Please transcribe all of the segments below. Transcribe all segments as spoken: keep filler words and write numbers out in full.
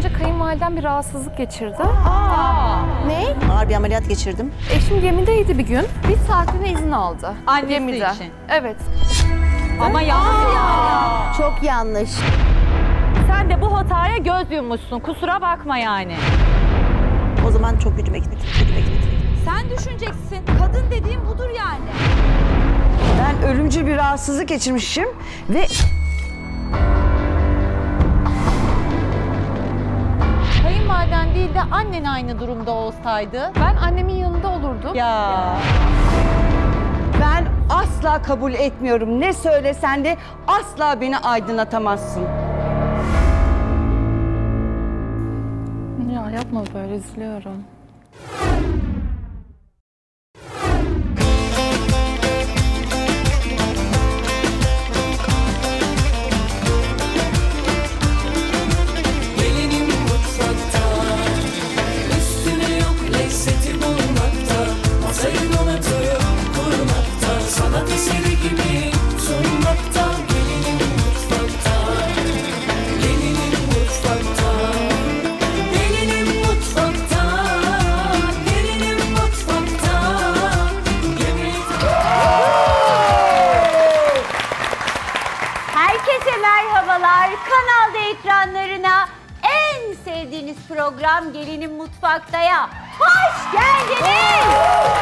önce kayınvaliden bir rahatsızlık geçirdi. Aa. Ne? Ağır bir ameliyat geçirdim. Eşim gemideydi bir gün. Bir saatliğine izin aldı. Annesi Gemide. için. Evet. Ama yanlış yani. Çok yanlış. Sen de bu hataya göz yummuşsun. Kusura bakma yani. O zaman çok gücüme gitmek, gücüme gitmek. Sen düşüneceksin. Kadın dediğim budur yani. Ben ölümcül bir rahatsızlık geçirmişim ve... Kayınvaliden değil de annen aynı durumda olsaydı. Ben annemin yanında olurdum. Ya. Ben asla kabul etmiyorum. Ne söylesen de asla beni aydınlatamazsın. Ya yapma böyle, üzülüyorum. Herkese merhabalar. Kanal D ekranlarına en sevdiğiniz program Gelinin Mutfakta'ya hoş geldiniz.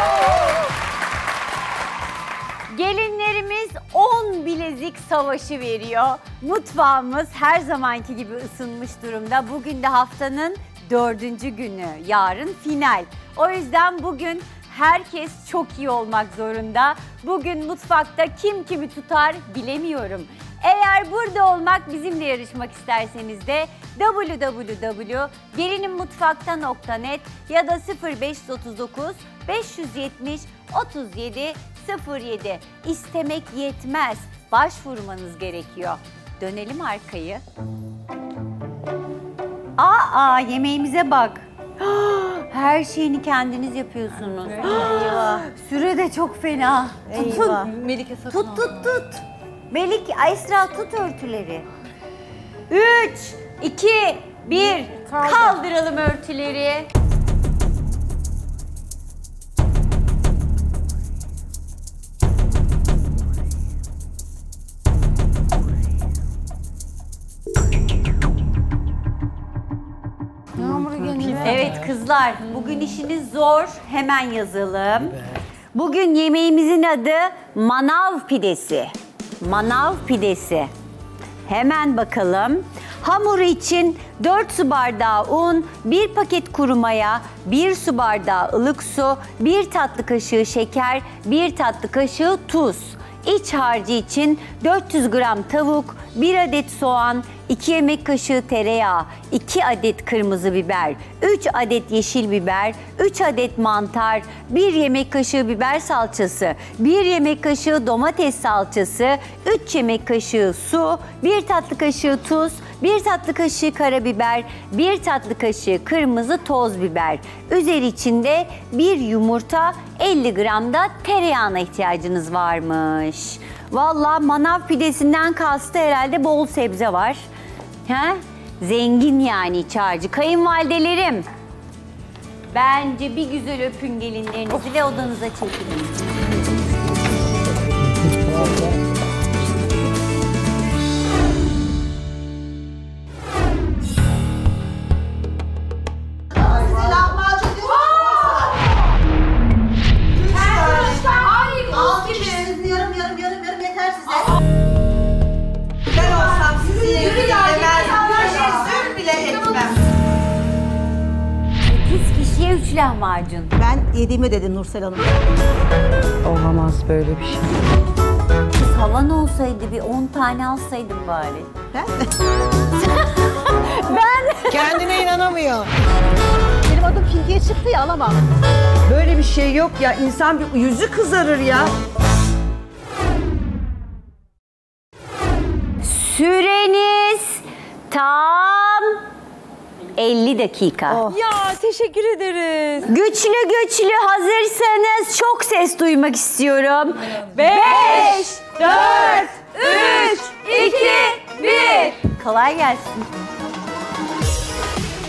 Gelinlerimiz on bilezik savaşı veriyor. Mutfağımız her zamanki gibi ısınmış durumda. Bugün de haftanın dördüncü günü. Yarın final. O yüzden bugün herkes çok iyi olmak zorunda. Bugün mutfakta kim kimi tutar bilemiyorum. Eğer burada olmak, bizimle yarışmak isterseniz de w w w nokta gelinimutfakta nokta net ya da sıfır beş otuz dokuz beş yüz yetmiş otuz yedi sıfır yedi. İstemek yetmez, başvurmanız gerekiyor. Dönelim arkayı. Aa, yemeğimize bak. Her şeyini kendiniz yapıyorsunuz. Eyvah. Süre de çok fena. Tutun. Melike sakın Tut tut tut. Melik, Esra tut örtüleri. Üç, iki, bir. Kaldıralım örtüleri. Evet kızlar, bugün işiniz zor. Hemen yazalım. Bugün yemeğimizin adı manav pidesi. Manav pidesi. Hemen bakalım. Hamuru için dört su bardağı un, bir paket kuru maya, bir su bardağı ılık su, bir tatlı kaşığı şeker, bir tatlı kaşığı tuz. İç harcı için dört yüz gram tavuk, bir adet soğan, iki yemek kaşığı tereyağı, iki adet kırmızı biber, üç adet yeşil biber, üç adet mantar, bir yemek kaşığı biber salçası, bir yemek kaşığı domates salçası, üç yemek kaşığı su, bir tatlı kaşığı tuz, bir tatlı kaşığı karabiber, bir tatlı kaşığı kırmızı toz biber. Üzeri içinde bir yumurta, elli gram da tereyağına ihtiyacınız varmış. Vallahi manav pidesinden kastı herhalde bol sebze var. He? Zengin yani iç harcı. Kayınvalidelerim, bence bir güzel öpün gelinlerinizi ve odanıza çekilin. Üç lahmacun. Ben yediğimi dedim Nursel Hanım. Olamaz böyle bir şey. Kız havan olsaydı bir on tane alsaydım bari. Ben Ben... Kendine inanamıyor. Benim adım Pinki'ye çıktı ya, alamam. Böyle bir şey yok ya. İnsan bir yüzü kızarır ya. Süreniz tam elli dakika. Oh. Ya teşekkür ederiz. Güçlü güçlü hazırsanız çok ses duymak istiyorum. Beş, dört, üç, iki, bir. Kolay gelsin.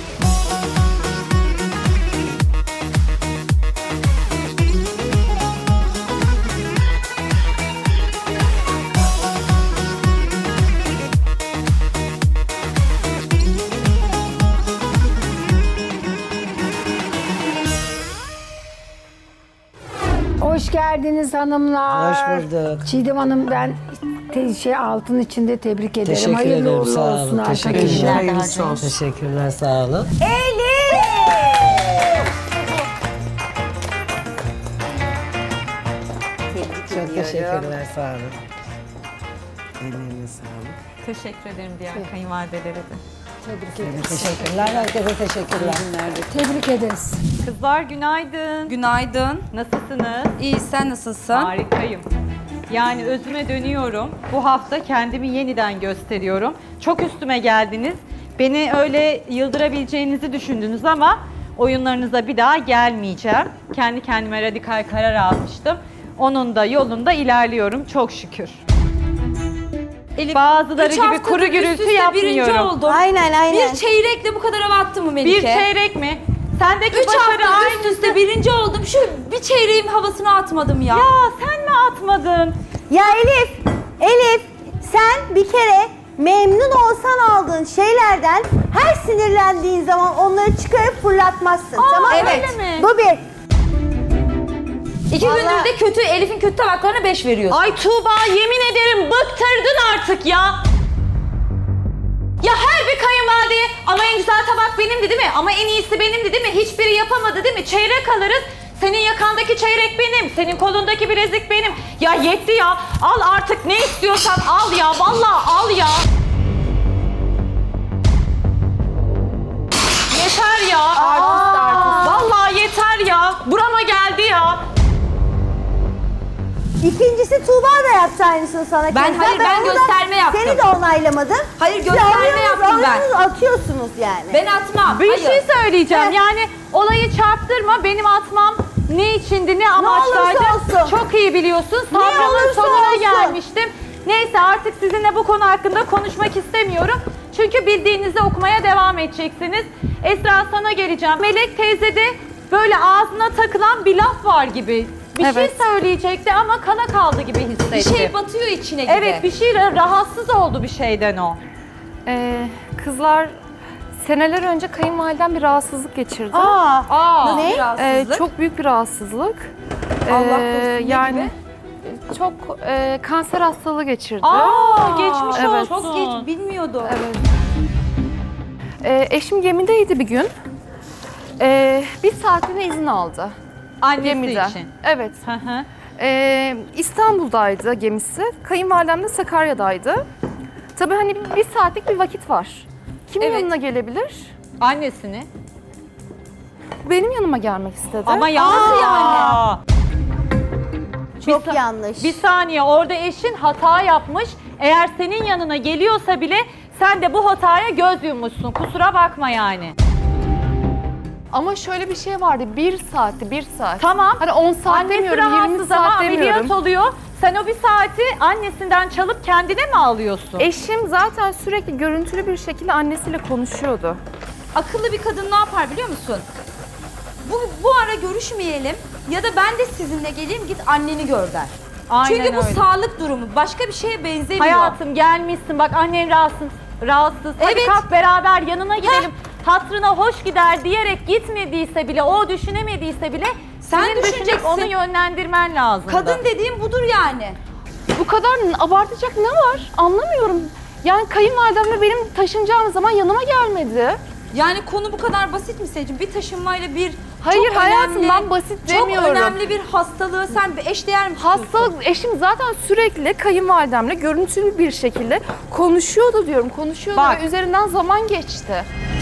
geldiniz hanımlar. Hoş bulduk. Çiğdem Hanım ben te- şey altın içinde tebrik ederim. Teşekkür Hayırlı ederim. uğurlu Sağ olun. olsun Teşekkürler. arkadaşlar. Teşekkürler. Sağ olun. Elif! Tebrik Çok ediyorum. teşekkürler. Sağ olun. Ellerine sağlık. Teşekkür ederim diğer kayınvalidelere de. Teşekkürler. Herkese teşekkürler. Tebrik ederiz. Kızlar günaydın. Günaydın. Nasılsınız? İyi, sen nasılsın? Harikayım. Yani özüme dönüyorum. Bu hafta kendimi yeniden gösteriyorum. Çok üstüme geldiniz. Beni öyle yıldırabileceğinizi düşündünüz ama oyunlarınıza bir daha gelmeyeceğim. Kendi kendime radikal karar almıştım. Onun da yolunda ilerliyorum çok şükür. Elif, Bazıları üç gibi haftadır kuru üst gürültü üste yapmıyorum. birinci oldum. Aynen aynen. Bir çeyrekle bu kadar hava attı mı Melike? Bir çeyrek mi? Sendeki Üç başarı hafta aynı. üst üste birinci oldum. Şu bir çeyreğin havasını atmadım ya. Ya sen mi atmadın? Ya Elif, Elif sen bir kere memnun olsan aldığın şeylerden her sinirlendiğin zaman onları çıkarıp fırlatmazsın. tamam mı? evet. Öyle mi? Bu bir. İki gündür de kötü, Elif'in kötü tabaklarına beş veriyorsun. Ay Tuğba yemin ederim bıktırdın artık ya. Ya her bir kayınvalideye ama en güzel tabak benimdi değil mi? Ama en iyisi benimdi değil mi? Hiçbiri yapamadı değil mi? Çeyrek alırız. Senin yakandaki çeyrek benim. Senin kolundaki bilezik benim. Ya yetti ya. Al artık ne istiyorsan al ya. Vallahi al ya. Yeter ya. Artist artist. Vallahi yeter ya. Burama geldi ya. İkincisi Tuğba da yaptı aynısını sana. Ben- Keza hayır, ben onu da- gösterme yaptım. Seni de onaylamadım. Hayır, Siz gösterme alıyorsunuz, yaptım ben. alıyorsunuz, atıyorsunuz yani. Ben atmam. Bir Hayır. şey söyleyeceğim. Evet. Yani olayı çarptırma. Benim atmam ne içindi, ne amaçlaydı. olursa olsun. Çok iyi biliyorsun. Sabrımın olursa sonuna olsun. gelmiştim. Neyse artık sizinle bu konu hakkında konuşmak istemiyorum. Çünkü bildiğinizi okumaya devam edeceksiniz. Esra sana geleceğim. Melek teyzede böyle ağzına takılan bir laf var gibi. Bir Evet. şey söyleyecekti ama kana kaldı gibi hissetti. Bir şey batıyor içine gibi. Evet bir şey rahatsız oldu bir şeyden o. Ee, kızlar seneler önce kayınvaliden bir rahatsızlık geçirdi. Aa, Nasıl Ne? bir rahatsızlık? Ee, çok büyük bir rahatsızlık. Allah Ee, korusun, ne yani gibi? çok e, kanser hastalığı geçirdi. Aa, geçmiş Evet. olsun. Çok geç bilmiyordum. Evet. Ee, eşim gemideydi bir gün. Ee, bir saatliğine izin aldı. Annesi Gemiden. için. Evet. Hı hı. Ee, İstanbul'daydı gemisi. Kayınvalidem de Sakarya'daydı. Tabii hani bir, bir saatlik bir vakit var. Kimin Evet. yanına gelebilir? Annesini. Benim yanıma gelmek istedi. Ama yanlış yani. Çok Bir sa- yanlış. Bir saniye orada eşin hata yapmış. Eğer senin yanına geliyorsa bile sen de bu hataya göz yummuşsun. Kusura bakma yani. Ama şöyle bir şey vardı. Bir saatti, bir saat. Tamam. Hani on saat Annesi demiyorum, yirmi rahatsız ama saat ameliyat demiyorum. oluyor. Sen o bir saati annesinden çalıp kendine mi alıyorsun? Eşim zaten sürekli görüntülü bir şekilde annesiyle konuşuyordu. Akıllı bir kadın ne yapar biliyor musun? Bu, bu ara görüşmeyelim ya da ben de sizinle geleyim git anneni gör der. Aynen Çünkü bu öyle. sağlık durumu başka bir şeye benzemiyor. Hayatım gelmişsin bak annen rahatsız. Rahatsız. Hadi Evet. kalk beraber yanına gidelim. Hatrına hoş gider diyerek gitmediyse bile, o düşünemediyse bile Sen senin düşünecek, düşüneceksin. onu yönlendirmen lazım. Kadın dediğim budur yani. Bu kadar abartacak ne var? Anlamıyorum. Yani kayınvalidem ve benim taşınacağım zaman yanıma gelmedi. Yani konu bu kadar basit mi Seyircim? Bir taşınmayla bir Hayır çok hayatım, önemli, ben basit demiyorum. Çok önemli bir hastalığı sen bir eşdeğer mi tutuyorsun? Hastalık, eşim zaten sürekli kayınvalidemle görüntülü bir şekilde konuşuyordu diyorum, konuşuyordu Bak. ve üzerinden zaman geçti.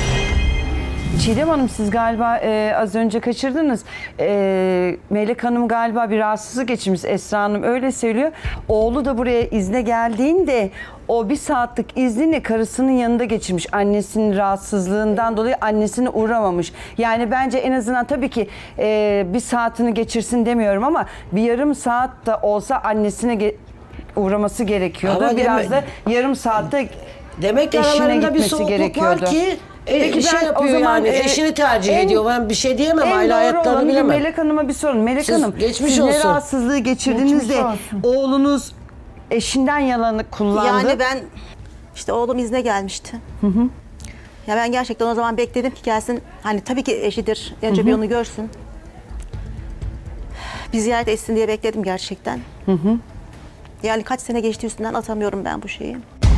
Çiğdem Hanım siz galiba e, az önce kaçırdınız. E, Melek Hanım galiba bir rahatsızlık geçirmiş. Esra Hanım öyle söylüyor. Oğlu da buraya izne geldiğinde o bir saatlik iznini karısının yanında geçirmiş. Annesinin rahatsızlığından dolayı annesine uğramamış. Yani bence en azından tabii ki e, bir saatini geçirsin demiyorum ama bir yarım saat de olsa annesine ge- uğraması gerekiyordu. Ama Biraz deme- da yarım saatte Demek ki eşine aralarında bir gitmesi soğukluk gerekiyordu. var ki e, Peki şey ben o yapıyor zaman, yani e, eşini tercih en- ediyor. Ben bir şey diyemem En aile doğru hayatlarını olanı bilemem. Melek Hanım'a bir sorun. Melek Siz- Hanım geçmiş siz ne olsun. rahatsızlığı geçirdiniz de Geçmiş oğlunuz eşinden yalanı kullandı. Yani ben işte oğlum izne gelmişti. Ya ben gerçekten o zaman bekledim ki gelsin. Hani tabii ki eşidir. Önce bir onu görsün. Bir ziyaret etsin diye bekledim gerçekten. Hı hı. Yani kaç sene geçti üstünden atamıyorum ben bu şeyi.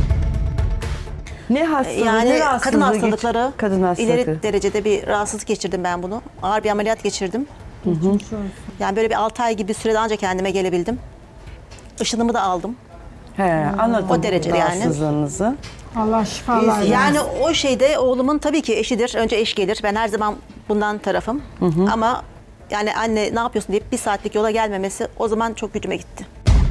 Ne hastalığı, Yani ne rahatsızlığı kadın hastalıkları, geç- kadın hastalığı. ileri derecede bir rahatsızlık geçirdim ben bunu. Ağır bir ameliyat geçirdim. Hı hı. Yani böyle bir altı ay gibi bir sürede ancak kendime gelebildim. Işınımı da aldım. He, anladım. O derecede yani. Rahatsızlığınızı. Allah şifalar versin. Yani o şeyde oğlumun tabii ki eşidir. Önce eş gelir. Ben her zaman bundan tarafım. Hı hı. Ama yani anne ne yapıyorsun deyip bir saatlik yola gelmemesi o zaman çok gücüme gitti.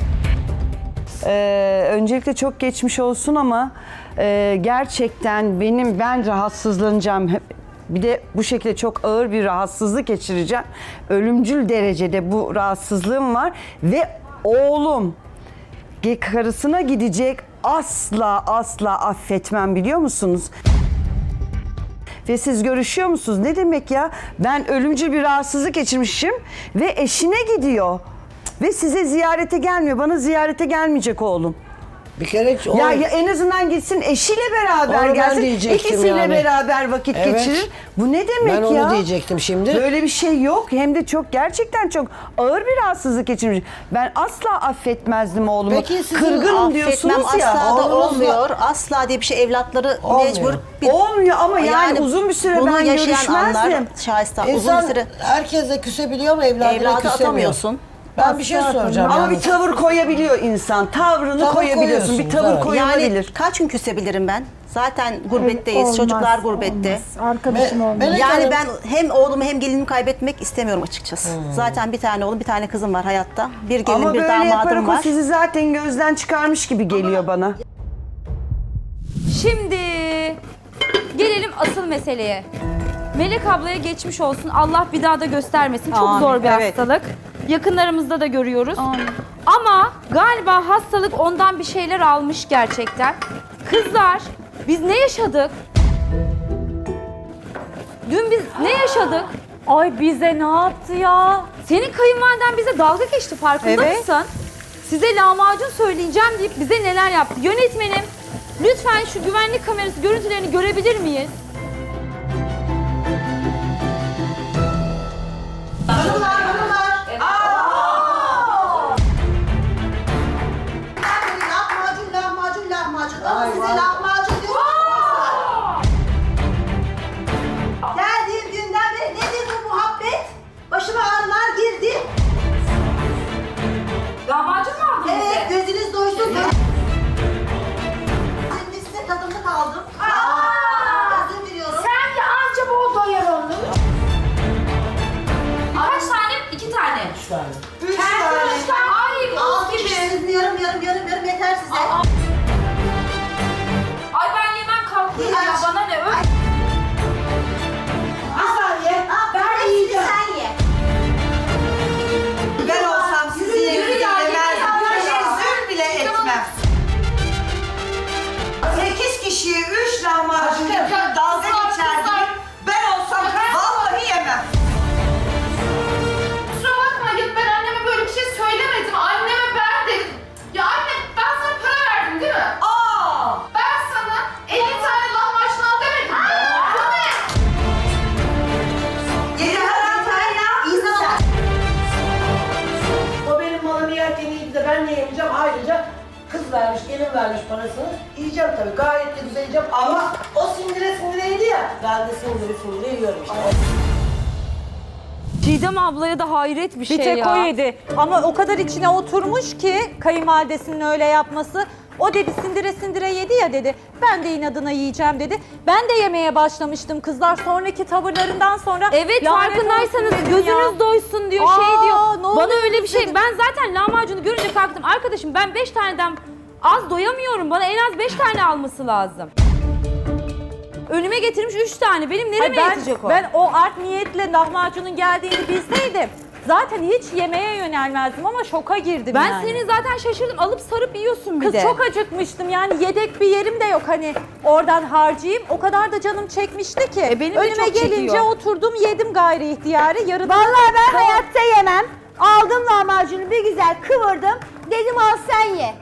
Ee, öncelikle çok geçmiş olsun ama e, gerçekten benim ben rahatsızlanacağım. Bir de bu şekilde çok ağır bir rahatsızlık geçireceğim. Ölümcül derecede bu rahatsızlığım var ve oğlum karısına gidecek, asla asla affetmem, biliyor musunuz? Ve siz görüşüyor musunuz? Ne demek ya? Ben ölümcül bir rahatsızlık geçirmişim ve eşine gidiyor. Ve size ziyarete gelmiyor. Bana ziyarete gelmeyecek oğlum. Bir kere o, Ya, ya en azından gitsin eşiyle beraber Onu ben gelsin. diyecektim İkisiyle yani. beraber vakit Evet. geçirir. Bu ne demek ben ya? onu diyecektim şimdi. Böyle bir şey yok. Hem de çok gerçekten çok ağır bir rahatsızlık geçirmiş. Ben asla affetmezdim oğlumu. Peki sizin Kırgınım diyorsunuz Affetmem ya. asla da Oğlunuzla- olmuyor. Asla diye bir şey evlatları Olmuyor. mecbur. Bir, Olmuyor ama yani, uzun bir süre bunu ben yaşayan anlar, görüşmezdim. şahıslar uzun İnsan bir süre herkesle küsebiliyor mu evladına evladı küsemiyor? atamıyorsun. Ben bir şey soracağım. Ama yalnız. bir tavır koyabiliyor insan. Tavrını Tavır koyabiliyorsun. Bir koyuyorsunuz, tavır evet. koyulabilir. Yani kaç gün küsebilirim ben? Zaten gurbetteyiz. Olmaz, Çocuklar gurbette. olmaz. Arkadaşım Me- olmaz. Melek Yani Hanım- ben hem oğlumu hem gelinimi kaybetmek istemiyorum açıkçası. Zaten bir tane oğlum, bir tane kızım var hayatta. Bir gelin, Ama bir böyle yaparak damadım o var. sizi zaten gözden çıkarmış gibi geliyor bana. Şimdi gelelim asıl meseleye. Melek ablaya geçmiş olsun. Allah bir daha da göstermesin. Çok Amin, zor bir evet. hastalık. Yakınlarımızda da görüyoruz. Ama galiba hastalık ondan bir şeyler almış gerçekten. Kızlar, biz ne yaşadık? Dün biz ne yaşadık? Ay bize ne yaptı ya? Senin kayınvaliden bize dalga geçti, farkında Evet. mısın? Size lahmacun söyleyeceğim deyip bize neler yaptı. Yönetmenim, lütfen şu güvenlik kamerası görüntülerini görebilir miyiz? Lahmacun, lahmacun, lahmacun. Ama size lahmacun diyorum. Geldiğim günden beri nedir bu muhabbet? Başıma ağrılar girdi. Lahmacun mu aldın bize? Evet, gözünüz doysun. Şimdi size tadımlık aldım. Özür diliyorum. Sen de anca bol doyar onu. Kaç tane? İki tane. Üç tane. Üç tane. Ay, Altı buz gibi. kişisiniz. Yarım yarım yarım yarım yeter size. Ay ben yemem, kalkıyorum ya, Aç. bana ne? Öl. Bir saniye. Ben yiyeceğim. Sen ye. Ben olsam sizin yerinize yemezdim. Tenezzül bile etmem. Sekiz kişiye üç lahmacun yapıp dalga geçerdim. Ben olsam vallahi yemem. Kusura bakmayın, ben anneme böyle bir şey söylemedim. Anneme ben dedim. Ya anne, ben sana para verdim değil mi? Aa! Ben sana elli tane lahmacun al demedim mi? Bu ne? Yedi haram kaynağı. O benim malımı yerken iyiydi de ben ne yemeyeceğim? Ayrıca kız vermiş, gelin vermiş parasını. Yiyeceğim tabii, gayet de güzel yiyeceğim ama o sindire sindire yedi ya. Ben de sindire sindire yiyorum işte. Çiğdem ablaya da hayret bir, Bir şey tek ya. o yedi. Ama o kadar içine oturmuş ki kayınvalidesinin öyle yapması. O dedi sindire sindire yedi ya dedi. Ben de inadına yiyeceğim dedi. Ben de yemeye başlamıştım kızlar. Sonraki tavırlarından sonra. Evet, lanet farkındaysanız olsun dedim gözünüz ya. doysun diyor, Aa, şey diyor. ne Bana oluyor öyle bir şey. dedim. Ben zaten lahmacunu görünce kalktım. Arkadaşım ben beş taneden az doyamıyorum. Bana en az beş tane alması lazım. Önüme getirmiş üç tane. Benim nereme Hayır, ben, yetecek o? ben o art niyetle lahmacunun geldiğini bilseydim zaten hiç yemeğe yönelmezdim ama şoka girdim ben yani. seni zaten şaşırdım. Alıp sarıp yiyorsun bir Kız de. çok acıkmıştım yani yedek bir yerim de yok hani oradan harcayayım. O kadar da canım çekmişti ki. E, benim de önüme çok gelince çekiyor. oturdum yedim gayri ihtiyari. Yarıda Vallahi ben hayatta yemem. Aldım lahmacunu bir güzel kıvırdım. Dedim al sen ye.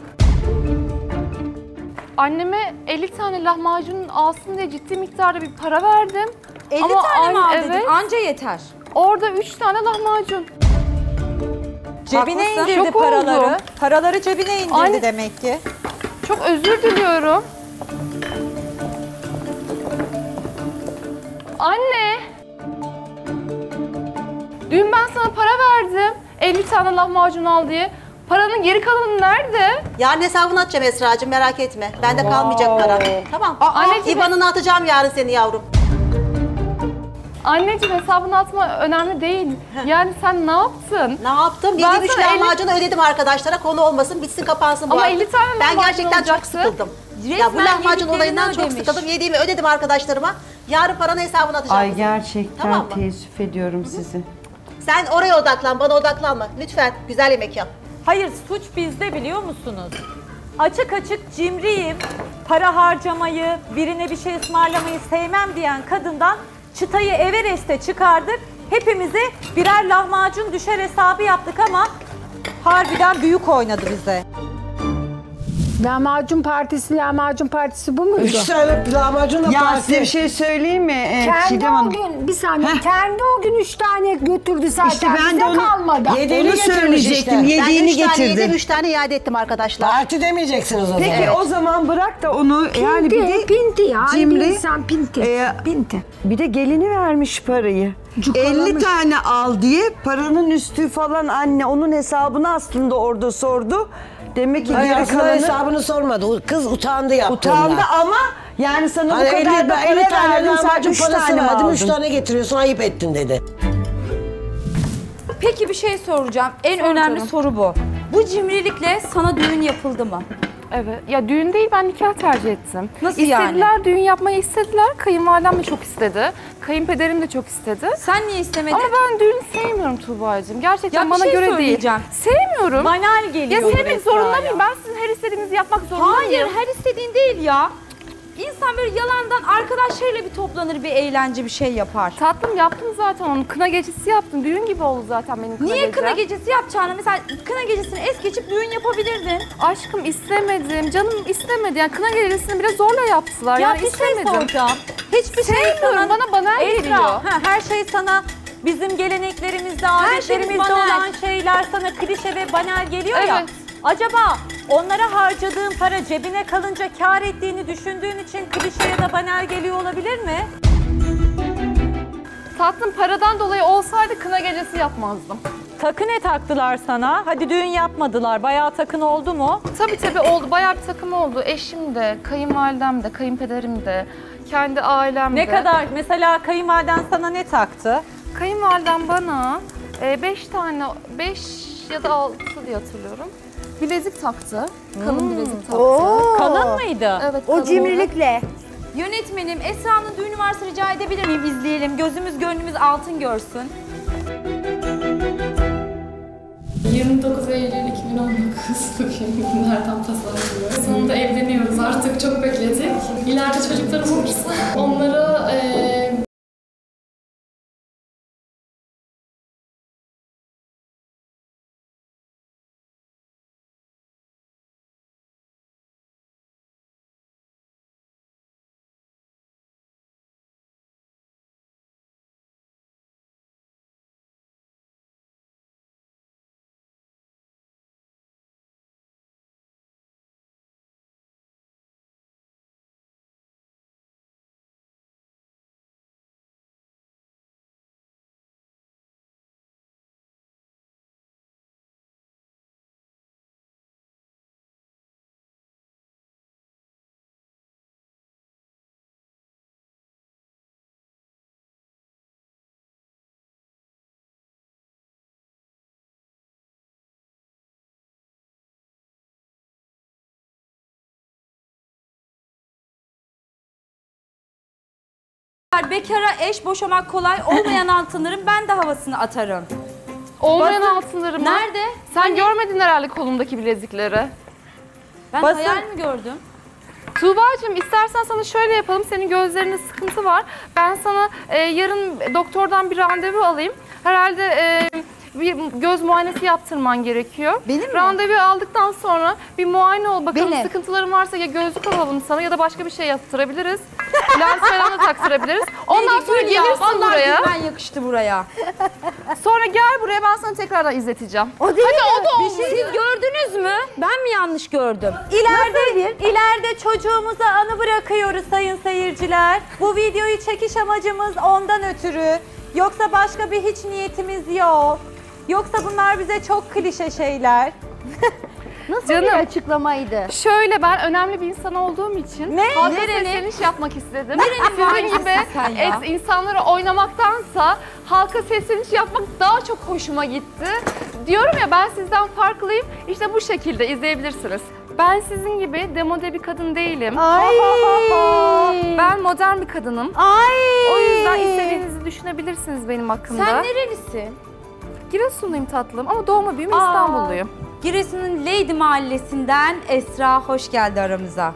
Anneme elli tane lahmacun alsın diye ciddi miktarda bir para verdim. elli Ama tane mi an- al evet. dedin? Anca yeter. Orada üç tane lahmacun. Cebine Haklısın. indirdi Şok paraları. oldum. Paraları cebine indirdi Anne- demek ki. Çok özür diliyorum. Anne. Dün ben sana para verdim. elli tane lahmacun al diye. Paranın geri kalanı nerede? Yarın hesabını atacağım Esra'cığım, merak etme. Bende kalmayacak para. Tamam. Anneciğim- İ B A N'ını atacağım yarın seni yavrum. Anneciğim hesabını atma önemli değil. Yani sen ne yaptın? Ne yaptım? Ben Yediğim üç sana elli lahmacunu ödedim arkadaşlara. Konu olmasın, bitsin, kapansın bu Ama artık. elli tane Ben lahmacun gerçekten çok olacaktı. sıkıldım. Ya bu Resmen lahmacun yediklerini olayından çok ödemiş. sıkıldım. Yediğimi ödedim arkadaşlarıma. Yarın paranın hesabını atacağım. Ay kızım. gerçekten Tamam mı? teessüf ediyorum sizi. Sen oraya odaklan, bana odaklanma. Lütfen güzel yemek yap. Hayır, suç bizde biliyor musunuz? Açık açık cimriyim, para harcamayı, birine bir şey ısmarlamayı sevmem diyen kadından çıtayı Everest'e çıkardık. Hepimize birer lahmacun düşer hesabı yaptık ama harbiden büyük oynadı bize. Lahmacun partisi, lahmacun partisi bu muydu? Üç tane lahmacun da Ya parti. size bir şey söyleyeyim mi? Ee, Kendi Çiğdem o Hanım. gün, bir saniye, kendi o gün üç tane götürdü zaten. İşte ben Bize de onu- kalmadı. Yediğini Onu getirmiş söyleyecektim. işte. Yediğini ben üç tane getirdim. yedim, üç tane iade ettim arkadaşlar. Parti demeyeceksiniz o zaman. Peki o zaman bırak da onu yani bir de pinti ya. cimri, Bir insan pinti. e, pinti. bir de gelini vermiş parayı. Cukalamış. elli tane al diye paranın üstü falan anne onun hesabını aslında orada sordu. Demek ki Hayır, geri aslında kalanı hesabını sormadı. O kız utandı yaptığından. utandı ama yani sana Hani bu kadar elli, da ben elli para tane verdim sen lahmacun üç parası tane verdim. aldın. Üç tane getiriyorsun, ayıp ettin dedi. Peki bir şey soracağım. En önemli canım. soru bu. Bu cimrilikle sana düğün yapıldı mı? Evet. Ya düğün değil ben nikah tercih ettim. Nasıl İstediler, yani? düğün yapmayı istediler. Kayınvalidem de çok istedi. Kayınpederim de çok istedi. Sen niye istemedin? Ama ben düğünü sevmiyorum Tuğba'cığım. Gerçekten Ya bir bana şey göre değil. söyleyeceğim. Sevmiyorum. Banal Ya geliyor sevmek zorunda mıyım? Ben sizin her istediğinizi yapmak zorunda Hayır, mıyım? her istediğin değil ya. İnsan böyle yalandan arkadaşlarıyla bir toplanır, bir eğlence, bir şey yapar. Tatlım yaptım zaten onu. Kına gecesi yaptım. Düğün gibi oldu zaten benim kına Niye gecem. kına gecesi yapacağını, mesela kına gecesini es geçip düğün yapabilirdin. Aşkım istemedim. Canım istemedi. Yani kına gecesini bile zorla yaptılar. Ya yani bir şey istemedim. soracağım. Hiçbir şey Sevmiyorum, sana... bana banal Esra, geliyor. ha, her şey sana bizim geleneklerimizde, Her adetlerimizde şey banal. olan şeyler sana klişe ve banal geliyor ya. Evet. Acaba onlara harcadığın para cebine kalınca kâr ettiğini düşündüğün için klişe ya da banal geliyor olabilir mi? Tatlım paradan dolayı olsaydı kına gecesi yapmazdım. Takı ne taktılar sana? Hadi düğün yapmadılar. Bayağı takın oldu mu? Tabii tabii oldu. Bayağı bir takım oldu. Eşim de, kayınvalidem de, kayınpederim de, kendi ailem de. Ne kadar? Mesela kayınvaliden sana ne taktı? Kayınvalidem bana e, beş tane, beş ya da altı diye hatırlıyorum. Bilezik taktı. Kalın bilezik taktı. Oo. Kalın mıydı? Evet, O kalın. cimrilikle. Yönetmenim, Esra'nın düğünü varsa rica edebilir miyim? İzleyelim. Gözümüz gönlümüz altın görsün. yirmi dokuz Eylül iki bin on dokuz bugün günlerden pazar. Sonunda evleniyoruz artık, çok bekledik. İleride çocuklarım olursa onlara eee Bekara eş boşamak kolay, olmayan altınların ben de havasını atarım. Olmayan Basın- altınlarım. Nerede? Sen görmedin herhalde kolumdaki bilezikleri. Ben Basın- hayal mi gördüm? Tuğba'cığım istersen sana şöyle yapalım. Senin gözlerinde sıkıntı var. Ben sana e, yarın doktordan bir randevu alayım. Herhalde e, bir göz muayenesi yaptırman gerekiyor. Benim mi? Randevu aldıktan sonra bir muayene ol bakalım. Benim. Sıkıntıların varsa ya gözlük alalım sana ya da başka bir şey yaptırabiliriz. Lens falan da taktırabiliriz. Ondan sonra Gül ya, gelirsin vallahi buraya. Gülben yakıştı buraya. Sonra gel buraya, ben sana tekrardan izleteceğim. O değil Hadi mi? o da Bir olsun. şey siz gördünüz mü? Ben mi yanlış gördüm? İleride, ileride çocuğumuza anı bırakıyoruz sayın seyirciler. Bu videoyu çekiş amacımız ondan ötürü. Yoksa başka bir hiç niyetimiz yok. Yoksa bunlar bize çok klişe şeyler. Nasıl Canım. bir açıklamaydı? Şöyle, ben önemli bir insan olduğum için Ne? halka Nereni? sesleniş yapmak istedim. Nereni Sizin gibi sen ya? es, insanlara oynamaktansa halka sesleniş yapmak daha çok hoşuma gitti. Diyorum ya, ben sizden farklıyım. İşte bu şekilde izleyebilirsiniz. Ben sizin gibi demode bir kadın değilim. Ay. Ben modern bir kadınım. Ay. O yüzden istediğinizi düşünebilirsiniz benim hakkımda. Sen nerelisin? Giresunluyum tatlım ama doğma büyüme İstanbulluyum. Giresun'un Leydi Mahallesi'nden Esra hoş geldi aramıza.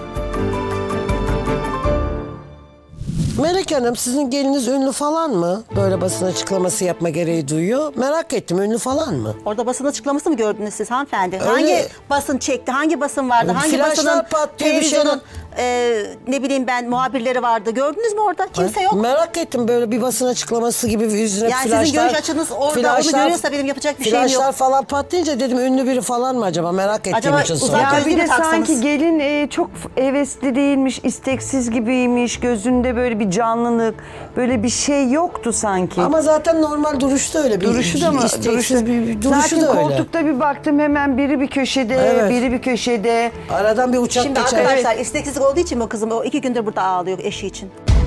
Melek Hanım, sizin geliniz ünlü falan mı? Böyle basın açıklaması yapma gereği duyuyor. Merak ettim, ünlü falan mı? Orada basın açıklaması mı gördünüz siz hanımefendi? Öyle. Hangi basın çekti? Hangi basın vardı? Öyle Hangi flaşlar basının, patlıyor, bir televizyonun e, ne bileyim ben muhabirleri vardı? Gördünüz mü orada? Kimse yok. Merak ettim, böyle bir basın açıklaması gibi yüzüne Yani flaşlar. sizin görüş açınız orada, onu görüyorsa benim yapacak bir şeyim yok. Flaşlar falan patlayınca dedim ünlü biri falan mı acaba, merak ettiğim Acaba için uzak sordum. Ya gözlü bir mü de taksanız? sanki gelin e, çok hevesli değilmiş, isteksiz gibiymiş, gözünde böyle bir canlılık, böyle bir şey yoktu sanki. Ama zaten normal duruşta öyle bir Duruşu da mı? isteksiz Duruşu, bir, bir duruşu Zaten da öyle. koltukta bir baktım, hemen biri bir köşede, Evet. biri bir köşede. Aradan bir uçak Şimdi geçer. arkadaşlar isteksizlik olduğu için mi o kızım o iki gündür burada ağlıyor eşi için?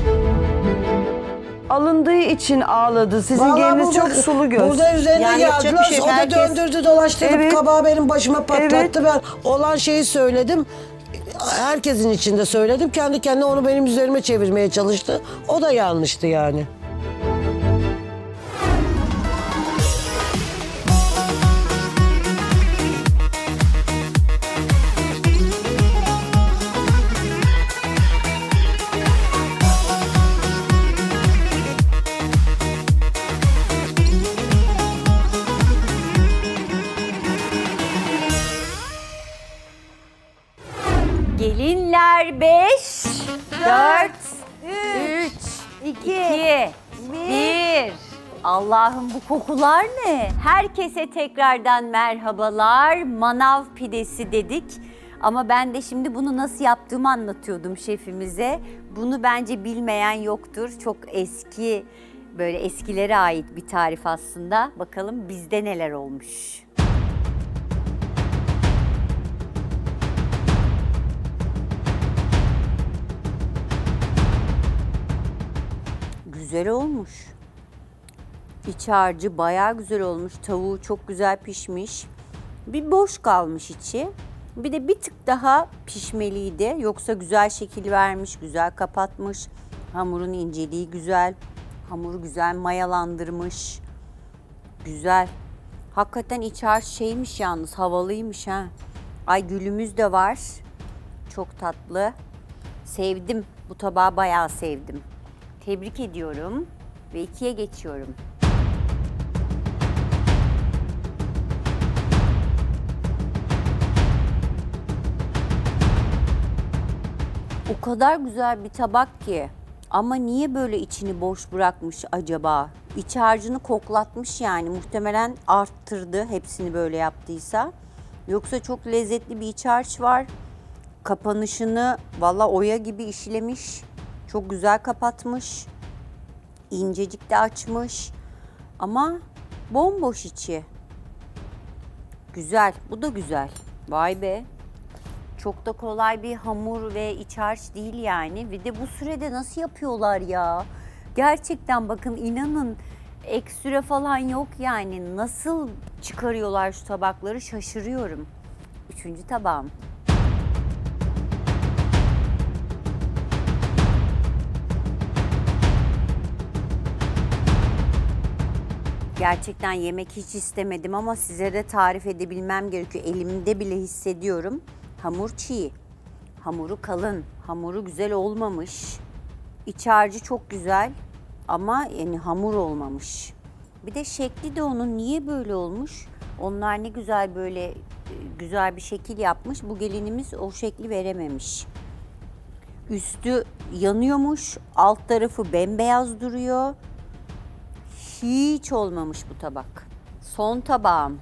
Alındığı için ağladı. Sizin Vallahi geliniz burada- çok sulu göz. Burada üzerine Yani yapacak geldiler, bir şey yok. o da Herkes- döndürdü dolaştırdı, Evet. kabağı benim başıma patlattı. Evet. Ben olan şeyi söyledim. Herkesin içinde söyledim. Kendi kendine onu benim üzerime çevirmeye çalıştı. O da yanlıştı yani. Gelinler beş, dört, üç, iki, bir. Allah'ım bu kokular ne? Herkese tekrardan merhabalar. Manav pidesi dedik. Ama ben de şimdi bunu nasıl yaptığımı anlatıyordum şefimize. Bunu bence bilmeyen yoktur. Çok eski, böyle eskilere ait bir tarif aslında. Bakalım bizde neler olmuş. Güzel olmuş. İç harcı bayağı güzel olmuş. Tavuğu çok güzel pişmiş. Bir boş kalmış içi. Bir de bir tık daha pişmeliydi. Yoksa güzel şekil vermiş, güzel kapatmış. Hamurun inceliği güzel. Hamuru güzel mayalandırmış. Güzel. Hakikaten iç harç şeymiş yalnız, havalıymış ha. Ay gülümüz de var. Çok tatlı. Sevdim. Bu tabağı bayağı sevdim. Tebrik ediyorum ve ikiye geçiyorum. O kadar güzel bir tabak ki. Ama niye böyle içini boş bırakmış acaba? İç harcını koklatmış yani. Muhtemelen arttırdı hepsini böyle yaptıysa. Yoksa çok lezzetli bir iç harç var. Kapanışını valla oya gibi işlemiş. Çok güzel kapatmış. İncecik de açmış. Ama bomboş içi. Güzel. Bu da güzel. Vay be. Çok da kolay bir hamur ve iç harç değil yani. Ve de bu sürede nasıl yapıyorlar ya? Gerçekten bakın inanın ek süre falan yok yani. Nasıl çıkarıyorlar şu tabakları şaşırıyorum. Üçüncü tabağım. Gerçekten yemek hiç istemedim ama size de tarif edebilmem gerekiyor. Elimde bile hissediyorum. Hamur çiğ, hamuru kalın, hamuru güzel olmamış. İç harcı çok güzel ama yani hamur olmamış. Bir de şekli de onun niye böyle olmuş? Onlar ne güzel böyle e, güzel bir şekil yapmış. Bu gelinimiz o şekli verememiş. Üstü yanıyormuş, alt tarafı bembeyaz duruyor. Hiç olmamış bu tabak. Son tabağım.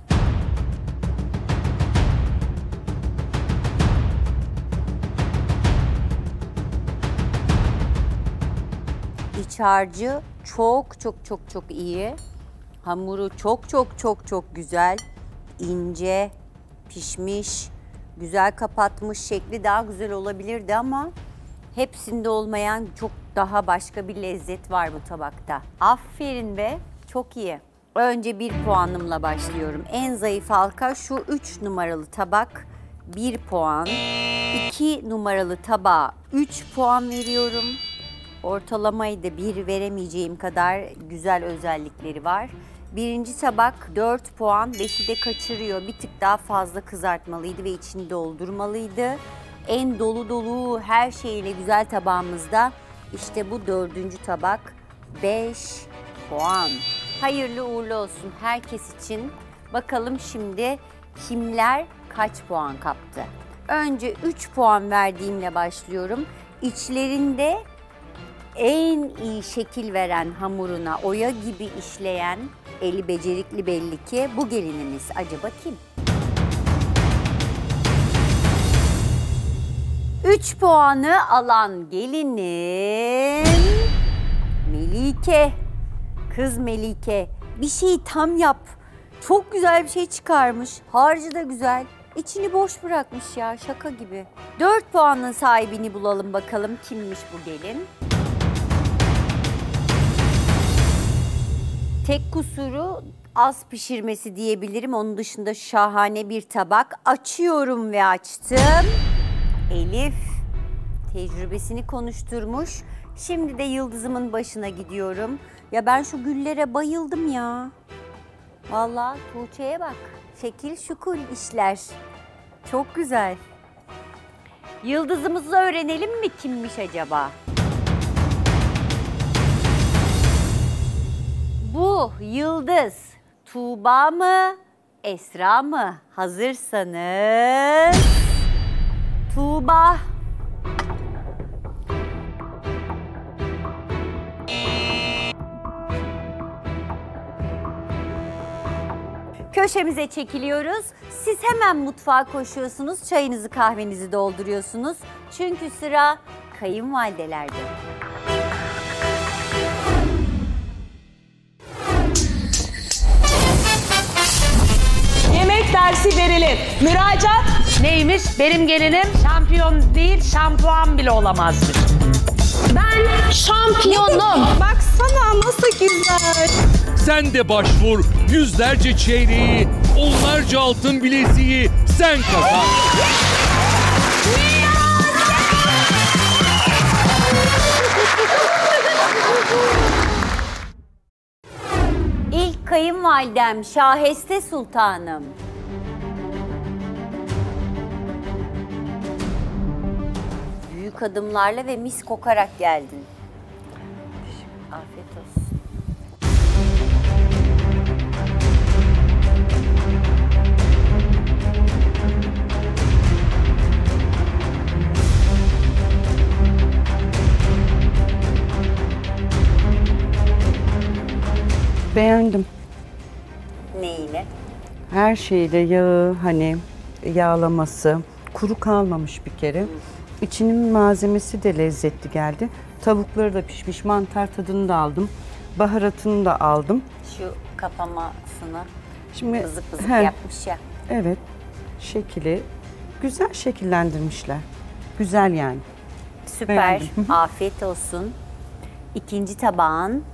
İç harcı çok çok çok çok iyi. Hamuru çok çok çok çok güzel. İnce, pişmiş, güzel kapatmış. Şekli daha güzel olabilirdi ama hepsinde olmayan çok daha başka bir lezzet var bu tabakta. Aferin be, çok iyi. Önce bir puanımla başlıyorum. En zayıf halka şu üç numaralı tabak bir puan. iki numaralı tabağa üç puan veriyorum. Ortalamayı da bir veremeyeceğim kadar güzel özellikleri var. Birinci tabak dört puan, beşi de kaçırıyor. Bir tık daha fazla kızartmalıydı ve içini doldurmalıydı. En dolu dolu her şeyle güzel tabağımızda işte bu dördüncü tabak beş puan. Hayırlı uğurlu olsun herkes için. Bakalım şimdi kimler kaç puan kaptı? Önce üç puan verdiğimle başlıyorum. İçlerinde en iyi şekil veren hamuruna oya gibi işleyen, eli becerikli belli ki bu gelinimiz acaba kim? üç puanı alan gelinim Melike. Kız Melike, bir şeyi tam yap. Çok güzel bir şey çıkarmış. Harcı da güzel. İçini boş bırakmış ya, şaka gibi. dört puanın sahibini bulalım bakalım kimmiş bu gelin? Tek kusuru az pişirmesi diyebilirim. Onun dışında şahane bir tabak. Açıyorum ve açtım. Elif tecrübesini konuşturmuş. Şimdi de yıldızımın başına gidiyorum. Ya ben şu güllere bayıldım ya. Vallahi Tuğçe'ye bak. Şekil şukul işler. Çok güzel. Yıldızımızı öğrenelim mi kimmiş acaba? Bu yıldız Tuğba mı, Esra mı? Hazırsanız Tuğba. Köşemize çekiliyoruz. Siz hemen mutfağa koşuyorsunuz, çayınızı kahvenizi dolduruyorsunuz. Çünkü sıra kayınvalidelerde. Yemek dersi verilir. Müracaat. Neymiş? Benim gelinim şampiyon değil, şampuan bile olamazmış. Ben şampiyonum. Baksana nasıl güzel. Sen de başvur, yüzlerce çeyreği, onlarca altın bileziği sen kazan. İlk kayınvalidem Şaheste Sultanım. Büyük adımlarla ve mis kokarak geldin. Afiyet olsun. Beğendim. Neyle? Her şeyle yağı, hani yağlaması, kuru kalmamış bir kere. İçinin malzemesi de lezzetli geldi. Tavukları da pişmiş, mantar tadını da aldım. Baharatını da aldım. Şu kapamasını Şimdi vızık vızık he, yapmış ya. Evet, şekili güzel şekillendirmişler. Güzel yani. Süper, Beğendim. afiyet olsun. İkinci tabağın.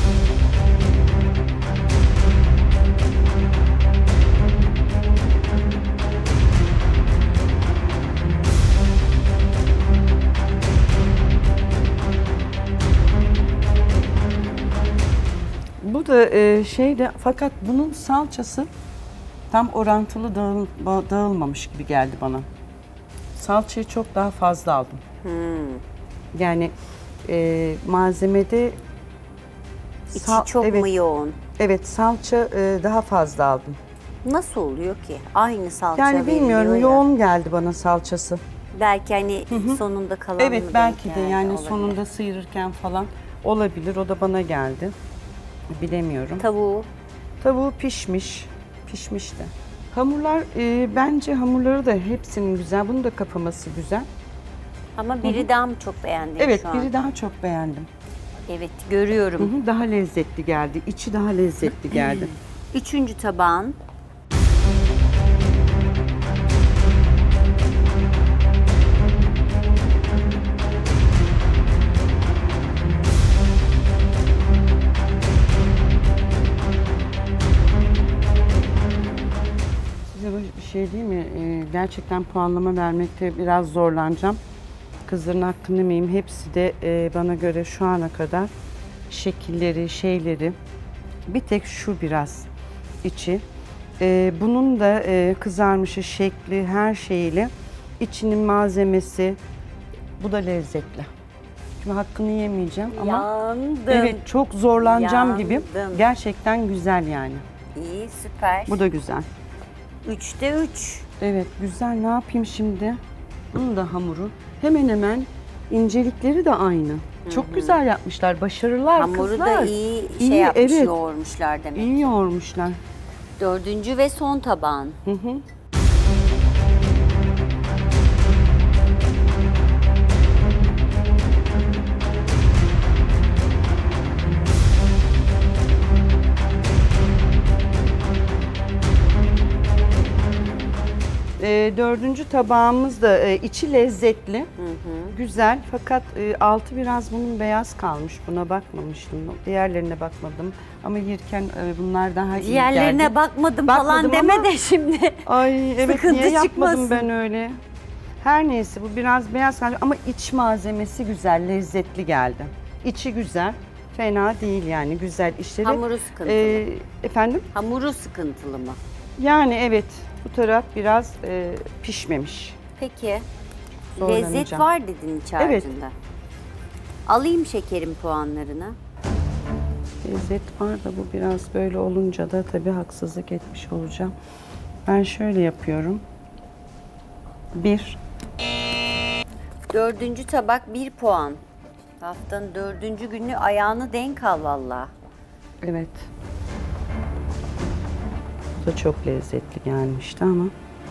Bu da e, şeyde, fakat bunun salçası tam orantılı dağıl, dağılmamış gibi geldi bana. Salçayı çok daha fazla aldım. Hmm. Yani e, malzemede İçi çok evet, mu yoğun? Evet, salça e, daha fazla aldım. Nasıl oluyor ki? Aynı salça Yani bilmiyorum, veriliyor ya. yoğun geldi bana salçası. Belki hani sonunda kalan Evet, mı belki denk de geldi? yani Olabilir. sonunda sıyırırken falan olabilir. O da bana geldi. Bilemiyorum. Tavuğu? Tavuğu pişmiş. Pişmiş de. Hamurlar, e, bence hamurları da hepsinin güzel. Bunun da kapaması güzel. Ama biri Hı hı. daha mı çok beğendin Evet, şu an? biri daha çok beğendim. Evet, görüyorum. Hı hı, daha lezzetli geldi. İçi daha lezzetli geldi. Üçüncü tabağın. Size bir şey değil mi? Ee, gerçekten puanlama vermekte biraz zorlanacağım. Kızların hakkını yemeyeyim. Hepsi de e, bana göre şu ana kadar şekilleri, şeyleri. Bir tek şu biraz içi. Ee, bunun da e, kızarmışı, şekli, her şeyiyle içinin malzemesi. Bu da lezzetli. Şimdi hakkını yemeyeceğim ama Yandım. evet, çok zorlanacağım gibi. Yandım. Gerçekten güzel yani. İyi, süper. Bu da güzel. Üçte üç. Evet, güzel. Ne yapayım şimdi? Bunun da hamuru. Hemen hemen incelikleri de aynı. Çok güzel yapmışlar. Başarılar Hamuru kızlar. da iyi şey yapmış, evet. yoğurmuşlar demek. İyi yoğurmuşlar. Dördüncü ve son tabağın. Hı hı. E, dördüncü tabağımız da e, içi lezzetli, Hı hı. güzel fakat e, altı biraz bunun beyaz kalmış. Buna bakmamıştım. Diğerlerine bakmadım ama yerken e, bunlar daha iyi geldi. Diğerlerine bakmadım falan Bakmadım deme ama- de şimdi. Ay evet, Sıkıntı niye yapmadım çıkmasın. ben öyle? Her neyse, bu biraz beyaz kalmış ama iç malzemesi güzel, lezzetli geldi. İçi güzel, fena değil yani, güzel işleri. Hamuru sıkıntılı. E, efendim? Hamuru sıkıntılı mı? Yani evet, bu taraf biraz e, pişmemiş. Peki. Zorlanacağım. Lezzet var dedin iç Evet. harcında. Alayım şekerim puanlarını. Lezzet var da bu biraz böyle olunca da tabii haksızlık etmiş olacağım. Ben şöyle yapıyorum. Bir. Dördüncü tabak bir puan. Haftanın dördüncü günü ayağını denk al valla. Evet. Bu da çok lezzetli gelmişti ama.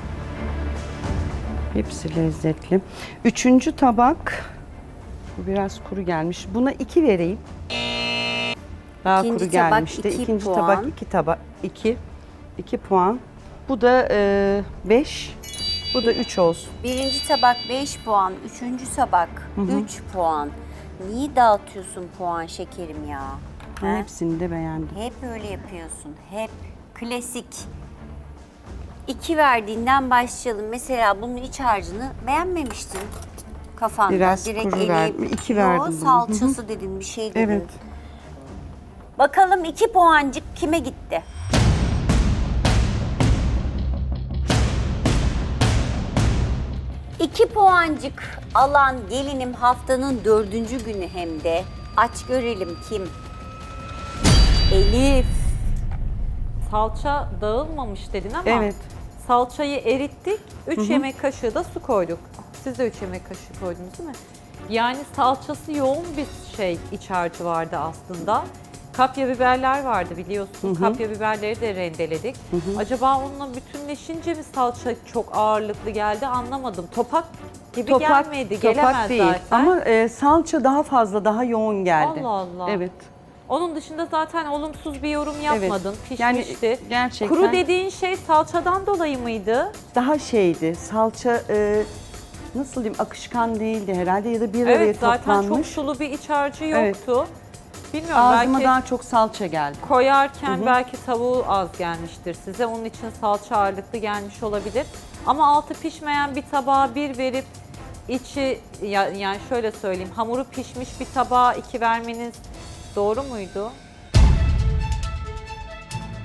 Hepsi lezzetli. Üçüncü tabak. Bu biraz kuru gelmiş. Buna iki vereyim. Daha İkinci kuru tabak gelmişti. iki İkinci puan. tabak iki tabak. iki. iki puan. Bu da e, beş. Bu da üç olsun. Birinci tabak beş puan, üçüncü tabak Hı hı. üç puan. Niye dağıtıyorsun puan şekerim ya? Ben He? hepsini de beğendim. Hep öyle yapıyorsun, hep. Klasik. İki verdiğinden başlayalım. Mesela bunun iç harcını beğenmemiştin kafanda. Biraz Direkt kuru eli- verdim. İki Yo, verdim bunu. salçası dedin, bir şey dedin. Evet. Bakalım iki puancık kime gitti? İki puancık alan gelinim haftanın dördüncü günü hem de. Aç görelim kim? Elif. Salça dağılmamış dedin ama Evet. salçayı erittik. üç Hı hı. yemek kaşığı da su koyduk. Siz de üç yemek kaşığı koydunuz değil mi? Yani salçası yoğun bir şey, iç harcı vardı aslında. Kapya biberler vardı biliyorsun. Hı hı. Kapya biberleri de rendeledik. Hı hı. Acaba onunla bütünleşince mi salça çok ağırlıklı geldi anlamadım. Topak gibi Topak, gelmedi, topak gelemez değil. zaten. Ama e, salça daha fazla, daha yoğun geldi. Allah Allah. Evet. Onun dışında zaten olumsuz bir yorum yapmadın. Evet. Yani Pişmişti. gerçekten- Kuru dediğin şey salçadan dolayı mıydı? Daha şeydi, salça e, nasıl diyeyim, akışkan değildi herhalde ya da bir araya Evet, zaten toplanmış. çok sulu bir iç harcı Evet. yoktu. Bilmiyorum, Ağzıma belki daha çok salça geldi. koyarken Hı hı. belki tavuğu az gelmiştir size. Onun için salça ağırlıklı gelmiş olabilir. Ama altı pişmeyen bir tabağa bir verip içi ya- yani şöyle söyleyeyim, hamuru pişmiş bir tabağa iki vermeniz doğru muydu?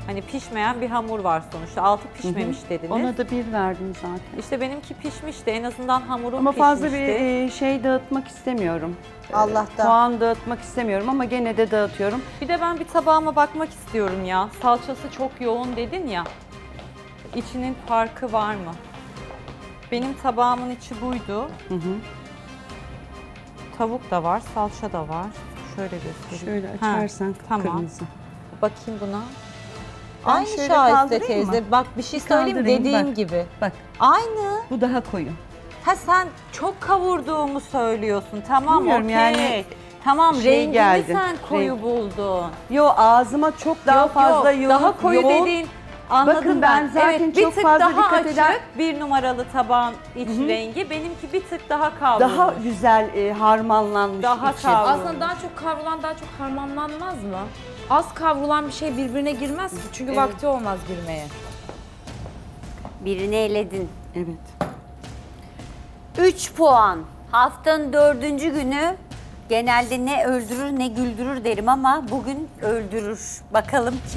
Hani pişmeyen bir hamur var sonuçta. Altı pişmemiş dediniz. Ona da bir verdim zaten. İşte benimki pişmişti. En azından hamurum Ama pişmişti. fazla bir e, şey dağıtmak istemiyorum. Allah'tan. Puan dağıtmak istemiyorum ama gene de dağıtıyorum. Bir de ben bir tabağıma bakmak istiyorum ya. Salçası çok yoğun dedin ya. İçinin farkı var mı? Benim tabağımın içi buydu. Hı hı. Tavuk da var, salça da var. Şöyle göstereyim. Şöyle Ha, açarsan tamam. kırmızı. Bakayım buna. Ben Aynı şöyle Şahiste kaldırayım teyze. mı? Bak bir şey söyleyeyim mi? Kaldırayım, Dediğim bak. gibi. Bak. Aynı. Bu daha koyu. Ha sen çok kavurduğumu söylüyorsun. Tamam, Bilmiyorum okey. yani, Tamam, şey rengini geldi, sen koyu renk. buldun. Yo ağzıma çok daha Yok, fazla yok, yoğun. daha koyu yoğun. dediğin anladım. Bakın ben zaten evet, bir çok tık fazla daha dikkat açık, eder. bir numaralı tabağın iç Hı hı. rengi. Benimki bir tık daha kavrulmuş. Daha güzel e, harmanlanmış Daha içi. kavrulmuş. Aslında daha çok kavrulan daha çok harmanlanmaz mı? Az kavrulan bir şey birbirine girmez ki. Çünkü Evet. vakti olmaz girmeye. Birini eledin. Evet. üç puan. Haftanın dördüncü günü genelde ne öldürür ne güldürür derim ama bugün öldürür. Bakalım kim?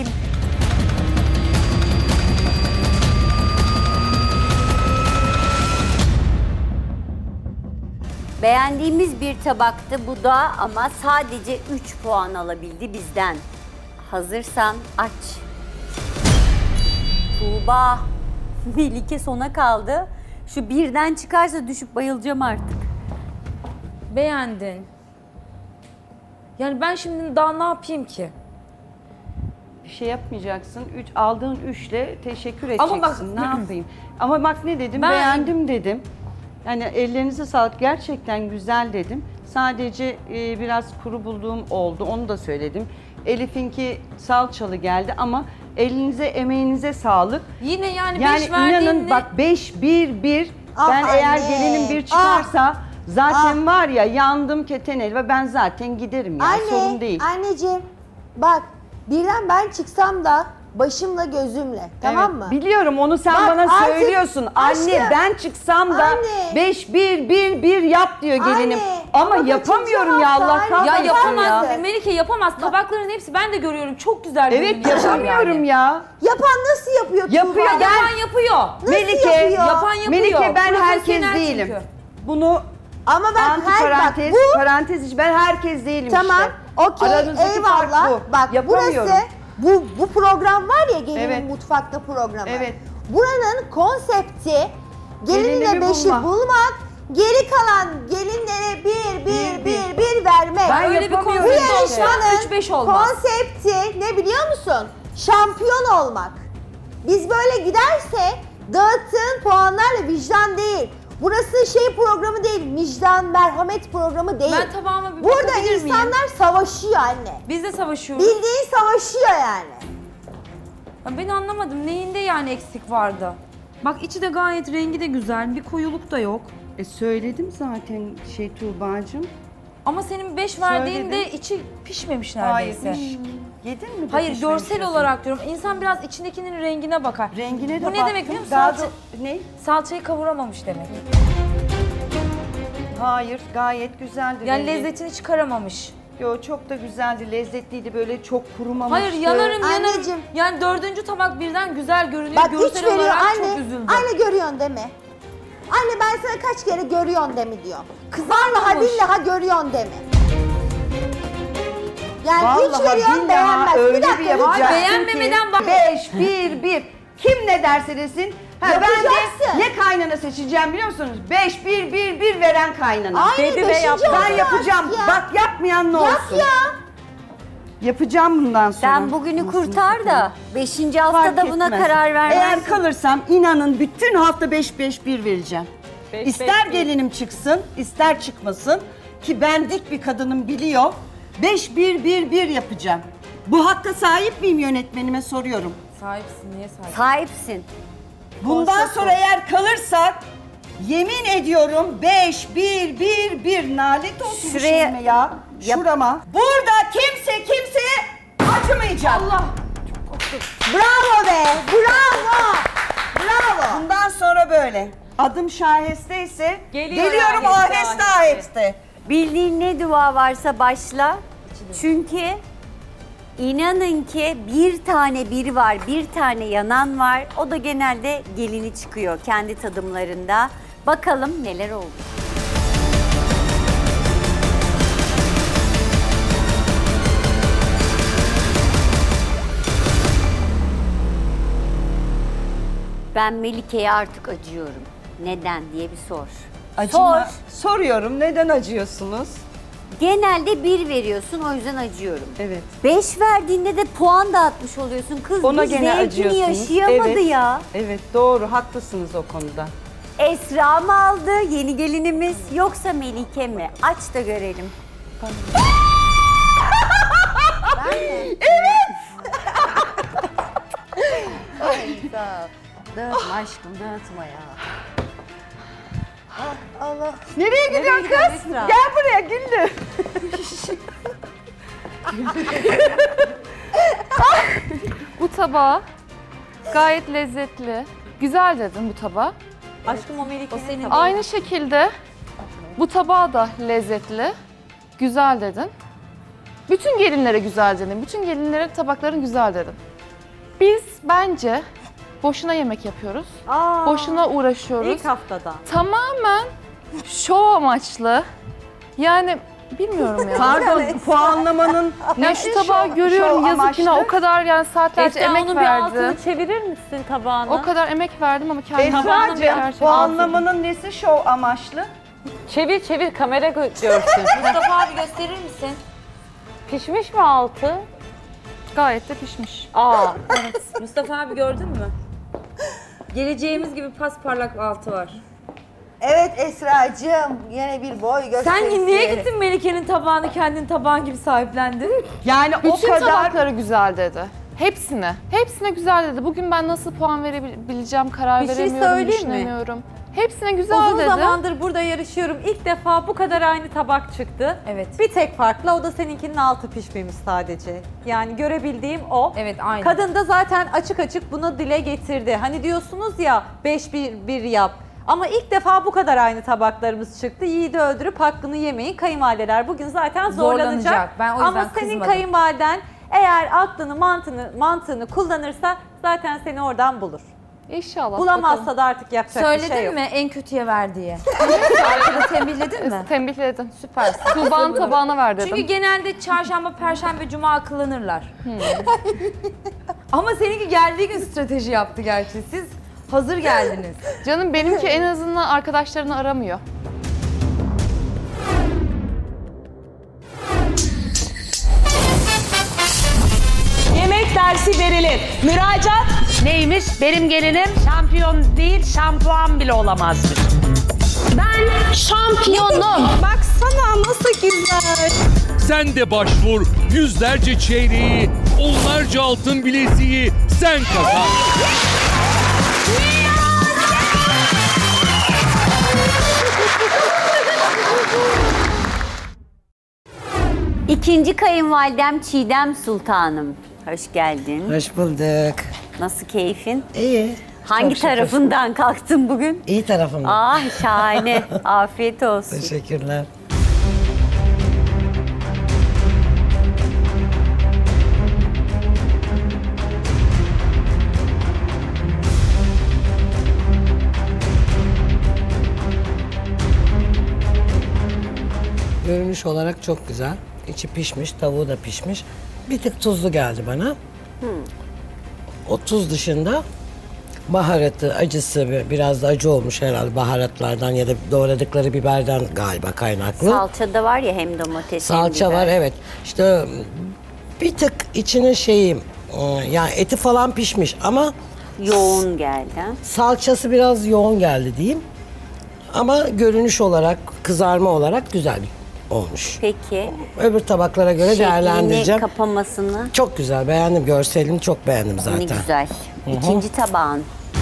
Beğendiğimiz bir tabaktı bu da ama sadece üç puan alabildi bizden. Hazırsan aç. Tuğba, Melike sona kaldı. Şu birden çıkarsa düşüp bayılacağım artık. Beğendin. Yani ben şimdi daha ne yapayım ki? Bir şey yapmayacaksın. Üç, aldığın üçle teşekkür edeceksin. Ama bak- ne yapayım? Ama bak ne dedim? Ben- Beğendim dedim. Yani ellerinize sağlık. Gerçekten güzel dedim. Sadece e, biraz kuru bulduğum oldu. Onu da söyledim. Elif'inki salçalı geldi ama elinize, emeğinize sağlık. Yine yani Yani beş inanın verdiğinde... bak beş, bir, bir. Ah Ben eğer anne. gelinim bir çıkarsa zaten var ya yandım keten elva. Ben zaten giderim ya. Anne, Sorun değil. anneciğim bak birden ben çıksam da başımla gözümle tamam Evet, mı? biliyorum onu sen Bak, bana artık söylüyorsun. Anne aşkım, ben çıksam da anne. beş bir bir bir yap diyor gelinim. Anne, Ama ama yapamıyorum kaçıncı ya hafta Allah anne? kahretsin Ya yapamaz. ya. Melike yapamaz. Tabakların hepsi ben de görüyorum. Çok güzel Evet görünüyor yapamıyorum yani. ya. Yapan nasıl yapıyor? Yapıyor, Tuğba? gel. Yapan yapıyor. Nasıl Melike, yapıyor? Yapan yapıyor. Melike ben herkes Profesyonel değilim. çünkü. Bunu Ama ben anti her bak parantez, bu parantez iç ben herkes değilim tamam işte. okey Aranızdaki eyvallah. fark bu. Bak Yapamıyorum. burası bu bu program var ya gelinin Evet. mutfakta programı. Evet. Buranın konsepti gelinle Gelinimi beşi bulma. bulmak, geri kalan gelinlere bir bir Bir, bir bir, vermek. Ben öyle bir yapamıyorum Bu konsept işte. olsa yarışmanın üç beş olmaz. konsepti ne biliyor musun? Şampiyon olmak. Biz böyle giderse dağıttığın puanlarla vicdan değil. Burası şey programı değil, vicdan, merhamet programı değil. Ben tabağıma bir Burada bakabilir miyim? insanlar savaşıyor anne. Biz de savaşıyoruz. Bildiğin savaşıyor yani. Ya ben anlamadım. Neyinde yani eksik vardı? Bak içi de gayet rengi de güzel. Bir koyuluk da yok. E söyledim zaten şey Tuğba'cığım. Ama senin beş verdiğinde içi pişmemiş neredeyse. Hayır. Yedin mi? de Hayır pişmemiş görsel diyorsun? olarak diyorum. İnsan biraz içindekinin rengine bakar. Rengine de Bu ne baktım. demek biliyor musun? Daha Salça, da- ne? salçayı kavuramamış demek. Hayır gayet güzeldi. Yani rengi. lezzetini çıkaramamış. Yo çok da güzeldi, lezzetliydi böyle çok kurumamıştı. Hayır yanarım yanarım. Anneciğim. Yani dördüncü tabak birden güzel görünüyor. Bak üç Görsel veriyor olarak anne. çok üzüldüm. Anne görüyorsun değil mi? Anne ben sana kaç kere görüyorsun değil mi diyor. Kızarmamış. Vallahi billahi görüyorsun değil mi? Yani üç Vallahi veriyorsun billahi beğenmez. öyle Bir dakika bir lütfen. yapacaksın Beğenmemeden ki, bak- Beş, bir, bir. Kim ne derse desin. Ha, ben de Yapacaksın. ne kaynana seçeceğim biliyor musunuz? Beş, bir, bir, bir veren kaynana. Aynı Dedi ve beşinci yaptı. olsun Ben yapacağım. artık ya. Bak yapmayan ne Yap olsun? ya. Yapacağım bundan sonra. Sen bugünü Anasını kurtar da satayım. beşinci Fark haftada buna etmez. karar vermezsin. Eğer kalırsam inanın bütün hafta beş, beş, bir vereceğim. Beş, ister beş, bir. gelinim çıksın, ister çıkmasın ki ben dik bir kadınım biliyor. Beş, bir, bir, bir yapacağım. Bu hakka sahip miyim yönetmenime soruyorum. Sahipsin niye sahip? Sahipsin. Bundan Konsept sonra eğer kalırsak yemin ediyorum beş, bir, bir, bir nalet olsun Şuraya- şeyime ya. Yap- Şurama. Burada kimse kimseye acımayacak. Allah. Bravo be. Bravo. Bravo. Bundan sonra böyle. Adım Şaheste ise Geliyor geliyorum aheste, aheste aheste. aheste. Bildiğin ne dua varsa başla. Çünkü İnanın ki bir tane bir var, bir tane yanan var. O da genelde gelini çıkıyor kendi tadımlarında. Bakalım neler oldu. Ben Melike'ye artık acıyorum. Neden diye bir sor. Acıma, Sor. Soruyorum, neden acıyorsunuz? Genelde bir veriyorsun, o yüzden acıyorum. Evet. Beş verdiğinde de puan dağıtmış oluyorsun. Kız Ona bir gene zevkini acıyorsunuz. yaşayamadı Evet. ya. Evet, doğru, haklısınız o konuda. Esra mı aldı yeni gelinimiz yoksa Melike mi? Aç da görelim. Evet. Ay sağ ol. Dağıtma aşkım, dağıtma ya. Ah, Allah. Nereye gidiyorsun gidiyorsun kız? Esra? Gel buraya Güllü. Bu tabağı gayet lezzetli. Güzel dedim bu tabağı. Aşkım o Melike'nin Aynı şekilde bu tabağı da lezzetli. Güzel dedin. Bütün gelinlere güzel dedim. Bütün gelinlere tabakların güzel dedim. Biz bence boşuna yemek yapıyoruz. Aa, Boşuna uğraşıyoruz. İlk haftadan. Tamamen şov amaçlı. Yani bilmiyorum ya. Pardon, puanlamanın Ya şu tabağı görüyorum yazık yine o kadar yani saatlerce Esra emek onun bir verdim. altını çevirir misin tabağına? O kadar emek verdim ama kendim Tabağının bir Esra'cığım, gerçek puanlamanın nesi şov amaçlı? Çevir çevir kamera gö- görsün. Mustafa abi gösterir misin? Pişmiş mi altı? Gayet de pişmiş. Aa, evet. Mustafa abi gördün mü? Geleceğimiz gibi pasparlak altı var. Evet Esra'cığım yine bir boy gösterisi. Sen niye gittin Melike'nin tabağını kendin tabağın gibi sahiplendin? Yani Bütün o kadar... tabakları güzel dedi. Hepsine. Hepsine güzel dedi. Bugün ben nasıl puan verebileceğim karar Bir şey veremiyorum, söyleyeyim mi? düşünemiyorum. Hepsine güzel Uzun dedi. zamandır burada yarışıyorum. İlk defa bu kadar aynı tabak çıktı. Evet. Bir tek farkla o da seninkinin altı pişmemiş sadece. Yani görebildiğim o. Evet aynı. Kadın da zaten açık açık bunu dile getirdi. Hani diyorsunuz ya beş bir bir yap. Ama ilk defa bu kadar aynı tabaklarımız çıktı. Yiğidi öldürüp hakkını yemeyin. Kayınvalideler bugün zaten zorlanacak. Zorlanacak. Ben o yüzden Ama senin kızmadım. kayınvaliden eğer aklını mantığını, mantığını kullanırsa zaten seni oradan bulur. İnşallah. Bulamazsa bakalım. da artık yapacak bir şey Söyledin yok. mi en kötüye ver diye? Arkada tembihledin mi? Tembihledim. Süpersin. Tuğba'nın tabağına ver dedim. Çünkü genelde çarşamba, perşembe, cuma akıllanırlar. Ama seninki geldiği gün strateji yaptı gerçi. Siz hazır geldiniz. Canım benimki en azından arkadaşlarını aramıyor. Yemek dersi verilir. Müracaat. Neymiş? Benim gelinim şampiyon değil, şampuan bile olamazmış. Ben şampiyonum. Baksana nasıl güzel. Sen de başvur, yüzlerce çeyreği, onlarca altın bileziği sen kazan. İkinci kayınvalidem Çiğdem Sultanım. Hoş geldin. Hoş bulduk. Nasıl keyfin? İyi. Hangi Çok şükür. tarafından kalktın bugün? İyi tarafımda. Ah şahane. Afiyet olsun. Teşekkürler. Görünüş olarak çok güzel. İçi pişmiş, tavuğu da pişmiş. Bir tık tuzlu geldi bana. O tuz dışında baharatı, acısı bi- biraz da acı olmuş herhalde baharatlardan ya da doğradıkları biberden galiba kaynaklı. Salça da var ya hem domates hem Salça biber. var evet. İşte bir tık içine şeyi e, yani eti falan pişmiş ama yoğun geldi. ha? salçası biraz yoğun geldi diyeyim. Ama görünüş olarak, kızarma olarak güzel bir olmuş. Peki. Öbür tabaklara göre Şeklini, değerlendireceğim. kapamasını Çok güzel, beğendim. Görselini çok beğendim zaten. ne güzel. Hı hı. İkinci tabağın.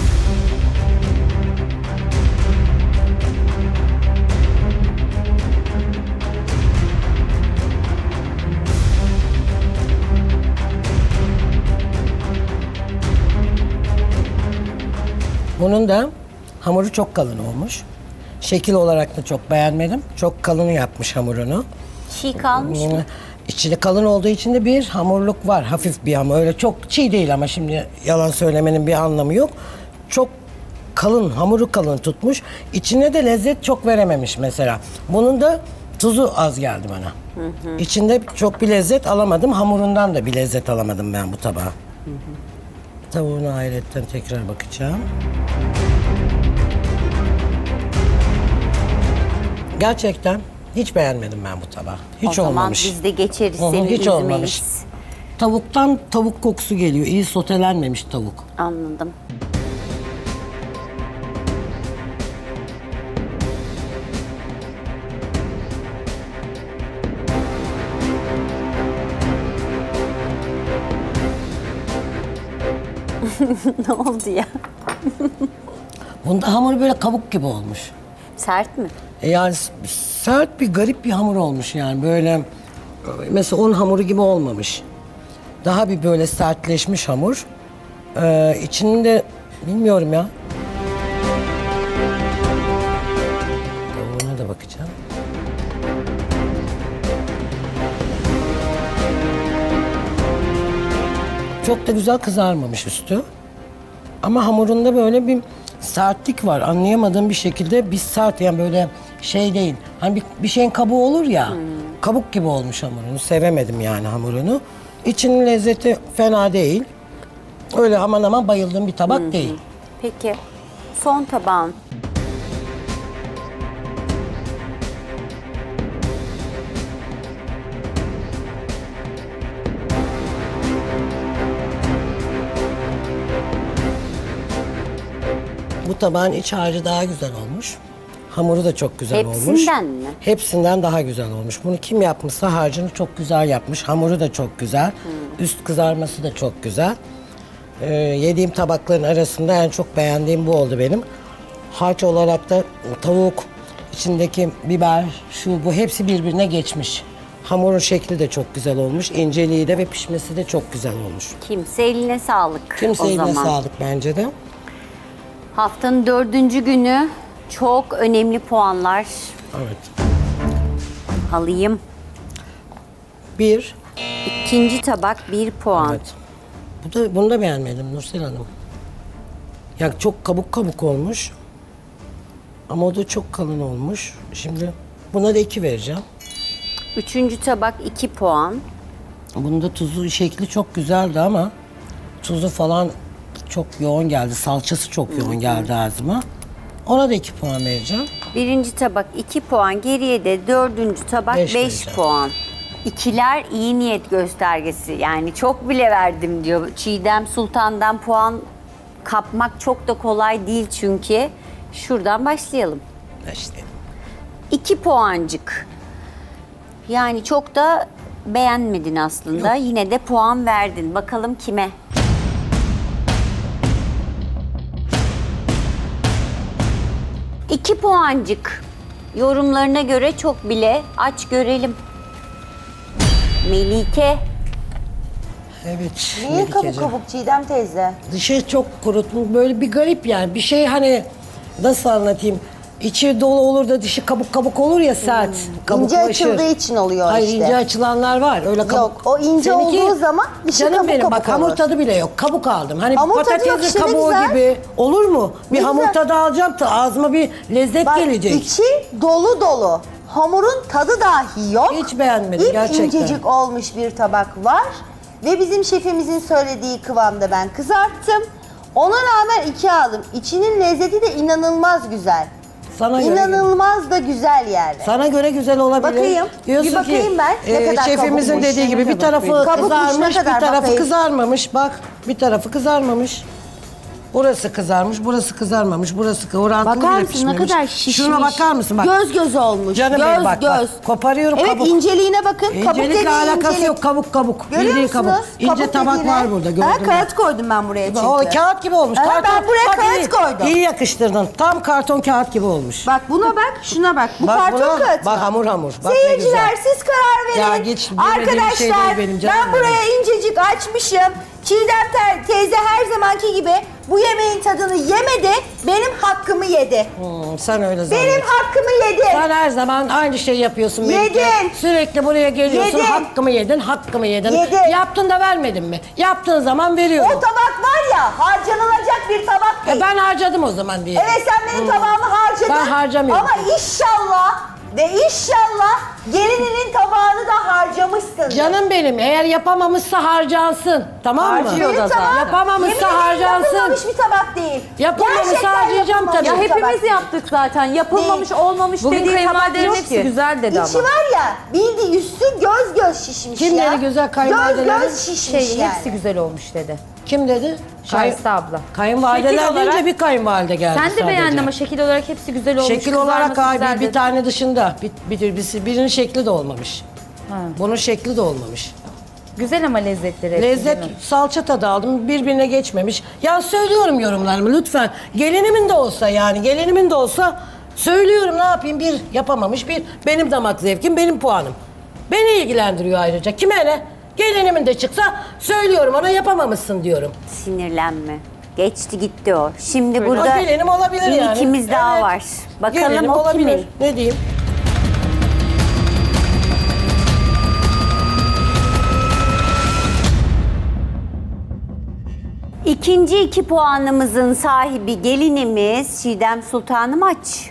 Bunun da hamuru çok kalın olmuş. Şekil olarak da çok beğenmedim. Çok kalın yapmış hamurunu. Çiğ kalmış mı? İçinde kalın olduğu için de bir hamurluk var. Hafif bir ama öyle çok çiğ değil ama şimdi yalan söylemenin bir anlamı yok. Çok kalın, hamuru kalın tutmuş. İçine de lezzet çok verememiş mesela. Bunun da tuzu az geldi bana. Hı hı. İçinde çok bir lezzet alamadım. Hamurundan da bir lezzet alamadım ben bu tabağa. Hı hı. Tavuğuna hayretten tekrar bakacağım. Gerçekten hiç beğenmedim ben bu tabağı. Hiç o olmamış. O zaman biz de geçeriz, Hı hı, seni hiç üzmeyiz. olmamış. Tavuktan tavuk kokusu geliyor. İyi sotelenmemiş tavuk. Anladım. Ne oldu ya? Bunda hamur böyle kabuk gibi olmuş. Sert mi? E yani sert bir garip bir hamur olmuş yani böyle mesela un hamuru gibi olmamış. Daha bir böyle sertleşmiş hamur. Ee, içinde bilmiyorum ya. Tavuğuna da bakacağım. Çok da güzel kızarmamış üstü. Ama hamurunda böyle bir sertlik var. Anlayamadığım bir şekilde bir sert yani böyle şey değil. Hani bir, bir şeyin kabuğu olur ya. Hmm. Kabuk gibi olmuş hamurunu. Sevemedim yani hamurunu. İçinin lezzeti fena değil. Öyle aman aman bayıldığım bir tabak hmm. değil. Peki. Son tabağın. Bu tabağın iç harcı daha güzel olmuş. Hamuru da çok güzel Hepsinden olmuş. Hepsinden mi? Hepsinden daha güzel olmuş. Bunu kim yapmışsa harcını çok güzel yapmış. Hamuru da çok güzel. Hmm. Üst kızarması da çok güzel. Ee, yediğim tabakların arasında en çok beğendiğim bu oldu benim. Harç olarak da tavuk, içindeki biber, şu bu hepsi birbirine geçmiş. Hamurun şekli de çok güzel olmuş. İnceliği de ve pişmesi de çok güzel olmuş. Kimse eline sağlık. Kimse o eline zaman. sağlık bence de. Haftanın dördüncü günü çok önemli puanlar. Evet. Alayım. Bir. İkinci tabak bir puan. Evet. Bu da, bunu da beğenmedim Nursel Hanım. Ya çok kabuk kabuk olmuş. Ama o da çok kalın olmuş. Şimdi buna da iki vereceğim. Üçüncü tabak iki puan. Bunda tuzu şekli çok güzeldi ama tuzu falan çok yoğun geldi. Salçası çok yoğun geldi ağzıma. Ona da iki puan vereceğim. Birinci tabak iki puan. Geriye de dördüncü tabak beş, beş puan. İkiler iyi niyet göstergesi. Yani çok bile verdim diyor. Çiğdem Sultan'dan puan kapmak çok da kolay değil çünkü. Şuradan başlayalım. Başlayalım. İki puancık. Yani çok da beğenmedin aslında. Yok. Yine de puan verdin. Bakalım kime? İki puancık. Yorumlarına göre çok bile. Aç görelim. Melike. Evet. Niye kabuk kabuk Çiğdem teyze? Dışı çok kurutmuş. Böyle bir garip yani. Bir şey hani nasıl anlatayım? İçi dolu olur da dışı kabuk kabuk olur ya sert. Hmm. İnce açıldığı için oluyor Hayır, işte. Hayır ince açılanlar var. Öyle kabuk. Yok o ince Seninki, olduğu zaman dışı canım kabuk benim, kabuk bak, olur. hamur tadı bile yok. Kabuk aldım. Hani hamur patatesin işte kabuğu gibi. Olur mu? Bir ne hamur güzel. Tadı alacağım da ağzıma bir lezzet bak, gelecek. İçi dolu dolu. Hamurun tadı dahi yok. Hiç beğenmedim İp gerçekten. incecik olmuş bir tabak var. Ve bizim şefimizin söylediği kıvamda ben kızarttım. Ona rağmen iki aldım. İçinin lezzeti de inanılmaz güzel. Sana İnanılmaz göre, da güzel yani. Sana göre güzel olabilir. Bakayım. Diyorsun bir bakayım ki, ben ne e, kadar şefimizin kabukmuş. dediği gibi bir tarafı kabukmuş, kızarmış, kadar bir tarafı bakayım. kızarmamış. Bak, bir tarafı kızarmamış. Burası kızarmış, burası kızarmamış, burası orantılı bile pişmemiş. Bakar mısın ne kadar şişmiş. Şuna bakar mısın? Bak. Göz göz olmuş. Canım göz benim bak, göz. bak. Koparıyorum evet, kabuk. Evet inceliğine bakın. İncelikle alakası incelik. Yok, kabuk kabuk. Görüyor Bildiğin musunuz? kabuk. İnce kabuk tabak dediğine. var burada, gördüm Ha, kağıt koydum ben buraya çünkü. O kağıt gibi olmuş. Ha, karton, ben buraya bak, kağıt iyi, koydum. İyi yakıştırdın. Tam karton kağıt gibi olmuş. Bak buna bak, şuna bak. Bu bak, karton buna, kağıt bak hamur hamur. Bak seyirciler siz karar verin. Ya geç, arkadaşlar şey benim, ben buraya incecik açmışım. Çiğdem te- teyze her zamanki gibi bu yemeğin tadını yemedi, benim hakkımı yedi. Hmm, sen öyle zannediyorsun. Benim hakkımı yedi. Sen her zaman aynı şeyi yapıyorsun Melike. Yedin. Sürekli buraya geliyorsun, Yedin. hakkımı yedin, hakkımı yedin. Yedin. Yaptın da vermedin mi? Yaptığın zaman veriyorum. O tabak var ya, harcanılacak bir tabak değil. E ben harcadım o zaman diye. Evet, sen benim Hmm. tabağımı harcadın. Ben harcamıyorum. Ama inşallah ve inşallah gelininin tabağını da harcamışsın. Canım benim, eğer yapamamışsa harcansın. Tamam mı? Benim tabağım, Yapamamışsa yemin ederim harcansın. yapılmamış bir tabak değil. Yapılmamışsa Gerçekten harcayacağım yapılmamış tabii. Ya bir tabak hepimiz değil. yaptık zaten. Yapılmamış, olmamış Bugün dediği tabak kayınvalidelerin yok hepsi ki. güzel dedi İçi ama. var ya, bildiği üstü göz göz şişmiş ya. Kim dedi güzel kayınvalidelerin? Göz göz şişmiş Şey, yani. hepsi güzel olmuş dedi. Kim dedi? Şahiste abla. Kayınvalideler Şekil deyince olarak- bir kayınvalide geldi Sen de sadece. beğendin ama şekil olarak hepsi güzel olmuş. Şekil olarak kızarması abi güzel bir dedi. tane dışında. Bir, bir, birisi- birinin şekli de olmamış. Ha. Bunun şekli de olmamış. Güzel ama lezzetleri. hepsi Lezzet, değil mi? salça tadı aldım. Birbirine geçmemiş. Ya söylüyorum yorumlarımı lütfen. Gelinimin de olsa yani gelinimin de olsa söylüyorum, ne yapayım, bir yapamamış, bir benim damak zevkim, benim puanım. Beni ilgilendiriyor ayrıca. Kime ne? Gelinimin de çıksa söylüyorum ona, yapamamışsın diyorum. Sinirlenme. Geçti gitti o. Şimdi Öyle. burada O gelinim olabilir yani. ikimiz daha Evet. var. Bakalım Gelinim o olabilir. kimin? Ne diyeyim? İkinci iki puanımızın sahibi gelinimiz Çiğdem Sultanım aç.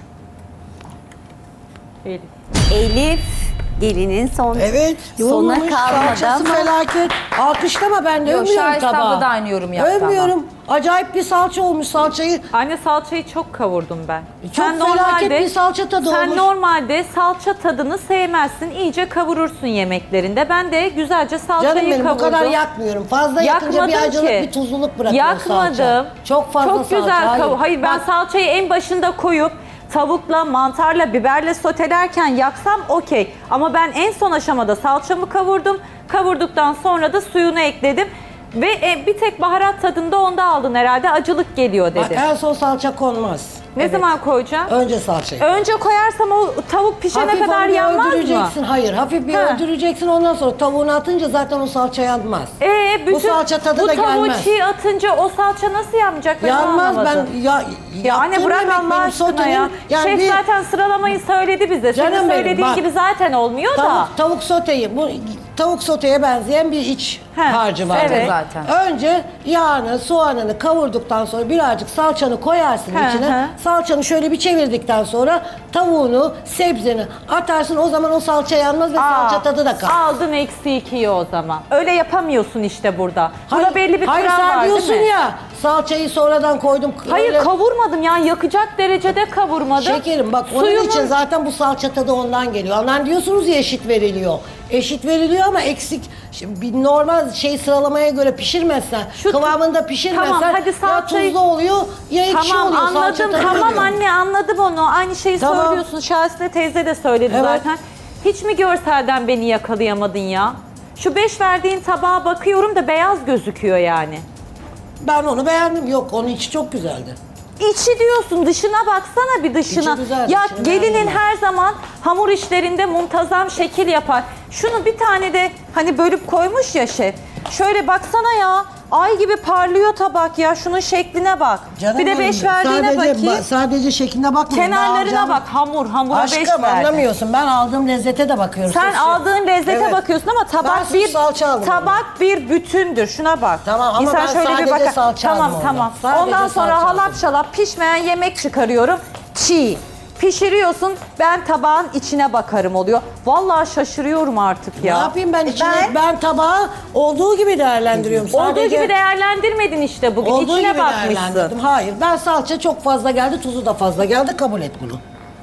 Elif. Elif gelinin son Evet. sona Yoğurmuş, kalmadı salçası ama felaket. Alkışlama, ben de Yok, övmüyorum Şahiste tabağı. abla da aynı yorum yaptı ama. Övmüyorum. Acayip bir salça olmuş salçayı. Anne salçayı çok kavurdum ben. Çok felaket bir salça tadı sen olmuş. normalde salça tadını sevmezsin. İyice kavurursun yemeklerinde. Ben de güzelce salçayı Canım benim kavurdum. bu kadar yakmıyorum. Fazla yakınca bir Yakmadım acılık, ki. bir tuzluluk bırakıyor Yakmadım. salça. Çok fazla Çok salça. güzel Hayır. kavur. Hayır, ben Bak, salçayı en başında koyup tavukla, mantarla, biberle sotelerken yaksam okey. Ama ben en son aşamada salçamı kavurdum. Kavurduktan sonra da suyunu ekledim. Ve e, bir tek baharat tadında onda aldın herhalde. Acılık geliyor bak dedi. en son salça konmaz. Ne zaman koyacağım? Önce salçayı. Önce koyarsam o tavuk pişene Hafif kadar onu bir yanmaz mı? öldüreceksin. Hayır, hafif bir Ha. öldüreceksin, ondan sonra tavuğunu atınca zaten o salça yanmaz. Ee, bütün, Bu salça tadı bu da tavuğu gelmez. çiğ atınca o salça nasıl yanmayacak? Ben Yanmaz, anlamadım. ben ya, Ya anne yaptığım bırak yemek Allah benim aşkına sotenim. ya. Yani Şef bir- zaten sıralamayı söyledi bize. Senin Canım benim, söylediğin bak. gibi zaten olmuyor da. Tavuk, tavuk soteyi, bu tavuk soteye benzeyen bir iç He, harcı var. evet. Zaten. Önce yağını, soğanını kavurduktan sonra birazcık salçanı koyarsın He, içine. he. Salçanı şöyle bir çevirdikten sonra tavuğunu, sebzeni atarsın. O zaman o salça yanmaz ve Aa, salça tadı da kalır. Aldın eksi ikiyi o zaman. Öyle yapamıyorsun işte burada. Burada belli bir hayır, kural sen var diyorsun değil mi? ya salçayı sonradan koydum. Hayır öyle- kavurmadım yani yakacak derecede kavurmadım. Şekerim bak, onun Suyumun- için zaten bu salça tadı ondan geliyor. Ondan diyorsunuz ya eşit veriliyor. Eşit veriliyor ama eksik. Şimdi bir normal şey sıralamaya göre pişirmezsen, Şu- kıvamında pişirmezsen Tamam, hadi ya salçayı- tuzlu oluyor ya ekşi Tamam oluyor. Salça anladım, tadı tamam geliyor. anne anladım onu. Aynı şeyi Tamam. söylüyorsun. Şahiste teyze de söyledi Evet. zaten. Hiç mi görselden beni yakalayamadın ya? Şu beş verdiğin tabağa bakıyorum da beyaz gözüküyor yani. Ben onu beğendim. Yok, onun içi çok güzeldi. İçi diyorsun, dışına baksana bir dışına. İçi güzel, ya içini gelinin beğendim ben. her zaman hamur işlerinde muntazam şekil yapar. Şunu bir tane de hani bölüp koymuş ya şef. Şöyle baksana ya. Ay gibi parlıyor tabak ya. Şunun şekline bak. Canım bir de benim, beş verdiğine sadece, bakayım. ba- sadece şekline bakmıyorum. Ben Kenarlarına alacağım- bak. Hamur, hamura beş Aşkım verdi. anlamıyorsun. Ben aldığım lezzete de bakıyorum. Sen Sus, aldığın lezzete Evet. bakıyorsun ama tabak Ben bir salça aldım tabak bir bütündür. Şuna bak. Tamam, ama İnsan ben şöyle bir sadece bakar. salça Tamam aldım tamam. oradan. Sadece Ondan sonra salça halap aldım. şalap pişmeyen yemek çıkarıyorum. Çiğ. Pişiriyorsun, ben tabağın içine bakarım oluyor. Vallahi şaşırıyorum artık ya. Ne yapayım ben içine? Ben, tabağı olduğu gibi değerlendiriyorum. Olduğu Sadece- gibi değerlendirmedin işte bugün. Olduğu İçine gibi bakmışsın. değerlendirdim. Hayır, ben salça çok fazla geldi, tuzu da fazla geldi. Kabul et bunu.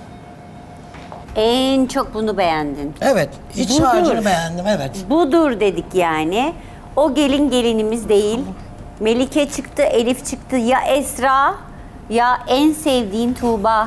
En çok bunu beğendin. Evet, iç Budur. harcını beğendim, evet. Budur dedik yani. O gelin gelinimiz değil. Melike çıktı, Elif çıktı. Ya Esra ya en sevdiğin Tuğba.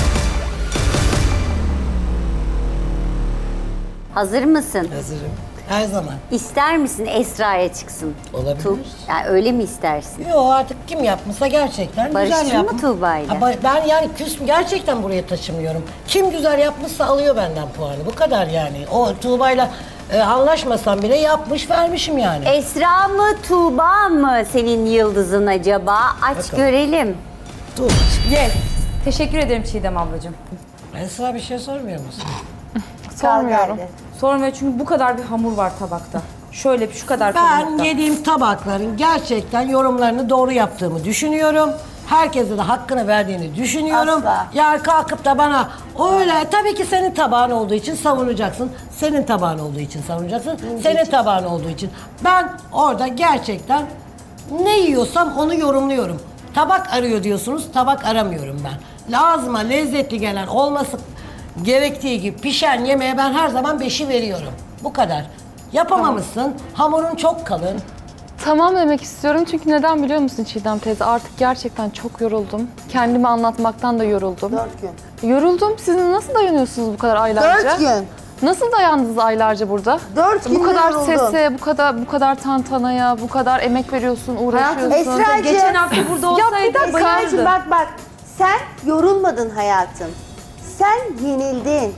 Hazır mısın? Hazırım. Her zaman. İster misin Esra'ya çıksın? Olabilir. Tu- yani öyle mi istersin? Yok artık kim yapmışsa gerçekten Barıştın güzel mı yapmış. Tuğba'yla? Ha, ba- Ben yani küs gerçekten buraya taşımıyorum. Kim güzel yapmışsa alıyor benden puanı. Bu kadar yani. O Tuğba'yla e, anlaşmasam bile yapmış vermişim yani. Esra mı Tuğba mı senin yıldızın acaba? Aç Bakalım. görelim. Tuğba. Yes. Teşekkür ederim Çiğdem ablacığım. Esra bir şey sormuyor musun? Sormuyorum. Sormuyor çünkü bu kadar bir hamur var tabakta. Şöyle bir şu kadar Ben kalınlıkta. yediğim tabakların gerçekten yorumlarını doğru yaptığımı düşünüyorum. Herkese de hakkını verdiğini düşünüyorum. Asla. Yani kalkıp da bana öyle tabii ki senin tabağın olduğu için savunacaksın. Senin tabağın olduğu için savunacaksın. Senin tabağın olduğu için. Ben orada gerçekten ne yiyorsam onu yorumluyorum. Tabak arıyor diyorsunuz, tabak aramıyorum ben. Lazıma lezzetli gelen olması gerektiği gibi pişen yemeğe ben her zaman beşi veriyorum. Bu kadar. Yapamamışsın, hamurun çok kalın. Tamam demek istiyorum çünkü neden biliyor musun Çiğdem teyze? Artık gerçekten çok yoruldum. Kendimi anlatmaktan da yoruldum. Dört gün. Yoruldum. Siz nasıl dayanıyorsunuz bu kadar aylarca? Dört gün. Nasıl dayandınız aylarca burada? Dört Bu günde kadar yoruldum. sese, bu kadar bu kadar tantanaya, bu kadar emek veriyorsun, uğraşıyorsun. Esra'cığım. Geçen hafta burada Ya bir olsaydı dakika. Esra'cığım bak bak. Sen yorulmadın hayatım. Sen yenildin.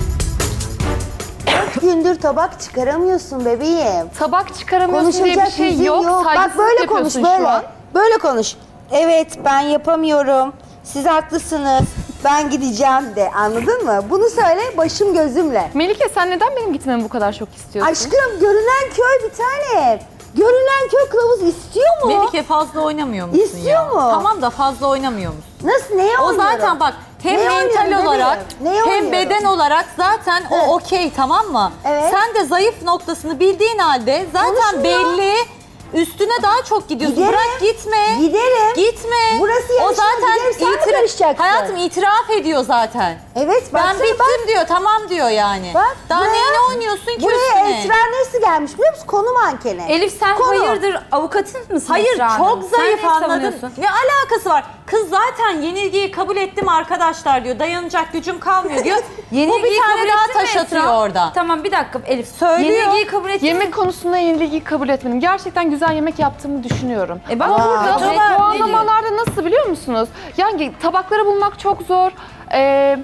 Dört gündür tabak çıkaramıyorsun bebeğim. Tabak çıkaramıyorsun diye bir Konuşacak şey yüzün yok. Bak Saygısızlık böyle konuş yapıyorsun şu böyle. an. Böyle konuş. Evet ben yapamıyorum. Siz haklısınız. Ben gideceğim de anladın mı? Bunu söyle başım gözümle. Melike sen neden benim gitmemi bu kadar çok istiyorsun? Aşkım görünen köy bir tane. Görünen köy kılavuz istiyor mu? Melike fazla oynamıyor musun İstiyor ya? mu? Tamam da fazla oynamıyor musun? Nasıl neye O oynuyorum? zaten bak hem Neye mental oynuyorum olarak bebeğim? Neye hem oynuyorum? beden olarak zaten Evet. o okey tamam mı? Evet. Sen de zayıf noktasını bildiğin halde zaten Konuşmuyor. belli. Üstüne daha çok gidiyorsun. Giderim. Bırak gitme. Giderim. Gitme. Burası O yarışma, zaten giderim, sen mi itira- karışacaksın? hayatım itiraf ediyor zaten. Evet Ben baksana bittim bak. diyor. Tamam diyor yani. Bak, Daha buraya- neyine oynuyorsun ki Buraya üstüne? Esra nesi gelmiş biliyor musun? Konu mankeni. Elif sen Konu. hayırdır avukatın mısın Hayır Esra Hanım? çok zayıf Sen ne anladın. savunuyorsun? Ne alakası var? Kız zaten yenilgiyi kabul ettim arkadaşlar diyor. Dayanacak gücüm kalmıyor diyor. Bu bir Yenilgiyi tane kabul daha ettin mi taş Esra? atıyor orada. Tamam bir dakika Elif. Söylüyor. Yenilgiyi kabul ettin mi? Yemek konusunda yenilgiyi kabul etmedim. Gerçekten güzel yemek yaptığımı düşünüyorum. E bak Ama Aa, burada tamam, e, puanlamalarda nasıl biliyor musunuz? Yani tabakları bulmak çok zor. Ee,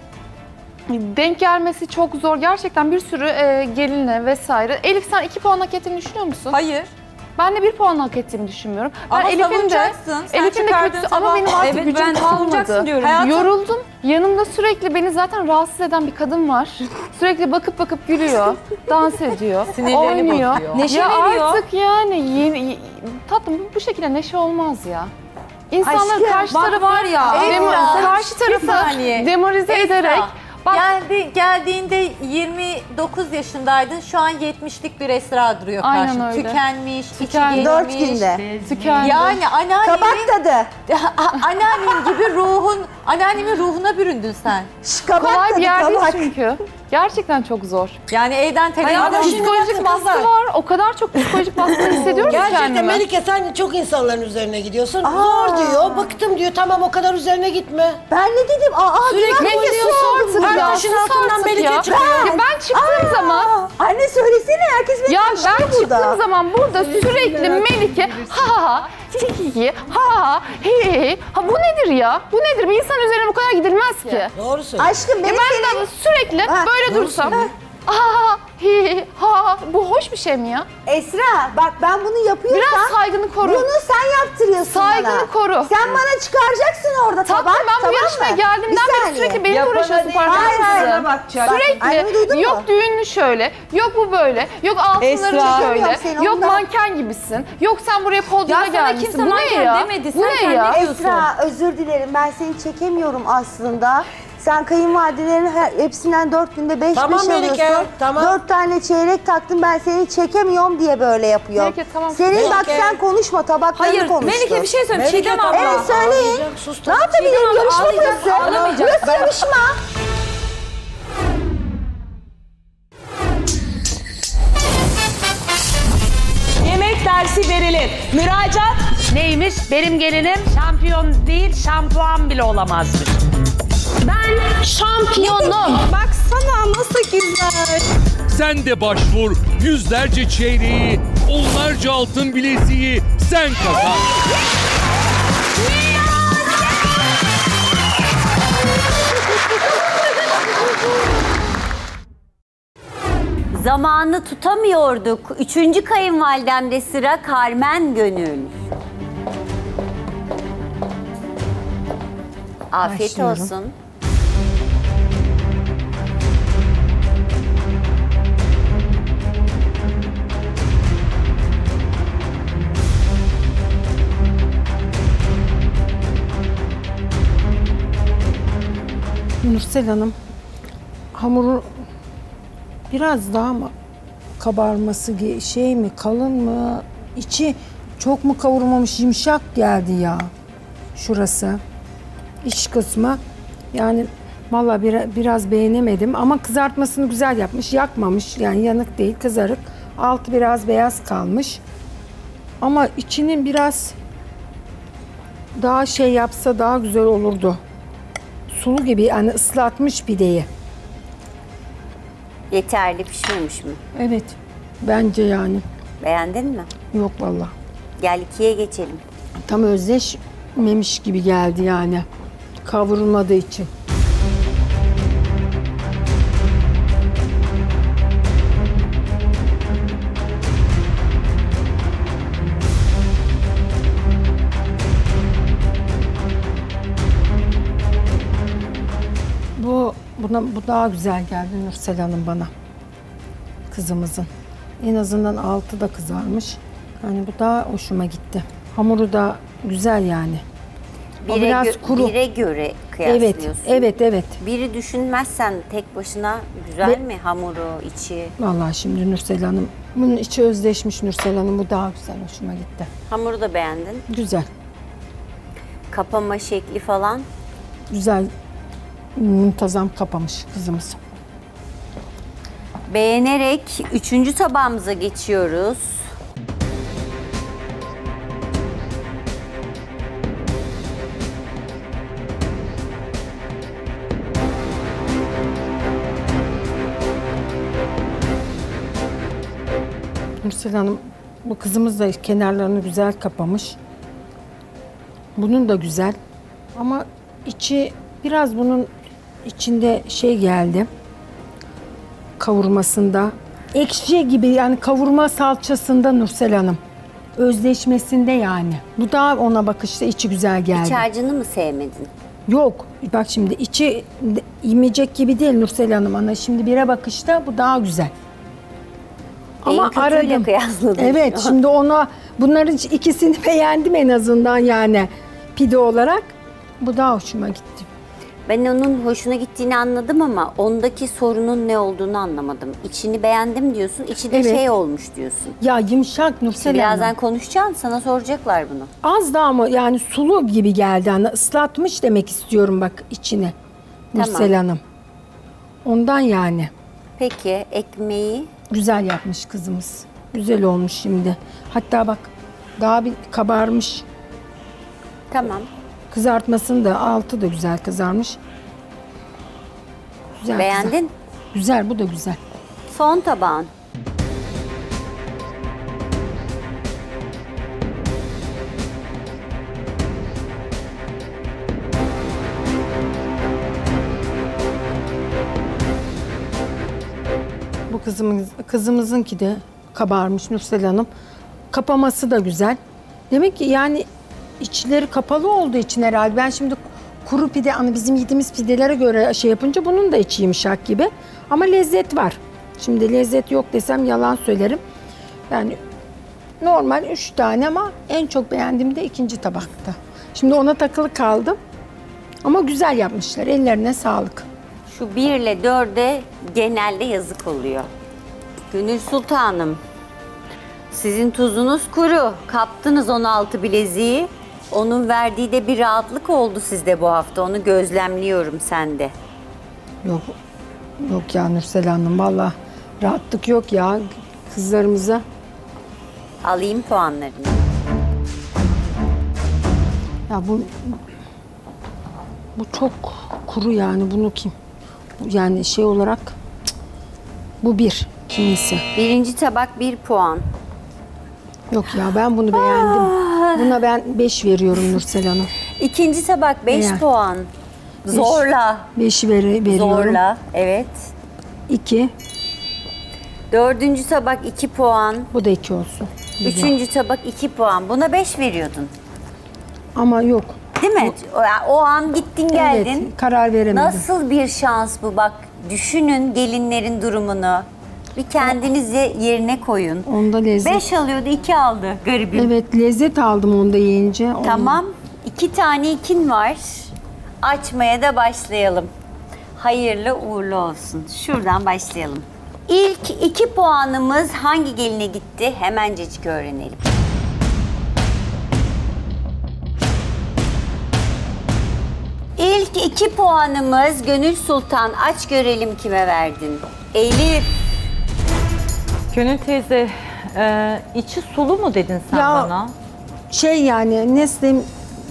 denk gelmesi çok zor. Gerçekten bir sürü e, gelinle vesaire. Elif sen iki puan hak ettiğini düşünüyor musun? Hayır. Ben de bir puan hak ettiğimi düşünmüyorum. Ben Ama Elif'in de, savunacaksın. Sen Elif'in de çıkardığın kötüsü ama tabağı- benim artık Evet, gücüm ben savunacaksın kalmadı. diyorum. Hayatım- Yoruldum. Yanımda sürekli beni zaten rahatsız eden bir kadın var. Sürekli bakıp bakıp gülüyor, dans ediyor, Sinirlerini oynuyor. bozuyor. Neşe ya veriyor. artık yani yeni, tatlım bu şekilde neşe olmaz ya. İnsanların Aşkım, karşı bak tarafı, var ya, demo- Esra, karşı bir tarafı saniye. demoralize Esra, ederek bak Geldi, geldiğinde yirmi dokuz yaşındaydın. Şu an yetmişlik bir Esra duruyor Aynen karşında. öyle. Tükenmiş, Tükendi. içi Dört geçmiş. günde. tükendi. Yani anneannemin, Kabak tadı. anneannem gibi ruhun, anneannemin ruhuna büründün sen. Şş, kabak kolay tadı bir yer değil kabak. çünkü. Gerçekten çok zor. Yani evden televizyon... Hayatım, şimdi Psikolojik bakın baskı kızlar. var. O kadar çok psikolojik baskı hissediyorum ki Gerçekten kendime. Melike sen çok insanların üzerine gidiyorsun. Zor diyor, bıktım diyor. Tamam o kadar üzerine gitme. Ben ne dedim? Aa, Sürekli ben Melike oynuyorsun. sus artık Her ya. taşın Sus altından artık Melike ya. çıkıyor. Ya ben çıktığım Aa, zaman Anne söylesene herkes beni Ya karıştırıyor ben çıktığım burada. zaman burada sürekli Melike ha ha ha hi hi ha ha hi hi hi ha bu nedir ya? Bu nedir? Bir insan üzerine bu kadar gidilmez ki. Doğru söylüyorsun. Aşkım E benim ben senin... de sürekli Ha, böyle doğru dursam söylüyorsun. ha ha hi hi ha ha bu hoş bir şey mi ya? Esra bak ben bunu yapıyorsam... Biraz saygını koru. Bunu sen yaptırıyorsun Saygını bana. koru. Sen bana çıkaracaksın orada Tatlım tabak. ben bu tamam yarışmaya mı? geldiğimden Bir beri saniye. sürekli benimle Yapana uğraşıyorsun değil, farkında hayır, hayır. mısın? bakacak. Annemi duydun Sürekli mu? yok düğünlü şöyle, yok bu böyle, yok altınları Esra. şöyle, Yok seni yok ondan. manken gibisin, yok sen buraya podyuma Ya sana gelmişsin. kimse Bu ne manken ya? demedi, Bu sen ne kendi ya? diyorsun. Esra özür dilerim ben seni çekemiyorum aslında. Sen kayınvalidelerin her- hepsinden dört günde beş Tamam beş Melike, alıyorsun. tamam. Dört tane çeyrek taktım ben seni çekemiyorum diye böyle yapıyorum. Melike, tamam. Senin bak Melike. sen konuşma tabaklarını Hayır konuştun. Melike bir şey söyle. Melike, Çiğdem tamam. abla. Evet söyleyin. Ağlayacak, sus Ne tamam. yapabilirim? Çiğdem abla Yarışma ağlayacak, burası. ağlamayacak. Burası yarışma. Yemek dersi verilir. Müracaat. Neymiş? Benim gelinim şampiyon değil, şampuan bile olamazmış. Ben şampiyonum. Baksana nasıl güzel. Sen de başvur. Yüzlerce çeyreği, onlarca altın bileziği sen kazan. Zamanı tutamıyorduk. Üçüncü kayınvalidemde sıra Carmen Gönül. Afiyet Başlıyorum. olsun. Nursel Hanım, hamuru biraz daha mı kabarması ge- şey mi, kalın mı, içi çok mu kavurmamış, yumuşak geldi ya şurası, iç kısmı. Yani vallahi bir, biraz beğenemedim ama kızartmasını güzel yapmış, yakmamış, yani yanık değil, kızarık. Altı biraz beyaz kalmış ama içinin biraz daha şey yapsa daha güzel olurdu. Sulu gibi, yani ıslatmış pideyi. Yeterli pişmemiş mi? Evet, bence yani. Beğendin mi? Yok vallahi. Gel ikiye geçelim. Tam özleşmemiş gibi geldi yani. Kavrulmadığı için. Bu buna bu daha güzel geldi Nursel Hanım bana. Kızımızın. En azından altı da kızarmış. Yani bu daha hoşuma gitti. Hamuru da güzel yani. O Bire, biraz gö- kuru. bire göre kıyaslıyorsun. Evet, evet, evet. Biri düşünmezsen tek başına güzel Ve- mi hamuru, içi? Vallahi şimdi Nursel Hanım, bunun içi özleşmiş Nursel Hanım. Bu daha güzel, hoşuma gitti. Hamuru da beğendin. Güzel, Kapama şekli falan. güzel, muntazam kapamış kızımız. Beğenerek üçüncü tabağımıza geçiyoruz. Nursel Hanım, bu kızımız da kenarlarını güzel kapamış. Bunun da güzel. Ama içi biraz bunun içinde şey geldi. Kavurmasında. Ekşi gibi, yani kavurma salçasında Nursel Hanım. Özleşmesinde yani. Bu daha ona bakışta içi güzel geldi. İç harcını mı sevmedin? Yok. Bak şimdi içi imecek gibi değil Nursel Hanım. Ana şimdi bire bakışta bu daha güzel. En kötüyle kıyasladın Evet, şu an. şimdi ona bunların ikisini beğendim en azından yani pide olarak. Bu daha hoşuma gitti. Ben onun hoşuna gittiğini anladım ama ondaki sorunun ne olduğunu anlamadım. İçini beğendim diyorsun, içi de Evet. şey olmuş diyorsun. Ya yumuşak Nursel Birazdan Hanım. konuşacaksın, sana soracaklar bunu. Az daha ama yani sulu gibi geldi. Hani ıslatmış demek istiyorum bak içine. Nursel Tamam. Hanım. Ondan yani. Peki ekmeği? Güzel yapmış kızımız. Güzel olmuş şimdi. Hatta bak daha bir kabarmış. Tamam. Kızartmasının da altı da güzel kızarmış. Güzel, Beğendin? Güzel. Güzel, bu da güzel. Son tabağın. Bu kızımız, kızımızınki de kabarmış Nursel Hanım. Kapaması da güzel. Demek ki yani içleri kapalı olduğu için herhalde. Ben şimdi kuru pide, hani bizim yediğimiz pidelere göre şey yapınca bunun da içi yumuşak gibi. Ama lezzet var. Şimdi lezzet yok desem yalan söylerim. Yani normal üç tane ama en çok beğendiğim de ikinci tabakta. Şimdi ona takılı kaldım. Ama güzel yapmışlar. Ellerine sağlık. Şu bir ile dörde genelde yazık oluyor. Gönül Sultanım, sizin tuzunuz kuru. Kaptınız on altı bileziği. Onun verdiği de bir rahatlık oldu sizde bu hafta. Onu gözlemliyorum sende. Yok, yok ya Nursel Hanım. Vallahi rahatlık yok ya kızlarımıza. Alayım puanlarını. Ya bu Bu çok kuru yani, bunu kim? Yani şey olarak cık, bu bir kimisi. Birinci tabak bir puan. Yok ya, ben bunu beğendim. Buna ben beş veriyorum Nursel Hanım. İkinci tabak beş Beğen. puan. Zorla. beşi ver, veriyorum. Zorla, evet. iki. Dördüncü tabak iki puan. Bu da iki olsun. Güzel. Üçüncü tabak iki puan. Buna beş veriyordun. Ama yok. Değil mi? O, o an gittin geldin. Evet, karar veremedim. Nasıl bir şans bu? Bak düşünün gelinlerin durumunu. Bir kendinizi yerine koyun. Onda lezzet. Beş alıyordu, iki aldı garibim. Evet, lezzet aldım onda yiyince. Tamam. iki tane ikin var. Açmaya da başlayalım. Hayırlı uğurlu olsun. Şuradan başlayalım. İlk iki puanımız hangi geline gitti? Hemencecik öğrenelim. İlk iki puanımız Gönül Sultan. Aç görelim kime verdin. Elif. Gönül teyze, e, içi sulu mu dedin sen Ya, bana? Şey yani, ne diyeyim,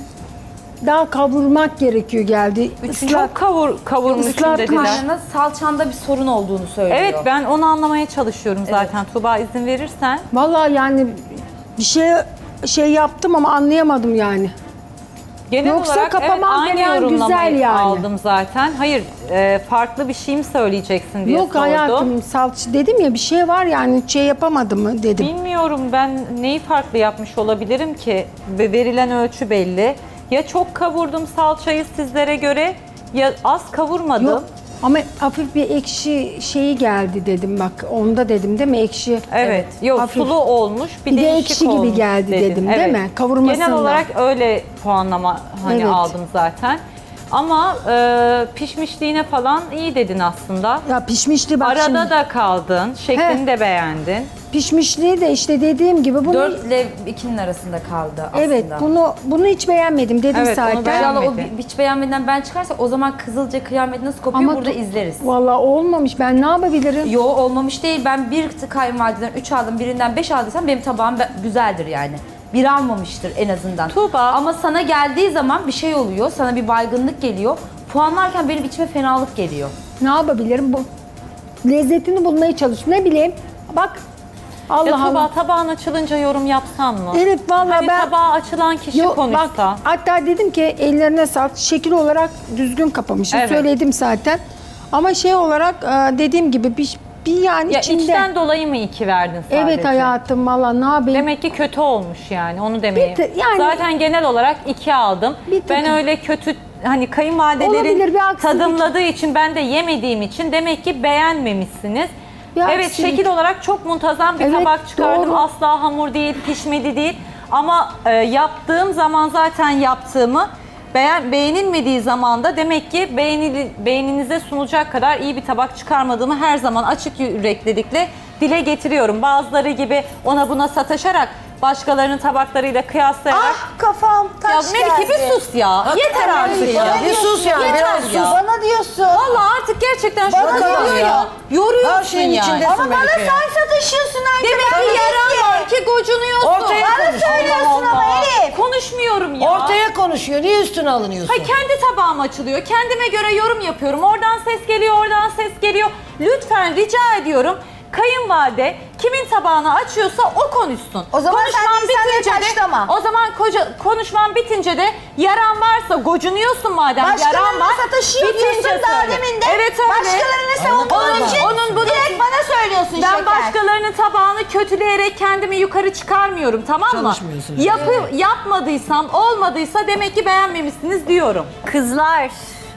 daha kavurmak gerekiyor geldi. Çok kavur, kavurmuşsun Islatma. dediler. Kaynana salçanda bir sorun olduğunu söylüyor. Evet, ben onu anlamaya çalışıyorum zaten. Tuğba izin verirsen. Vallahi yani bir şey şey yaptım ama anlayamadım yani. Genel Yoksa olarak evet, kapamam aynı falan yorumlamayı güzel yani. aldım zaten. Hayır, e, farklı bir şey mi söyleyeceksin diye Yok sordum. hayatım, salça dedim ya, bir şey var yani, şey yapamadım mı dedim. Bilmiyorum ben neyi farklı yapmış olabilirim ki? Ve verilen ölçü belli. Ya çok kavurdum salçayı sizlere göre ya az kavurmadım. Yok ama hafif bir ekşi şeyi geldi dedim, bak onda dedim değil mi, ekşi. Evet, yok hafif. sulu olmuş, bir, Bir de değişik ekşi gibi olmuş geldi dedin. dedim, değil mi? Kavurmasından. Genel olarak öyle puanlama hani Evet. aldım zaten. Ama e, pişmişliğine falan iyi dedin aslında. Ya pişmişti bak Arada şimdi. da kaldın, şeklini He. de beğendin. Pişmişliği de işte dediğim gibi bunu. dört ile ikinin arasında kaldı aslında. Evet, bunu bunu hiç beğenmedim dedim Evet, onu zaten. beğenmedim. İnşallah o bi- hiç beğenmeden ben çıkarsa o zaman Kızılca kıyameti nasıl kopuyor Ama burada tu- izleriz. Vallahi olmamış, ben ne yapabilirim? Yo olmamış değil. Ben bir kayınvalideden üç aldım, birinden beş aldıysam benim tabağım be- güzeldir yani. Bir almamıştır en azından. Tuğba. Ama sana geldiği zaman bir şey oluyor, sana bir baygınlık geliyor. Puanlarken benim içime fenalık geliyor. Ne yapabilirim? Bu lezzetini bulmaya çalış. Ne bileyim. Bak. Allah Ya Tuğba, Allah. tabağın açılınca yorum yapsan mı? Evet vallahi hani ben tabağı açılan kişi Yok, konuşsa. bak, hatta dedim ki ellerine sağlık. Şekil olarak düzgün kapamışım. Evet. Söyledim zaten. Ama şey olarak e, dediğim gibi bir, bir yani Ya içinde. içten dolayı mı iki verdin sadece? Evet hayatım, valla ne yapayım? Demek ki kötü olmuş yani, onu demeye. Bir te- yani- Zaten genel olarak iki aldım. Bir Ben takım. öyle kötü hani Olabilir, kayınvalidelerin bir aksilik. tadımladığı için, ben de yemediğim için demek ki beğenmemişsiniz. Bir evet, aksilik. şekil olarak çok muntazam bir Evet, tabak çıkardım. doğru. Asla hamur değil, pişmedi değil. Ama e, yaptığım zaman zaten yaptığımı beğen, beğenilmediği zaman da demek ki beğenili, beğeninize sunacak kadar iyi bir tabak çıkarmadığımı her zaman açık yüreklilikle dile getiriyorum. Bazıları gibi ona buna sataşarak, başkalarının tabaklarıyla kıyaslayarak. Ah kafam taş Ya Melike geldi. bir sus ya. Yeter artık ya. Bana Bir sus yani, Yeter biraz ya. sus. Bana diyorsun. Vallahi artık gerçekten Bana şunu diyor yoruyor ya. ya. Yoruyorsun Her şeyin yani. içindesin Ama bana Melike. sen sataşıyorsun anne. Demek ben ki değil yaran var ki gocunuyorsun. Ortaya Bana konuş. söylüyorsun Allah ama Allah. Elif. Konuşmuyorum ya. Ortaya konuşuyor. Niye üstüne alınıyorsun? Ha, kendi tabağım açılıyor. Kendime göre yorum yapıyorum. Oradan ses geliyor, oradan ses geliyor. Lütfen rica ediyorum. Kayınvalide kimin tabağını açıyorsa o konuşsun. O zaman sen Konuşman de insanları bitince de- taşlama. O zaman koca, konuşman bitince de yaran varsa, gocunuyorsun madem, yaran Başkalarına var. sataşıyor bitince diyorsun daha söyle. demin de. Evet öyle. Başkalarını savunduğun Onun- için onun bunun- direkt bana söylüyorsun Ben şeker. başkalarının tabağını kötüleyerek kendimi yukarı çıkarmıyorum, tamam mı? Çalışmıyorsun. Yapı, yapmadıysam, olmadıysa demek ki beğenmemişsiniz diyorum. Kızlar,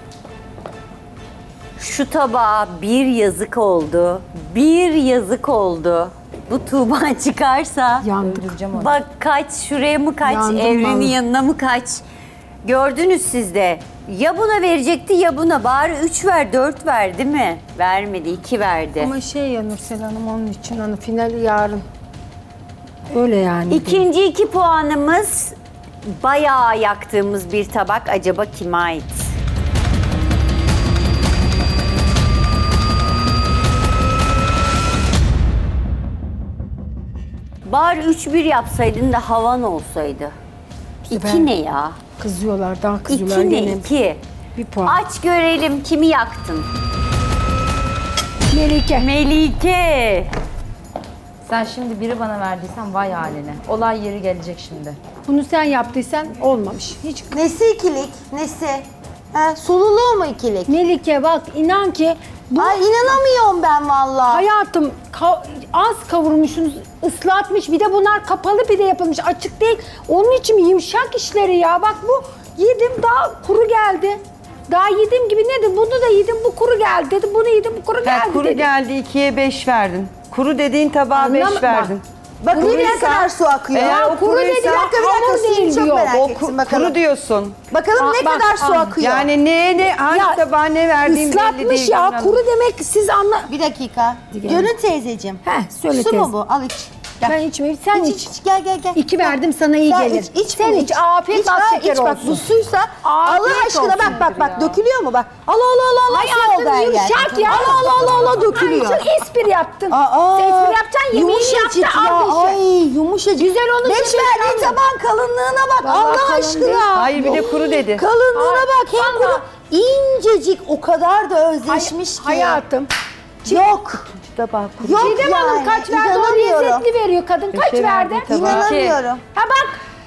şu tabağa bir yazık oldu. Bir yazık oldu. Bu Tuğba çıkarsa Yandık. bak kaç, şuraya mı kaç, Yandım Evrenin vallahi. yanına mı kaç. Gördünüz siz de. Ya buna verecekti ya buna. Bari üç ver, dört ver değil mi? Vermedi, iki verdi. Ama şey ya Nursel Hanım, onun için hani finali yarın. Öyle yani. İkinci iki puanımız bayağı yaktığımız bir tabak. Acaba kime ait? Bari üç bir yapsaydın da havan olsaydı. İki ben- ne ya? Kızıyorlar, daha kızıyorlar. İki ne gene. iki? Bir puan. Aç görelim kimi yaktın? Melike. Melike. Sen şimdi biri bana verdiysen vay haline. Olay yeri gelecek şimdi. Bunu sen yaptıysan olmamış. Hiç. Nesi ikilik? Nesi? He, sululuğu mu ikilik? Melike bak inan ki bu... Ay inanamıyorum ben vallahi. Hayatım ka- az kavurmuşsunuz, ıslatmış. Bir de bunlar kapalı pide yapılmış, açık değil. Onun için yumuşak işleri ya. Bak bu yedim daha kuru geldi. Daha yedim gibi nedir? Bunu da yedim, bu kuru geldi dedim. Bunu yedim, bu kuru geldi Ha, kuru dedim. geldi, ikiye beş verdin. Kuru dediğin tabağa Anlam- beş bak. verdin. Bakın ne Kuruysa- kadar su akıyor. Eğer Ha, o kuru kuruysa- dediler, hamur hamur değil çok diyor. merak O ettim ku- bakalım. kuru diyorsun. Bakalım Aa, ne bak, kadar su aa. akıyor. Yani ne ne hangi Ya, tabağa ne verdiğin belli Islatmış değil. ya, Gönül kuru Hanım. demek siz anla... Bir dakika. Hadi gel. Gönül teyzeciğim. Heh, söyle Su teyze. mu bu? Al iç. Gel. Ben içmeyeyim, sen İç, iç. iç, gel gel gel. İki verdim sana iyi Sen gelir. iç, iç sen bunu, iç, afiyet İç, bal ha, şeker iç, olsun. bak bu suysa Allah Afiyet aşkına olsun bak bak nedir bak ya? dökülüyor mu bak. Allah Allah Allah Allah Hayatım oldu her yer. yumuşak ya. Allah Allah Allah Allah dökülüyor. Ay, çok espri yaptın. Aa, Sen espri yapacaksın, yemeğini yumuşacık yaptı, ya. al beşi. Ay yumuşacık. Güzel olunca Beş beş verdiğin verdim. tabağın kalınlığına bak. Vallahi Allah kalın aşkına. değil. Hayır bir de kuru dedi. Kalınlığına Ay, bak. Hem kuru vallahi. incecik o kadar da özleşmiş ki. Hayatım. Yok. Tabağı kuru. Yok Çiğdem yani. Hanım kaç verdi? O İnanamıyorum. lezzetli veriyor kadın. Kaç Beşe verdi? verdi tabağı. İnanamıyorum. Ha bak.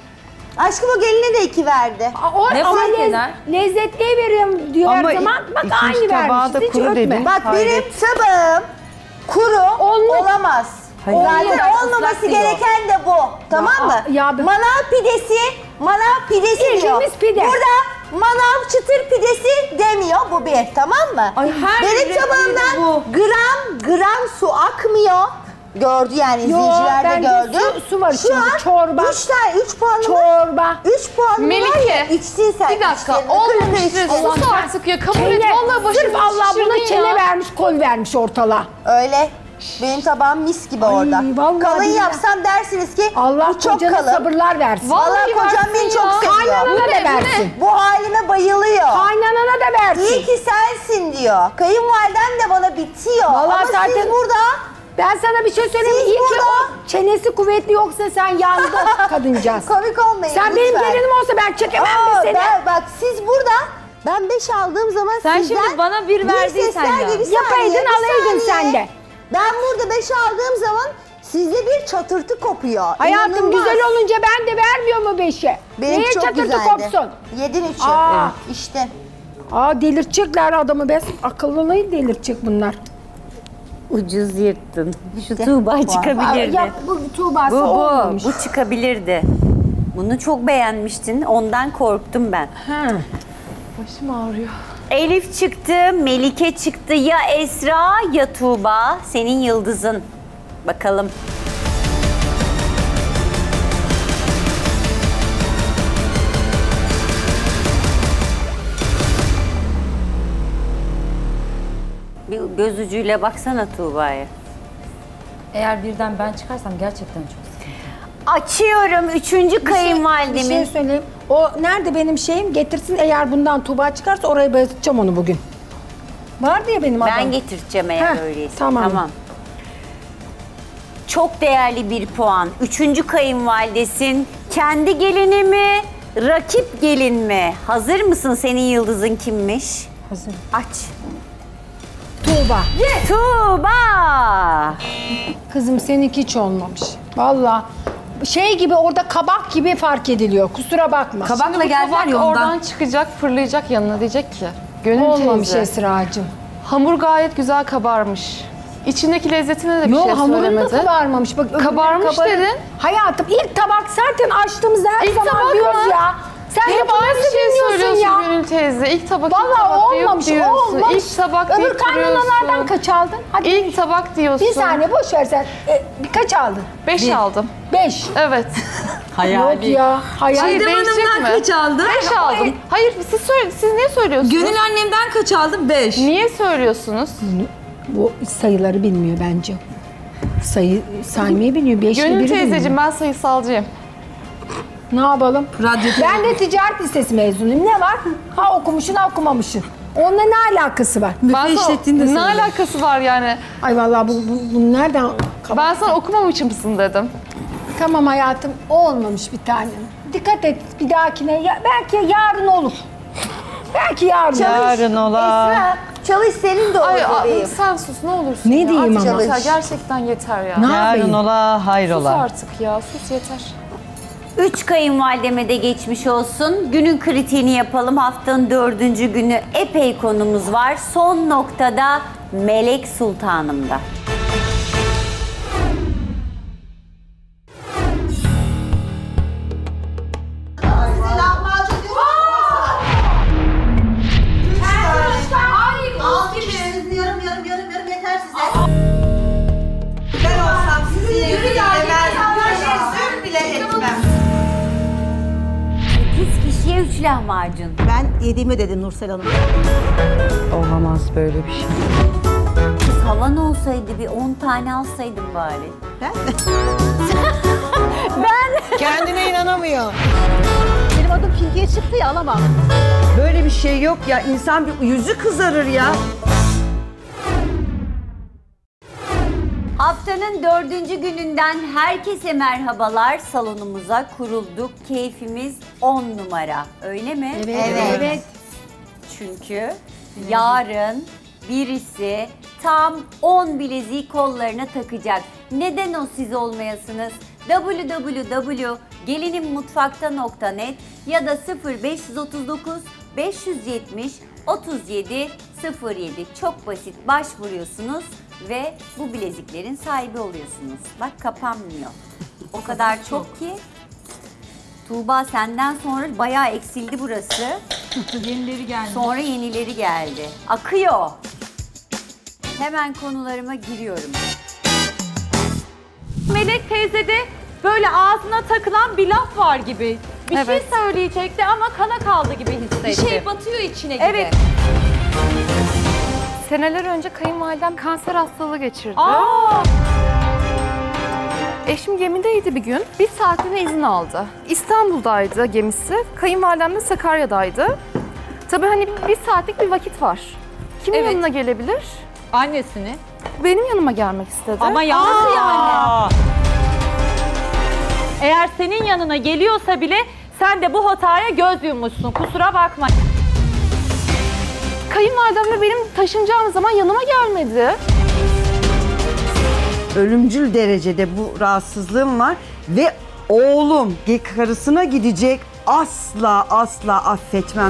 Aşkım o geline de iki verdi. Aa, O, Ne ama fark lez- eder? lezzetliye veriyorum diyor Ama her zaman. Bak ikinci aynı tabağı vermiş. da Hiç kuru öpme. dedi. Bak Hayret. benim tabağım kuru Onluk. olamaz. Hayır. Zaten Onluk. olmaması Islak diyor. gereken de bu. Tamam Ya, mı? ya ben- Manav pidesi, manav pidesi diyor. Bildiğimiz pide. Burada manav çıtır pidesi demiyor bu bir. Tamam mı? Ay, her benim biri tabağımdan bu. gram gram su akmıyor. Gördü yani Yo, izleyiciler de bence gördü. su- su var Şu içinde, an çorba. üç tane, üç puanı Çorba. Üç puanı var ya, Melike, içtin sen. bir dakika, içtin. olmamıştır. Kırk kırk Sus içtin. artık ya, kabul et. Çene, Vallahi başımı sırf Allah buna şişirdin çene ya. vermiş, koy vermiş ortalığa. Öyle. Benim tabağım mis gibi orada. vallahi Kalın billahi. yapsam dersiniz ki Allah bu çok kocana kalın. sabırlar versin. Vallahi, Vallahi kocam beni versin çok ya. seviyor. Kaynanana Bu ne, da bu versin. Bu halime bayılıyor. Kaynanana da versin. İyi ki sensin diyor. Kayınvalidem de bana bitiyor. Vallahi Ama zaten- siz burada Ben sana bir şey söyleyeyim mi? Siz İyi ki burada- o çenesi kuvvetli yoksa sen yandın kadıncağız. komik olmayın Sen lütfen. benim gelinim olsa ben çekemem Aa, de seni. ben, bak siz burada ben beş aldığım zaman Sen sizden şimdi bana bir verdiysen sesler ya. gibi, bir Yapaydın, saniye, bir alaydın saniye. sen de. Ben burada beş aldığım zaman sizde bir çatırtı kopuyor. Hayatım İnanılmaz. güzel olunca ben de vermiyor mu beşe? Benim Neye çok çatırtı güzeldi. kopsun? Yedin üçü. Aa. İşte. Aa delirtecekler adamı be. Akıllılığı delirtecek bunlar. Ucuz yırttın. Şu İşte. Tuğba Puan. çıkabilirdi. Ya bu Tuğba'sı Bu bu. olmamış. Bu çıkabilirdi. Bunu çok beğenmiştin. Ondan korktum ben. Ha. Başım ağrıyor. Elif çıktı, Melike çıktı. Ya Esra ya Tuğba. Senin yıldızın. Bakalım. Bir göz ucuyla baksana Tuğba'ya. Eğer birden ben çıkarsam gerçekten çok sıkıntı. Açıyorum üçüncü Bir şey kayınvalidemin. söyleyeyim. O nerede benim şeyim? Getirsin eğer bundan Tuğba çıkarsa oraya bayıltacağım onu bugün. Vardı ya benim adam. Ben getireceğim eğer Heh, öyleyse. tamam. Çok değerli bir puan. Üçüncü kayınvalidesin. Kendi gelini mi? Rakip gelin mi? Hazır mısın? Senin yıldızın kimmiş? Hazır. Aç. Tuğba. Tuğba. Kızım seninki hiç olmamış. Vallahi şey gibi orada kabak gibi fark ediliyor. Kusura bakma. Kabakla geldiler Kabak ya ondan. oradan çıkacak, fırlayacak yanına, diyecek ki Gönül Olmamış teyze, Esra'cığım. hamur gayet güzel kabarmış. İçindeki lezzetine de bir Yo şey hamurun da söylemedi. kabarmamış. Bak, öbürleri Kabarmış dedin. Hayatım ilk tabak zaten açtığımızda her İlk zaman tabak diyoruz mı? ya. Sen Hep de bana aynı nasıl şeyi dinliyorsun söylüyorsun ya? Gönül teyze. İlk tabak, ilk Vallahi tabak deyip olmamış, diyorsun. olmamış. İlk tabak deyip Öbür kaynanalardan duruyorsun. kaç aldın? Hadi İlk tabak diyorsun. bir saniye boş ver sen. E, birkaç aldın? Beş aldım. Beş. Evet. Yok ya. Hayal. Şey, değişecek mi? kaç aldın? Beş aldım. Hayır siz söyle, siz niye söylüyorsunuz? Gönül annemden kaç aldın? Beş. Niye söylüyorsunuz? Bu sayıları bilmiyor bence. Sayı saymayı bilmiyor. Beşli Gönül biri teyzeciğim bilmiyor. ben sayısalcıyım. Ne yapalım? Radyo Ben de ticaret lisesi mezunuyum. Ne var? Ha okumuşsun ha okumamışsın. Onunla ne alakası var? Ben sana, işlettiğini de ne söyle. alakası var yani? Ay vallahi bu, bu, bu nereden? Ben sana okumamış mısın dedim. Tamam hayatım o olmamış bir tane. Dikkat et bir dahakine. Ya, belki yarın olur. Belki yarın. Yarın ola. Esra, çalış senin de olur Ay, a- bebeğim. sen sus ne olursun Ne ya. diyeyim Artık ama? yeter, gerçekten yeter ya. Ne Yarın yapayım? ola, hayrola. Sus artık ya, sus yeter. Üç kayınvalideme de geçmiş olsun. Günün kritiğini yapalım. Haftanın dördüncü günü epey konumuz var. Son noktada Melek Sultanım'da. Size lahmacun diyorsunuz. Altı kişisiniz, yarım yarım yarım yarım yeter size. Ben olsam sizi Yürü ya, yemezdim. Bile etmem. sekiz kişiye üç lahmacun. Ben yediğimi dedim Nursel Hanım. Olamaz böyle bir şey. Kız havan olsaydı bir on tane alsaydım bari. Ben? Ben? Kendine inanamıyor. Benim adım Pinki'ye çıktı ya, alamam. Böyle bir şey yok ya. İnsan bir yüzü kızarır ya. Haftanın dördüncü gününden herkese merhabalar. Salonumuza kurulduk. Keyfimiz on numara. Öyle mi? Evet. Evet. evet. Çünkü yarın birisi tam on bileziği kollarına takacak. Neden o siz olmayasınız? double-u double-u double-u nokta gelinimutfakta nokta net ya da sıfır beş otuz dokuz beş yüz yetmiş otuz yedi sıfır yedi çok basit başvuruyorsunuz ve bu bileziklerin sahibi oluyorsunuz. Bak kapanmıyor. O kadar çok ki Tuğba senden sonra bayağı eksildi burası. Yenileri geldi. Sonra yenileri geldi. Akıyor. Hemen konularıma giriyorum. Melek teyzede böyle ağzına takılan bir laf var gibi. Bir Evet. şey söyleyecekti ama kana kaldı gibi hissetti. Bir şey batıyor içine gibi. Evet. Seneler önce kayınvalidem kanser hastalığı geçirdi. Aa! Eşim gemideydi bir gün. Bir saatliğine izin aldı. İstanbul'daydı gemisi. Kayınvalidem de Sakarya'daydı. Tabii hani bir saatlik bir vakit var. Kimin Evet. yanına gelebilir? Annesini. Benim yanıma gelmek istedi. Ama yalnız yani. Eğer senin yanına geliyorsa bile sen de bu hataya göz yummuşsun. Kusura bakma. Kayınvalidem de benim taşınacağım zaman yanıma gelmedi. Ölümcül derecede bu rahatsızlığım var ve oğlum karısına gidecek, asla asla affetmem.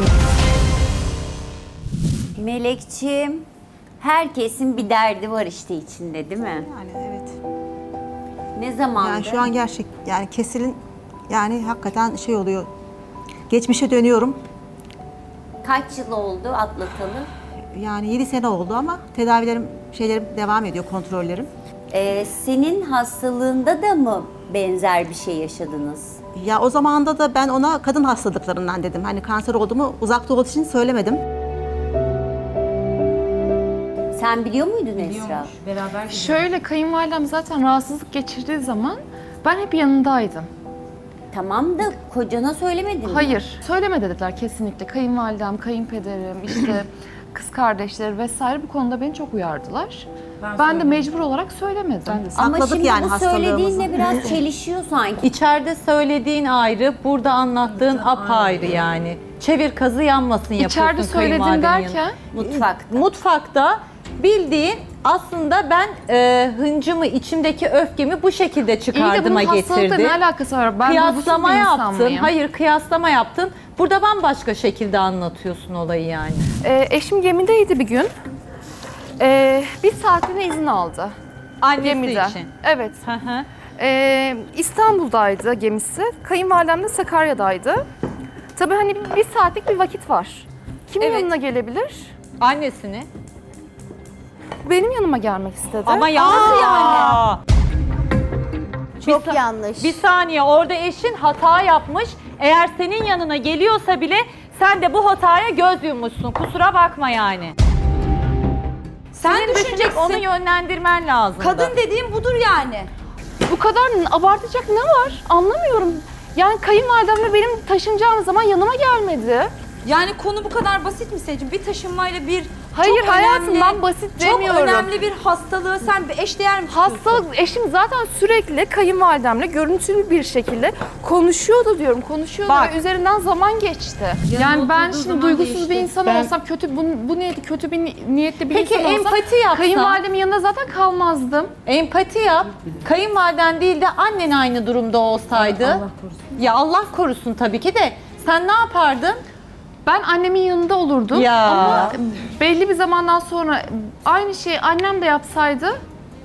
Melekçim, herkesin bir derdi var işte içinde değil mi? Yani evet. Ne zamandır? Yani şu an gerçek, yani kesilin, yani hakikaten şey oluyor. Geçmişe dönüyorum. Kaç yıl oldu atlatalı? Yani yedi sene oldu ama tedavilerim, şeylerim devam ediyor, kontrollerim. Ee, senin hastalığında da mı benzer bir şey yaşadınız? Ya o zamanda da ben ona kadın hastalıklarından dedim. Hani kanser olduğumu uzakta olduğu için söylemedim. Sen biliyor muydun Esra? Beraber Şöyle kayınvalidem zaten rahatsızlık geçirdiği zaman ben hep yanındaydım. Tamam da kocana söylemedin mi? Hayır, söyleme dediler kesinlikle. Kayınvalidem, kayınpederim, işte kız kardeşleri vesaire bu konuda beni çok uyardılar. Ben, ben de mecbur olarak söylemedim. Ama Sakladık şimdi yani bu hastalığımızı. söylediğinle biraz çelişiyor sanki. İçeride söylediğin ayrı, burada anlattığın apayrı yani. Çevir kazı yanmasın yapıyorsun İçeride söyledim kayınvalidenin yanında. derken Mutfakta. Mutfakta bildiğin aslında ben e, hıncımı, içimdeki öfkemi bu şekilde iyi de çıkardıma bunun hastalıkla getirdi. ne alakası var? Ben Kıyaslama duygusuz bir insan yaptın. mıyım? Hayır, kıyaslama yaptın. Burada bambaşka şekilde anlatıyorsun olayı yani. Ee, eşim gemideydi bir gün. Ee, bir saatliğine izin aldı. Annesi Gemide. için. Evet. Hı hı. Ee, İstanbul'daydı gemisi. Kayınvalidem de Sakarya'daydı. Tabii hani bir saatlik bir vakit var. Kimin Evet. yanına gelebilir? Annesini. Benim yanıma gelmek istedi. Ama yalnız yani. Çok Bir sa- yanlış. Bir saniye, orada eşin hata yapmış. Eğer senin yanına geliyorsa bile sen de bu hataya göz yummuşsun. Kusura bakma yani. Sen Senin düşünecek, düşüneceksin. onu yönlendirmen lazım. Kadın dediğim budur yani. Bu kadar abartacak ne var? Anlamıyorum. Yani kayınvalidem ve benim taşınacağım zaman yanıma gelmedi. Yani konu bu kadar basit mi Seyircim? Bir taşınmayla bir Hayır çok hayatım, önemli, ben basit demiyorum. Çok önemli bir hastalığı sen bir eşdeğer mi tutuyorsun? Hastalık, eşim zaten sürekli kayınvalidemle görüntülü bir şekilde konuşuyordu diyorum, konuşuyordu Bak. ve üzerinden zaman geçti. Yani ben şimdi duygusuz bir insan Ben- olsam, kötü bu, bu niyeti kötü bir ni- niyetli bir Peki, insan olsam, empati yapsan? kayınvalidemin yanında zaten kalmazdım. Empati yap. Kayınvaliden değil de annen aynı durumda olsaydı. Allah korusun. Ya Allah korusun tabii ki de. Sen ne yapardın? Ben annemin yanında olurdum Ya. ama belli bir zamandan sonra aynı şeyi annem de yapsaydı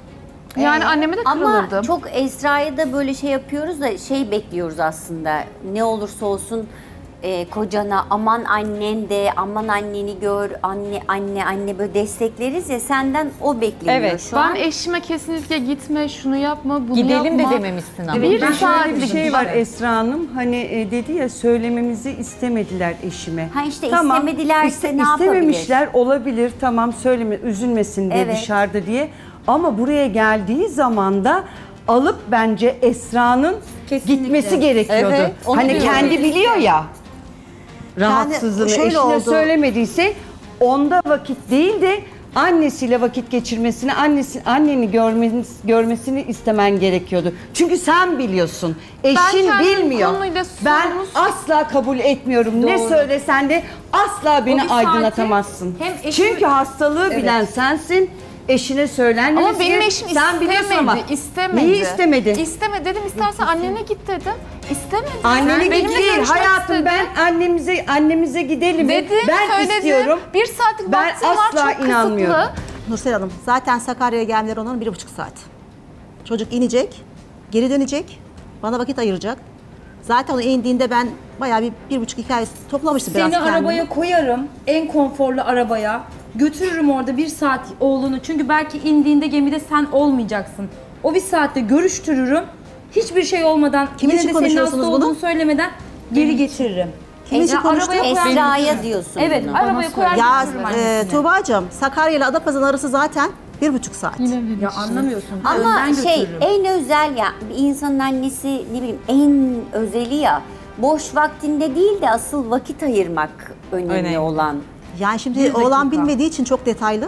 yani Ee, anneme de kırılırdım. Ama çok Esra'ya da böyle şey yapıyoruz da şey bekliyoruz aslında. Ne olursa olsun e, kocana aman annen de, aman anneni gör, anne anne anne böyle destekleriz ya, senden o bekleniyor Evet, şu ben an. eşime kesinlikle gitme, şunu yapma, bunu Gidelim de yapma. dememişsin ama. Bir Ben saat şöyle bir şey var Esra Hanım. Hani e, dedi ya, söylememizi istemediler eşime. Ha işte istemedilerse ne İstememişler olabilir. Tamam, söyleme, üzülmesin diye Evet. dışarıda diye. Ama buraya geldiği zaman da alıp bence Esra'nın gitmesi gerekiyordu. Evet, onu hani diyorum. kendi biliyor ya rahatsızlığını. şöyle Eşine oldu. söylemediyse onda vakit değil de annesiyle vakit geçirmesini, annesi, anneni görmeniz, görmesini istemen gerekiyordu. Çünkü sen biliyorsun. Eşin kendim bilmiyor. konuyla Ben sorumlu- asla kabul etmiyorum. Ne Doğru. söylesen de asla beni O bir saati aydınlatamazsın. hem eşim- Çünkü hastalığı Evet. bilen sensin. Eşine söylen. Ama neresi? benim eşim sen biliyorsun istemedi, ama. istemedi. Neyi istemedi? İstemedi dedim, istersen annene git dedim. İstemedi. Annene git Benimle değil görüşmek hayatım, istedi. ben annemize annemize gidelim. Dedim, ben söyledim. istiyorum. Bir saatlik Ben vaktim var, asla çok inanmıyorum. kısıtlı. Nursel Hanım, zaten Sakarya'ya gelmeleri onun bir buçuk saat. Çocuk inecek, geri dönecek, bana vakit ayıracak. Zaten o indiğinde ben bayağı bir, bir buçuk iki ay toplamıştım biraz Seni kendimi. arabaya koyarım, en konforlu arabaya. Götürürüm orada bir saat oğlunu. Çünkü belki indiğinde gemide sen olmayacaksın. O bir saatte görüştürürüm. Hiçbir şey olmadan, Kimin yine için de senin hasta konuşuyorsunuz olduğunu bunu? söylemeden geri getiririm. Kimin için Ya konuştun? arabaya koyar Esra'ya götürürüm. diyorsun Evet, bunu. arabaya koyar Ya götürürüm e, annesini. Tuğba'cığım, Sakarya ile Adapazarı arası zaten bir buçuk saat. Ya anlamıyorsun. Ama Önden şey götürürüm. en özel ya, bir insanın annesi ne bileyim en özeli ya, boş vaktinde değil de asıl vakit ayırmak önemli, Önemli. olan. Yani şimdi oğlan bilmediği için çok detaylı.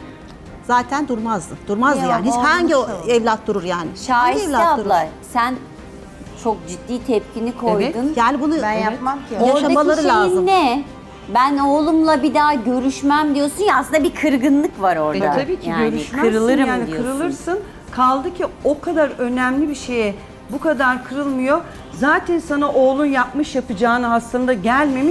Zaten durmazdı. Durmazdı Ya, yani. Hiç olmuş hangi o- o. evlat durur yani? Hangi Şahiste evlat durur? abla sen çok ciddi tepkini koydun. Yani bunu Ben yapmam ki. yaşamaları Oradaki şeyin lazım. ne? Ben oğlumla bir daha görüşmem diyorsun ya, aslında bir kırgınlık var orada. E, tabii ki yani görüşmezsin kırılırım yani diyorsun. kırılırsın. Kaldı ki o kadar önemli bir şeye bu kadar kırılmıyor. Zaten sana oğlun yapmış yapacağını hastalığında gelmemiş.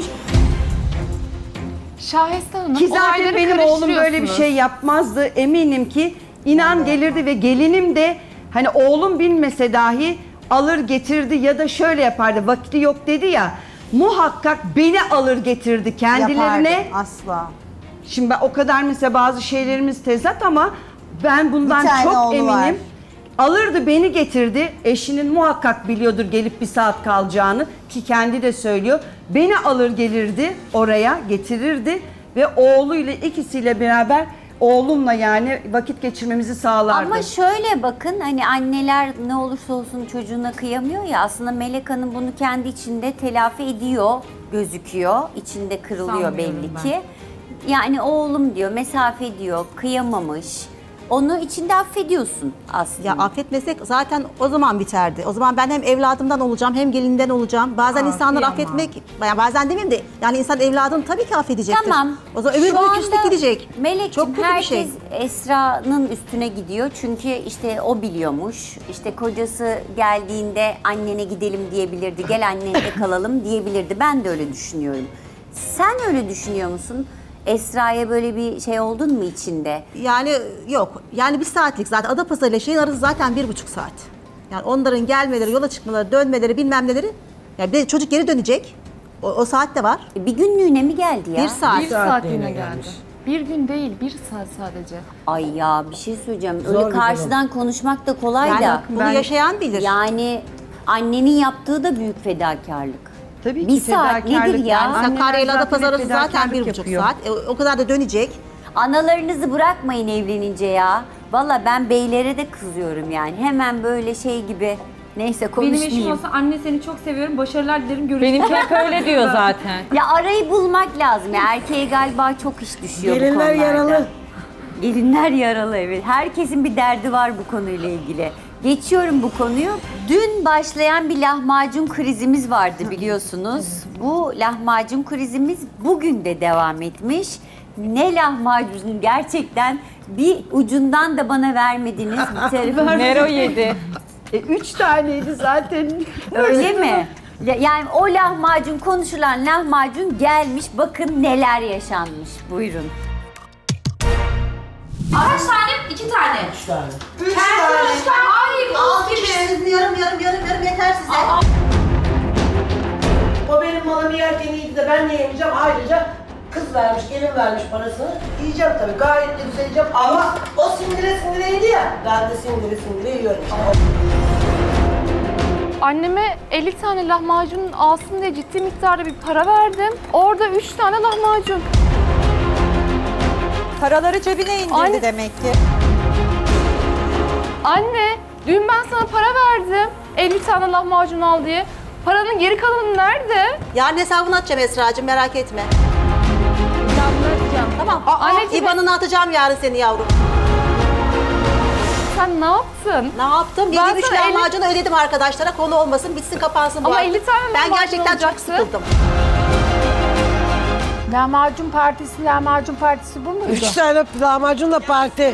Şahiste Hanım, Ki zaten olayları benim oğlum böyle bir karıştırıyorsunuz. şey yapmazdı. Eminim ki inan gelirdi ve gelinim de hani oğlum bilmese dahi alır getirdi ya da şöyle yapardı. Vakti yok dedi ya. Muhakkak beni alır getirdi kendilerine. Yapardım, asla. Şimdi ben o kadar mesela bazı şeylerimiz tezat ama ben bundan Bir tane çok oğlu eminim. var. Alırdı beni getirdi. Eşinin muhakkak biliyordur gelip bir saat kalacağını ki kendi de söylüyor. Beni alır gelirdi oraya getirirdi ve oğluyla ikisiyle beraber oğlumla yani vakit geçirmemizi sağlardı. Ama şöyle bakın, hani anneler ne olursa olsun çocuğuna kıyamıyor ya, aslında Melek Hanım bunu kendi içinde telafi ediyor gözüküyor. İçinde kırılıyor Sanmıyorum belli ben. ki. Yani oğlum diyor, mesafe diyor, kıyamamış. Onu içinde affediyorsun aslında. Ya affetmesek zaten o zaman biterdi. O zaman ben hem evladımdan olacağım hem gelinden olacağım. Bazen Aa, insanlar kıyamam. affetmek, yani bazen demeyeyim de yani insan evladını tabii ki affedecektir. Tamam. O zaman ömür Şu boyu anda küslük gidecek. Melek'ciğim, Çok kötü bir herkes şey. Esra'nın üstüne gidiyor. Çünkü işte o biliyormuş. İşte kocası geldiğinde annene gidelim diyebilirdi. Gel annenle kalalım diyebilirdi. Ben de öyle düşünüyorum. Sen öyle düşünüyor musun? Esra'ya böyle bir şey oldun mu içinde? Yani yok. Yani bir saatlik zaten Adapazarı ile şeyin arası zaten bir buçuk saat. Yani onların gelmeleri, yola çıkmaları, dönmeleri bilmem neleri. Yani bir de çocuk geri dönecek. O, o saat de var. E, Bir günlüğüne mi geldi ya? Bir saat. Bir saatliğine geldi. Bir gün değil, bir saat sadece. Ay ya, bir şey söyleyeceğim. Zor Öyle bir karşıdan konuşmak da kolay Yani da. bunu yaşayan bilir. Yani annenin yaptığı da büyük fedakarlık. Tabii Bir ki saat fedakarlık nedir ya? yani. Anneler Sakarya ile zaten Adapazarı hep zaten fedakarlık bir buçuk yapıyor. saat. E, o kadar da dönecek. Analarınızı bırakmayın evlenince ya. Valla ben beylere de kızıyorum yani. Hemen böyle şey gibi Neyse Benim konuşmayayım. eşim olsa anne seni çok seviyorum, başarılar dilerim, görüşürüz. Benimki hep öyle diyor zaten. Ya arayı bulmak lazım. Ya erkeğe galiba çok iş düşüyor bu Gelinler konularda. yaralı. Gelinler yaralı evet. Herkesin bir derdi var bu konuyla ilgili. Geçiyorum bu konuyu. Dün başlayan bir lahmacun krizimiz vardı biliyorsunuz. Bu lahmacun krizimiz bugün de devam etmiş. Ne lahmacun gerçekten bir ucundan da bana vermediniz. Bir tarafı- Nero yedi. E, üç taneydi zaten. Öyle mi? Ya- Yani o lahmacun, konuşulan lahmacun gelmiş. Bakın neler yaşanmış. Buyurun. Kaç tane? İki tane. Üç tane. Üç Kendi tane. üç tane. Ay bu Altı gibi. kişisiniz, yarım yarım yarım yarım yeter size. O benim malımı yerken iyiydi de ben ne yemeyeceğim? Ayrıca kız vermiş, gelin vermiş parasını. Yiyeceğim tabii, gayet de güzel yiyeceğim ama o sindire sindire yedi ya. Ben de sindire sindire yiyorum işte. Anneme elli tane lahmacun alsın diye ciddi miktarda bir para verdim. Orada üç tane lahmacun. Paraları cebine indirdi Anne- demek ki. Anne, dün ben sana para verdim. elli tane lahmacun al diye. Paranın geri kalanı nerede? Yarın hesabını atacağım Esra'cığım, merak etme. Tamam. Anneciğim- İban'ını atacağım yarın seni yavrum. Sen ne yaptın? Ne yaptım? Ben Yediğim üç sana elli- lahmacunu ödedim arkadaşlara. Konu olmasın, bitsin, kapansın bu Ama artık. elli tane Ben lahmacun gerçekten çok olacaktı. sıkıldım. Lahmacun partisi, lahmacun partisi bu muydu? Üç tane lahmacunla parti.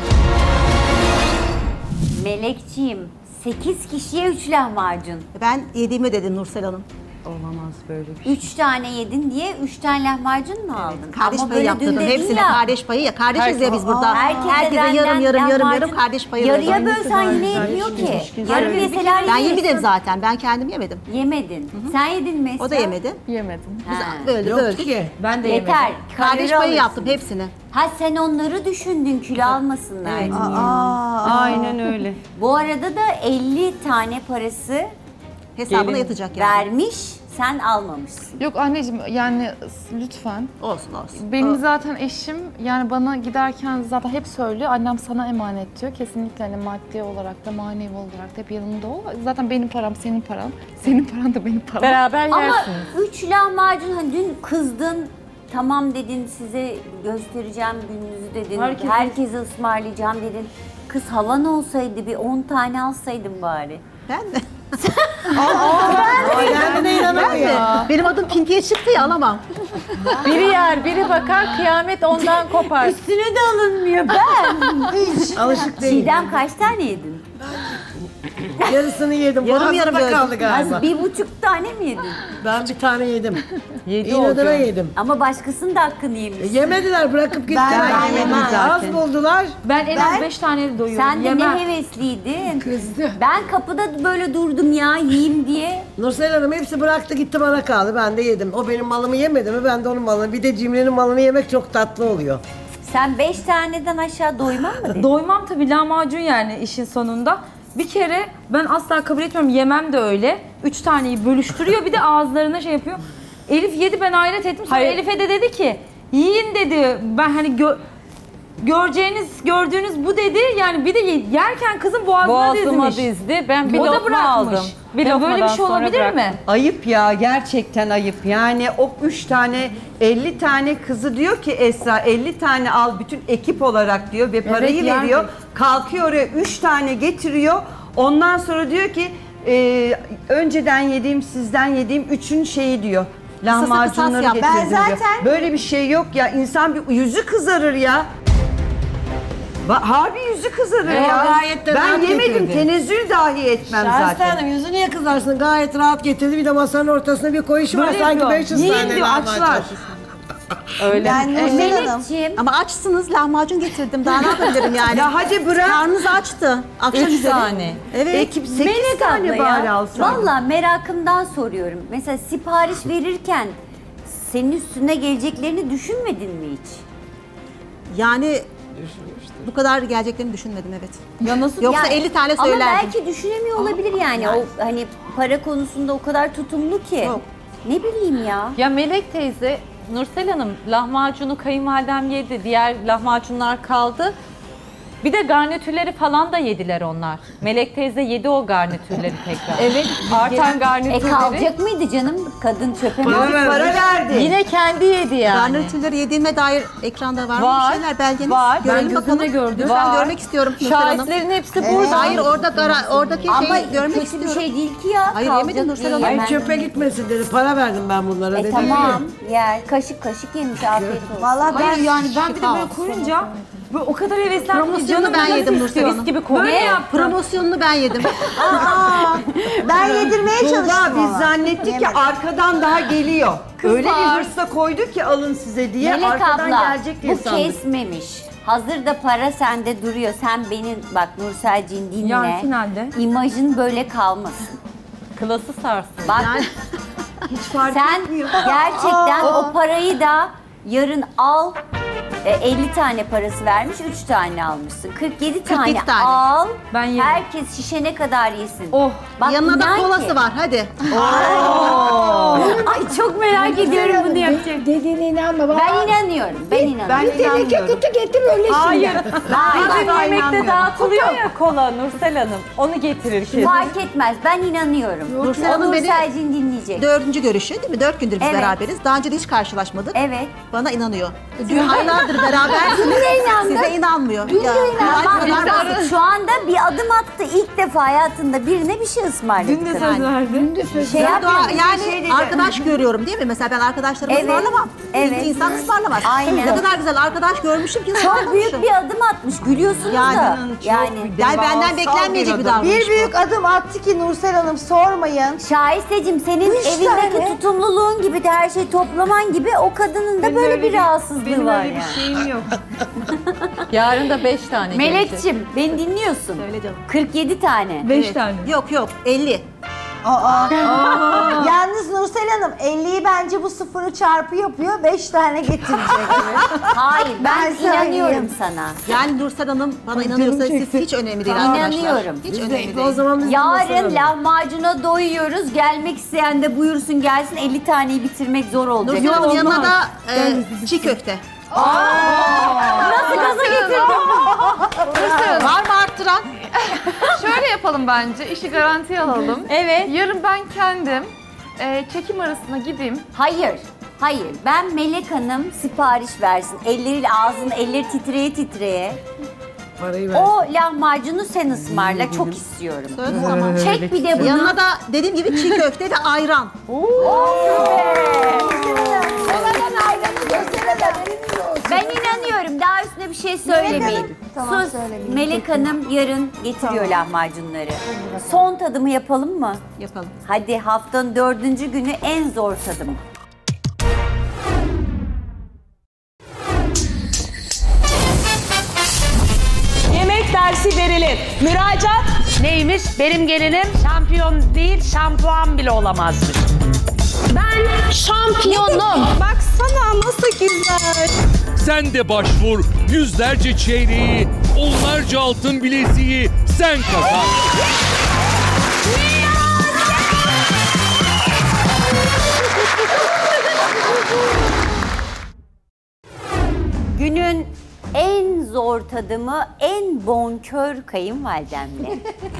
Melekciğim, sekiz kişiye üç lahmacun. Ben yediğimi dedim Nursel Hanım. Olamaz böyle bir şey. Üç tane yedin diye üç tane lahmacun mu aldın? Kardeş Ama payı böyle yaptırdım dün dedin hepsine. ya, Kardeş payı ya. Kardeşiz ya biz burada. herkese Herkese benden yarım yarım yarım yarım lahmacun kardeş payı yarıya verdim. bölsen yine yetmiyor ki. Yarım yeseler Ben yine yemedim zaten. Ben kendim yemedim. Yemedin. Sen yedin mi Esra? O da yemedi. Yemedim. Ha. Böyle Yoktu böldük. ki. Ben de Yeter. yemedim. Kardeş kalori payı alırsın. yaptım hepsini. Ha sen onları düşündün kilo almasınlar diye. Aynen öyle. Bu arada da elli tane parası Hesabına yatacak yani. vermiş, sen almamışsın. Yok anneciğim yani lütfen. Olsun olsun. Benim zaten eşim yani bana giderken zaten hep söylüyor annem sana emanet diyor. Kesinlikle hani maddi olarak da manevi olarak da hep yanımda ol. Zaten benim param senin paran. Senin paran da benim param. Beraber Ama yersiniz. üç lahmacun hani dün kızdın, tamam dedin size göstereceğim gününüzü dedin. Herkese- Herkese ısmarlayacağım dedin. Kız havan olsaydı bir on tane alsaydın bari. Ben de. Kendine inanamıyor. Benim adım Pinki'ye çıktı ya, alamam. Biri yer, biri bakar, kıyamet ondan kopar. Üstüne de alınmıyor ben. Alışık değil. Çiğdem kaç tane yedin? Yarısını yedim. Yarım Boğazımda yarım kaldı gördüm. galiba. Az bir buçuk tane mi yedin? Ben bir tane yedim. Yedi İnadına oldu. yedim. Ama başkasının da hakkını yemiş. E, yemediler, bırakıp gittiler. ben yemedim zaten. Az buldular. Ben en az beş tane doyuyorum. Sen de Yemem. ne hevesliydin. Kızdı. Ben kapıda böyle durdum ya yiyeyim diye. Nursel Hanım hepsi bıraktı gitti, bana kaldı. Ben de yedim. O benim malımı yemedi mi? Ben de onun malını. Bir de Cimri'nin malını yemek çok tatlı oluyor. Sen beş taneden aşağı doymam mı dedin? Doymam tabii, lahmacun yani işin sonunda. Bir kere ben asla kabul etmiyorum, yemem de öyle. Üç taneyi bölüştürüyor, bir de ağızlarına şey yapıyor. Elif yedi, ben hayret ettim. Sonra Hayır. Elif'e de dedi ki, yiyin dedi. Ben hani gö göreceğiniz, gördüğünüz bu dedi. Yani bir de ye- yerken kızın boğazına Boğazıma dizmiş. dizdi. Ben bir O da lokma bırakmış. aldım. Bir Ya böyle bir lokmadan şey sonra olabilir bıraktım. mi? Ayıp ya, gerçekten ayıp. Yani o üç tane, elli tane kızı diyor ki Esra elli tane al bütün ekip olarak diyor ve parayı Evet, yani. veriyor. Kalkıyor oraya üç tane getiriyor. Ondan sonra diyor ki e, önceden yediğim, sizden yediğim üçün şeyi diyor. Lahmacunları yap. Ben getirdim diyor. zaten- Böyle bir şey yok ya. İnsan bir yüzü kızarır ya. Va- Harbi yüzü kızarır E, ya. gayet de Ben rahat yemedim, getirdi. tenezzül dahi etmem Şahsen zaten. Hanım yüzü niye kızarsın? Gayet rahat getirdi. Bir de masanın ortasına bir koyuşu var. Böyle Sanki yapıyor. beş yüz Yiyin tane diyor, lahmacun. açlar. Öyle. Ben Nursel Hanım. Melekciğim, Ama açsınız, lahmacun getirdim. Daha ne yapabilirim yani? Ya hadi bırak. Karnınız açtı. Akşam Üç üzeri. tane. Evet. Ekip sekiz Melek tane abla bari ya, alsaydın. valla merakımdan soruyorum. Mesela sipariş verirken senin üstüne geleceklerini düşünmedin mi hiç? Yani bu kadar geleceklerini düşünmedim, evet. Ya nasıl? Yoksa Yani- elli tane Ama söylerdim. belki düşünemiyor olabilir yani. O hani para konusunda o kadar tutumlu ki. Yok. Ne bileyim ya. Ya Melek teyze, Nursel Hanım lahmacunu kayınvalidem yedi. Diğer lahmacunlar kaldı. Bir de garnitürleri falan da yediler onlar. Melek teyze yedi o garnitürleri tekrar. Evet. Artan E garnitürleri. kalacak mıydı canım? Kadın çöpe mi? Para verdi. Yine kendi yedi yani. Garnitürleri yediğime dair ekranda var mı Var, bir şeyler belgeniz? var. Görelim Ben bakalım. gözümle gördüm. Lütfen Var. görmek istiyorum Nursel Hanım. Şahitlerin hepsi Evet. burada. Hayır orada gara- oradaki Ama şeyi görmek kötü istiyorum. bir şey değil ki ya. Hayır, Kalacak yemedim Nursel diye Hanım. Ay yemen. çöpe gitmesin dedi. Para verdim ben bunlara E dedi. tamam yer. Kaşık kaşık yemiş afiyet olsun. Vallahi ben Hayır yani ben bir de Şifa böyle olsun. koyunca böyle o kadar heveslendim ki Promosyonunu canım ben nasıl yedim istiyor? Nursel Hanım. Mis gibi kokuyor. Böyle yaptım. Promosyonunu ben yedim. Aa, ben yedirmeye çalıştım Tuğba biz ama. zannettik ki Yemedim. arkadan daha geliyor. Öyle bir hırsla koydu ki alın size diye Melek arkadan abla gelecek diye bu sandık. kesmemiş. Hazır da para sende duruyor. Sen benim bak Nurselciğim dinle. Yani finalde. İmajın böyle kalmasın. Klası sarsın. Bak Hiç fark sen etmiyor. gerçekten o parayı da yarın al. E, elli tane parası vermiş, üç tane almışsın. kırk yedi tane, tane. al. Ben yedim. Herkes şişene kadar yesin. Oh. Bak, Yanına da inan kolası ki- var hadi. Ay çok merak ediyorum bunu yapacak. Dediğine inanma. Bak. Ben inanıyorum. Ben inanıyorum. Ben Bir teneke inanmıyorum. kutu getir öyle Hayır. şimdi. Bizim Asla yemekte inanmıyorum. dağıtılıyor ya kola Nursel Hanım. Onu getirir kesin. Fark etmez. Ben inanıyorum. Nursel O Hanım beni- Nurselciğim dinleyecek. Dördüncü görüşü değil mi? Dört gündür biz Evet. beraberiz. Daha önce de hiç karşılaşmadık. Evet. Bana inanıyor. Dün aylardır berabersiniz. Size inanmıyor. Dün de Ya, inanmam. ay, kadar- Şu anda bir adım attı. İlk defa hayatında birine bir şey ısmarladı. Dün de söz verdi. Şey Ya yapma. doğa- yani şey dedi. arkadaş görüyorum değil mi? Mesela ben arkadaşlarımı Evet, ısmarlamam. evet. Bir insan ısmarlamaz. Aynen. Ne kadar güzel arkadaş görmüşüm ki Çok ısmarlamışım. büyük bir adım atmış. Gülüyorsunuz Yani, da. çok Yani. Yani benden beklenmeyecek bir davranış Bir büyük adım attı ki Nursel Hanım sormayın. Şahisteciğim senin Üç evindeki tane. tutumluluğun gibi de her şey toplaman gibi o kadının da böyle bir rahatsızlığı Benim var öyle yani. bir şeyim yok. Yarın da beş tane gelecek. Melek'ciğim beni dinliyorsun. Söyle canım. kırk yedi tane. Beş Evet. tane. Yok yok elli. Aa. Yalnız Nursel Hanım elliyi bence bu sıfırı çarpı yapıyor. beş tane getirecek. Hayır ben, Ben söyleyeyim. inanıyorum sana. Yani Nursel Hanım bana inanıyorsa siz hiç önemli değil arkadaşlar. İnanıyorum. Hiç Biz de- önemli O değil. zaman biz de Nursel Yarın Hanım. lahmacuna doyuyoruz. Gelmek isteyen de buyursun gelsin. elli taneyi bitirmek zor olacak. Nursel Hanım yanına da e, çiğ köfte. Nasıl gaza getirdim? Var mı arttıran? Şöyle yapalım bence, işi garantiye alalım. Evet. Yarın ben kendim e, çekim arasına gideyim. Hayır. Hayır. Ben Melek Hanım sipariş versin. Elleriyle ağzını elleri titreye titreye. Parayı ver. O lahmacunu sen ısmarla. Çok istiyorum. Söz tamam. Çek bir de bunu. Yanına da dediğim gibi çiğ köfte ve ayran. Ben inanıyorum. Daha üstüne bir şey söylemeyin. Tamam, Sus. söylemeyeyim. Melek Hanım yarın getiriyor lahmacunları. Son tadımı yapalım mı? Yapalım. Hadi haftanın dördüncü günü en zor tadım. Yemek dersi verilir. Müracaat. Neymiş? Benim gelinim şampiyon değil, şampuan bile olamazmış. Ben şampiyonum. Baksana nasıl güzel. Sen de başvur, yüzlerce çeyreği, onlarca altın bileziği sen kazan. Günün en zor tadımı en bonkör kayınvalidemle.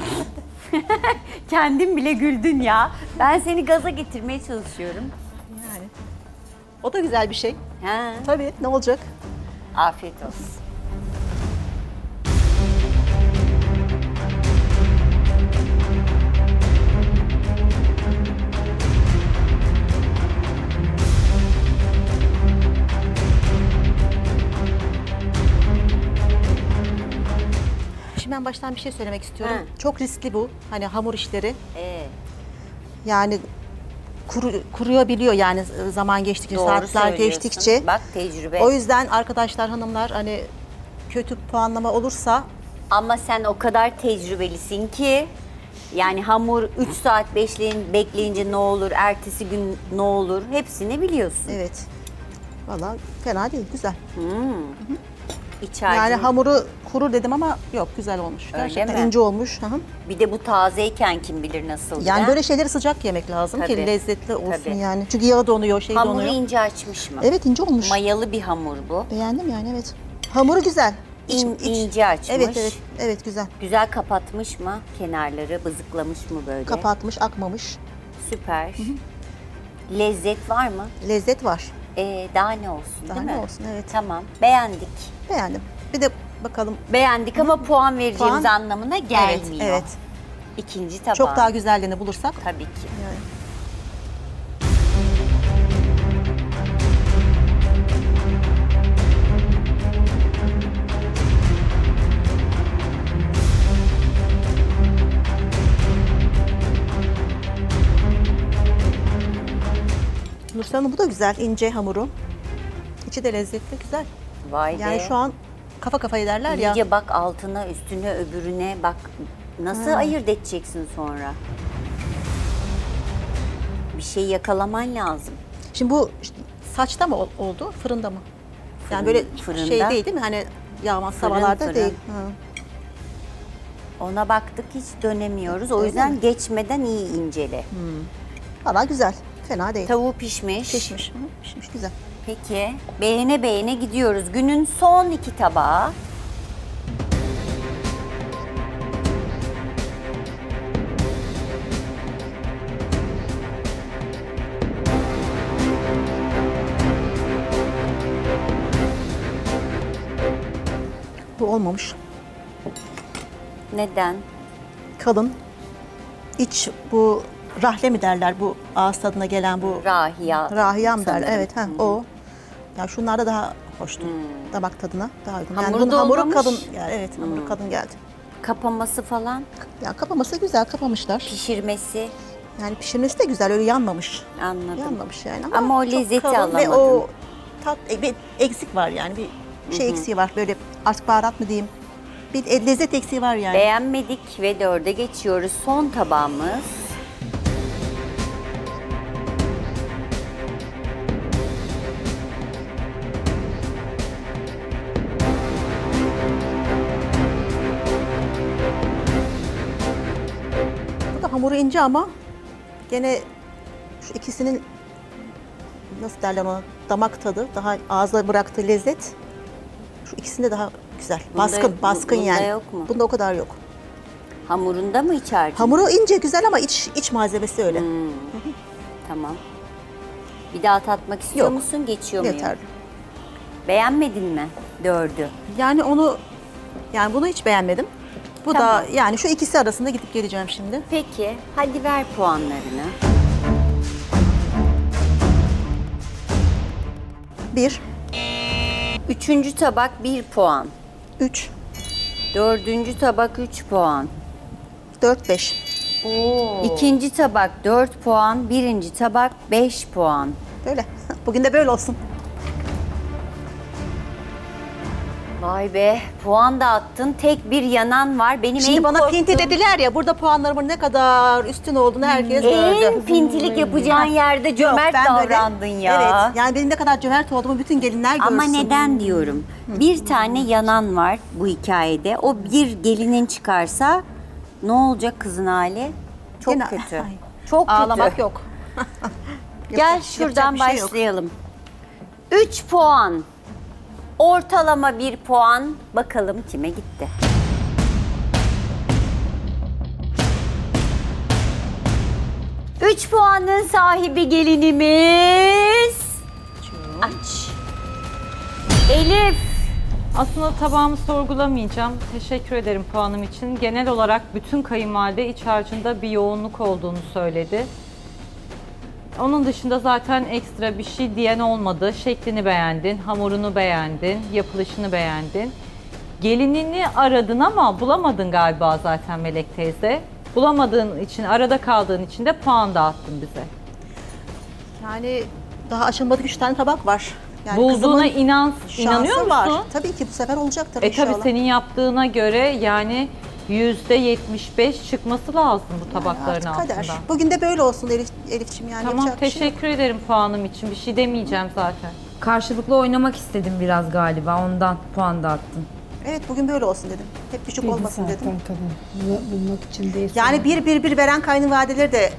Kendin bile güldün ya. Ben seni gaza getirmeye çalışıyorum. Yani. O da güzel bir şey. Ha, Tabii ne olacak? afiyet olsun. Şimdi ben baştan bir şey söylemek istiyorum. Ha. Çok riskli bu. Hani hamur işleri. Ee, Yani kuru, kuruyabiliyor yani zaman geçtikçe, doğru saatler söylüyorsun. geçtikçe. Bak tecrübe. O yüzden arkadaşlar, hanımlar hani kötü puanlama olursa Ama sen o kadar tecrübelisin ki yani hamur üç saat beşleyin, bekleyince ne olur, ertesi gün ne olur hepsini biliyorsun. evet. Valla fena değil, güzel. İç harcın- Yani hamuru kurur dedim ama yok, güzel olmuş. Öyle Gerçekten mi? ince olmuş. Hı hı. Bir de bu tazeyken kim bilir nasıl. Yani böyle şeyleri sıcak yemek lazım Tabii. ki lezzetli olsun Tabii. yani. Çünkü yağı donuyor, şey Hamuru donuyor. ince açmış mı? Evet, ince olmuş. Mayalı bir hamur bu. Beğendim yani, evet. Hamuru güzel. İn, ince açmış. Evet, evet, evet güzel. Güzel kapatmış mı kenarları, bızıklamış mı böyle? Kapatmış, akmamış. Süper. Hı hı. Lezzet var mı? Lezzet var. Ee, daha ne olsun daha değil mi? Daha ne olsun, evet. Tamam, beğendik. Beğendim. Bir de bakalım. Beğendik ama puan vereceğimiz puan, anlamına gelmiyor. Evet, evet. İkinci tabağı. Çok daha güzellerini bulursak. Tabii ki. Yani. Nursel Hanım bu da güzel, ince hamuru. İçi de lezzetli, güzel. Vay yani be. şu an kafa kafaya derler ya. İyice bak altına, üstüne, öbürüne bak. Nasıl Hmm. ayırt edeceksin sonra? Bir şey yakalaman lazım. Şimdi bu işte saçta mı ol- oldu, fırında mı? Fırın, yani böyle fırında. şey değil değil mi? Hani yağmaz Fırın, havalarda fırın. değil. Hı. Ona baktık hiç dönemiyoruz. O Öyle yüzden mi? geçmeden iyi incele. Hmm. Valla güzel, fena değil. Tavuğu pişmiş. Pişmiş, hı, pişmiş güzel. Peki, beğene beğene gidiyoruz. Günün son iki tabağı. Bu olmamış. Neden? Kalın. İç bu rahle mi derler bu ağız tadına gelen bu? Rahiya. Rahiya mı derler? sanırım. Evet, ha, o. Ya şunlarda daha hoştu. Damak tadına daha uygun. Yani Hamuru bunun da hamuru olmamış. kalın. Yani evet, hamuru kalın geldi. Kapaması falan, Ya kapaması güzel, kapamışlar. pişirmesi Yani pişirmesi de güzel, öyle yanmamış. anladım. Yanmamış yani ama, Ama o çok lezzeti kalın alamadım. ve o tat e, bir eksik var yani bir şey Hı hı. eksiği var. Böyle artık baharat mı diyeyim? Bir e, lezzet eksiği var yani. Beğenmedik ve dörde geçiyoruz. Son tabağımız. Bu da hamuru ince ama gene şu ikisinin nasıl derler ona, damak tadı, daha ağızda bıraktığı lezzet şu ikisinde daha güzel. Bunda- Baskın, baskın bunda yani. yok mu? Bunda o kadar yok. Hamurunda mı iç harcı? Hamuru ince güzel ama iç iç malzemesi öyle. Hmm. Tamam. Bir daha tatmak istiyor Yok. musun? Geçiyor muyum? Yeterli. Beğenmedin mi dördü? Yani onu yani bunu hiç beğenmedim. Bu Tamam. da yani şu ikisi arasında gidip geleceğim şimdi. Peki, hadi ver puanlarını. Bir. Üçüncü tabak bir puan. Üç. Dördüncü tabak üç puan. Dört, beş. İkinci tabak dört puan. Birinci tabak beş puan. Böyle. Bugün de böyle olsun. Vay be, puan da attın. Tek bir yanan var. Benim Şimdi en bana korktuğum... pinti dediler ya, burada puanlarımın ne kadar üstün olduğunu herkes gördü. En pintilik yapacağın yerde cömert ben böyle- davrandın ya. Evet, yani benim ne kadar cömert olduğumu bütün gelinler görsün. Ama neden diyorum? Bir tane yanan var bu hikayede. O bir gelinin çıkarsa ne olacak kızın hali? Çok Gene- kötü. Ay. Çok kötü. Ağlamak yok. Gel Yapacak- şuradan yapacak bir şey yok. başlayalım. üç puan. Ortalama bir puan. Bakalım kime gitti? üç puanın sahibi gelinimiz. Aç. Elif. Aslında tabağımı sorgulamayacağım. Teşekkür ederim puanım için. Genel olarak bütün kayınvalide iç harcında bir yoğunluk olduğunu söyledi. Onun dışında zaten ekstra bir şey diyen olmadı. Şeklini beğendin, hamurunu beğendin, yapılışını beğendin. Gelinini aradın ama bulamadın galiba zaten Melek teyze. Bulamadığın için, arada kaldığın için de puan dağıttın bize. Yani daha aşılmadık üç tane tabak var. Yani Bulduğuna kızımın inan, şansı inanıyor musun? var. Tabii ki bu sefer olacaktır E inşallah. tabii senin yaptığına göre yani yüzde yetmiş beş çıkması lazım bu tabakların Artık kader. altından. Bugün de böyle olsun Elif, Elif'ciğim yani Tamam, yapacak bir şey yok. teşekkür ederim puanım için. Bir şey demeyeceğim zaten. Karşılıklı oynamak istedim biraz galiba. Ondan puan da attım. Evet bugün böyle olsun dedim. Hep düşük olmasın dedim. Zaten kadın. Bunu bulmak için değil. Yani bir bir bir veren kayınvalideleri de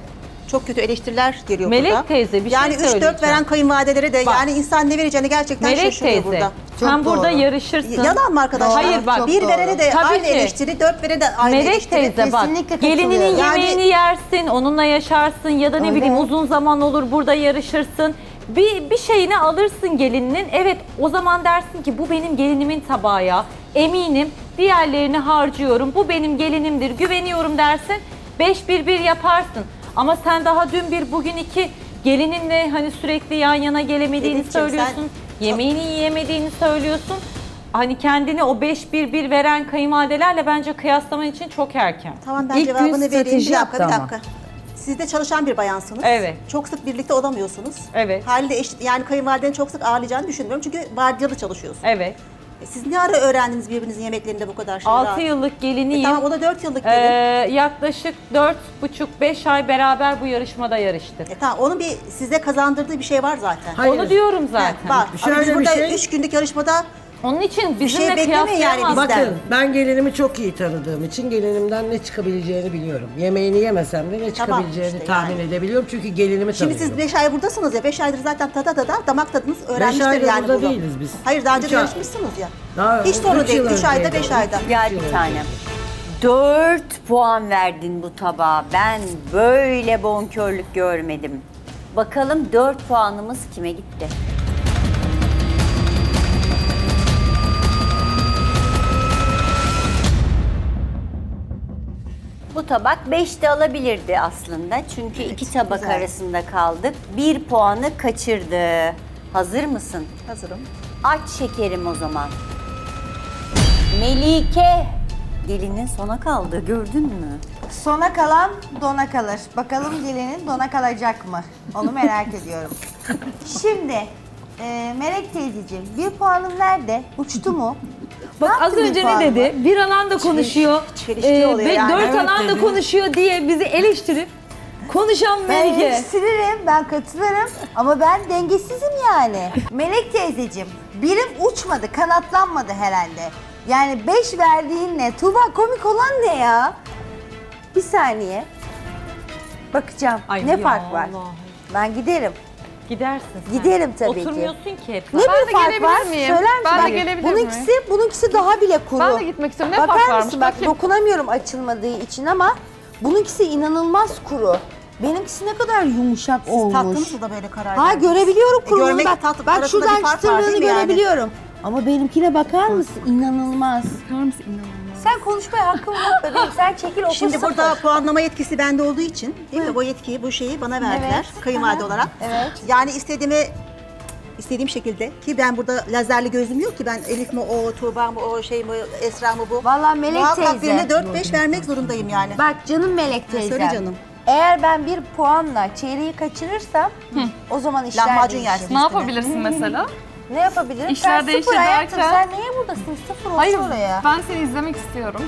Çok kötü eleştiriler geliyor Melek burada. teyze, bir şey yani üç dört söyleyeceğim. veren kayınvalidelere de Bak. yani insan ne vereceğini gerçekten Melek şaşırıyor teyze, burada. sen burada yarışırsın. Yalan mı arkadaşlar? Hayır bak. Bir verene de Tabii aynı ki. eleştiri, dört verene de aynı Melek eleştiri. teyze bak, gelininin yemeğini yersin, onunla yaşarsın ya da ne Öyle. bileyim uzun zaman olur burada yarışırsın. Bir, bir şeyini alırsın gelininin, evet o zaman dersin ki bu benim gelinimin tabağı ya. Eminim diğerlerini harcıyorum, bu benim gelinimdir, güveniyorum dersin. Beş bir bir yaparsın. Ama sen daha dün bir, bugün iki gelininle hani sürekli yan yana gelemediğini Elifciğim, söylüyorsun. Yemeğini yiyemediğini söylüyorsun. Hani kendini o beş bir bir veren kayınvalidelerle bence kıyaslaman için çok erken. Tamam ben cevabını vereyim. Bir dakika, bir dakika. Siz de çalışan bir bayansınız. Evet. Çok sık birlikte olamıyorsunuz. Evet. Haliyle eş, yani kayınvalidenin çok sık ağırlayacağını düşünmüyorum çünkü vardiyalı çalışıyorsun. Evet. E siz ne ara öğrendiniz birbirinizin yemeklerinde bu kadar şey? altı yıllık geliniyim. E tamam o da dört yıllık gelin. Ee, yaklaşık dört buçuk beş ay beraber bu yarışmada yarıştık. E tamam onun bir size kazandırdığı bir şey var zaten. Hayır. Onu diyorum zaten. He, var. Ama biz burada üç günlük yarışmada onun için bir şey beklemeyin yani bizden. Bakın ben gelinimi çok iyi tanıdığım için gelinimden ne çıkabileceğini biliyorum. Yemeğini yemesem de ne çıkabileceğini işte tahmin yani. edebiliyorum çünkü gelinimi Şimdi tanıyorum. siz beş ay buradasınız ya, beş aydır zaten tada tada damak tadınız Beş öğrenmiştir aydır yani burada bunu. değiliz biz. Hayır daha önce Üç de ay- yarışmışsınız ya. Daha Hiç sorun üç değil, yıl üç ayda önceydi. beş ayda. Gel bir tanem. Dört puan verdin bu tabağa. Ben böyle bonkörlük görmedim. Bakalım dört puanımız kime gitti? Bu tabak beş de alabilirdi aslında. Çünkü iki tabak güzel. arasında kaldık. Bir puanı kaçırdı. Hazır mısın? Hazırım. Aç şekerim o zaman. Melike. Gelinin sona kaldı, gördün mü? Sona kalan dona kalır. Bakalım gelinin dona kalacak mı? Onu merak ediyorum. Şimdi e, Melek teyzeciğim bir puanın nerede? Uçtu mu? Bak az yaptın bir önce ne puanla? dedi? Bir alan da konuşuyor, çelişki e, oluyor ve yani. dört Evet alan da dedi. konuşuyor diye bizi eleştirip konuşan Ben Melike. eleştiririm, ben katılırım ama ben dengesizim yani. Melek teyzeciğim, birim uçmadı, kanatlanmadı herhalde. Yani beş verdiğinle, Tuğba komik olan ne ya? Bir saniye. Bakacağım, Ay ne ya fark var? Allah. Ben giderim. Gidersin sen. Giderim tabii ki. Oturmuyorsun ki hep. Ne Ben bir de fark gelebilir var? miyim? Söyler misin? Ben de Bak, gelebilir bununkisi, miyim? bununkisi daha bile kuru. Ben de gitmek istiyorum. Ne Bakar fark varmış? mısın? Bak Bakayım. dokunamıyorum açılmadığı için ama bununkisi inanılmaz kuru. Benimkisi ne kadar yumuşak olmuş. Tattınız mı da böyle karar Ha verdiniz? görebiliyorum E, kuruluğunu. görmek Bak, tat- bak arasında şuradan bir fark var çıtırlığını değil mi yani? görebiliyorum. Ama benimkine bakar mısın? İnanılmaz. Bakar mısın? İnanılmaz. Sen konuşmaya hakkın yok bebeğim. Sen çekil otur Şimdi sıfır. burada puanlama yetkisi bende olduğu için değil mi? Bu yetkiyi, bu şeyi bana verdiler Evet. kayınvalide Aha. olarak. Evet. Yani istediğimi istediğim şekilde ki ben burada lazerli gözüm yok ki ben Elif mi o, Tuğba mı o, şey mi, Esra mı bu? Vallahi Melek Muhakkak teyze. birine dört beş vermek zorundayım yani. Bak canım Melek teyze. söyle canım. Eğer ben bir puanla çeyreği kaçırırsam o zaman işler Lahmacun değişir. yersin. Ne yapabilirsin mesela? Ne yapabilirim? İşler Sen değişir sıfır hayatım. derken- Sen niye buradasın? Sıfır olsun Hayır, oraya. ben seni izlemek istiyorum.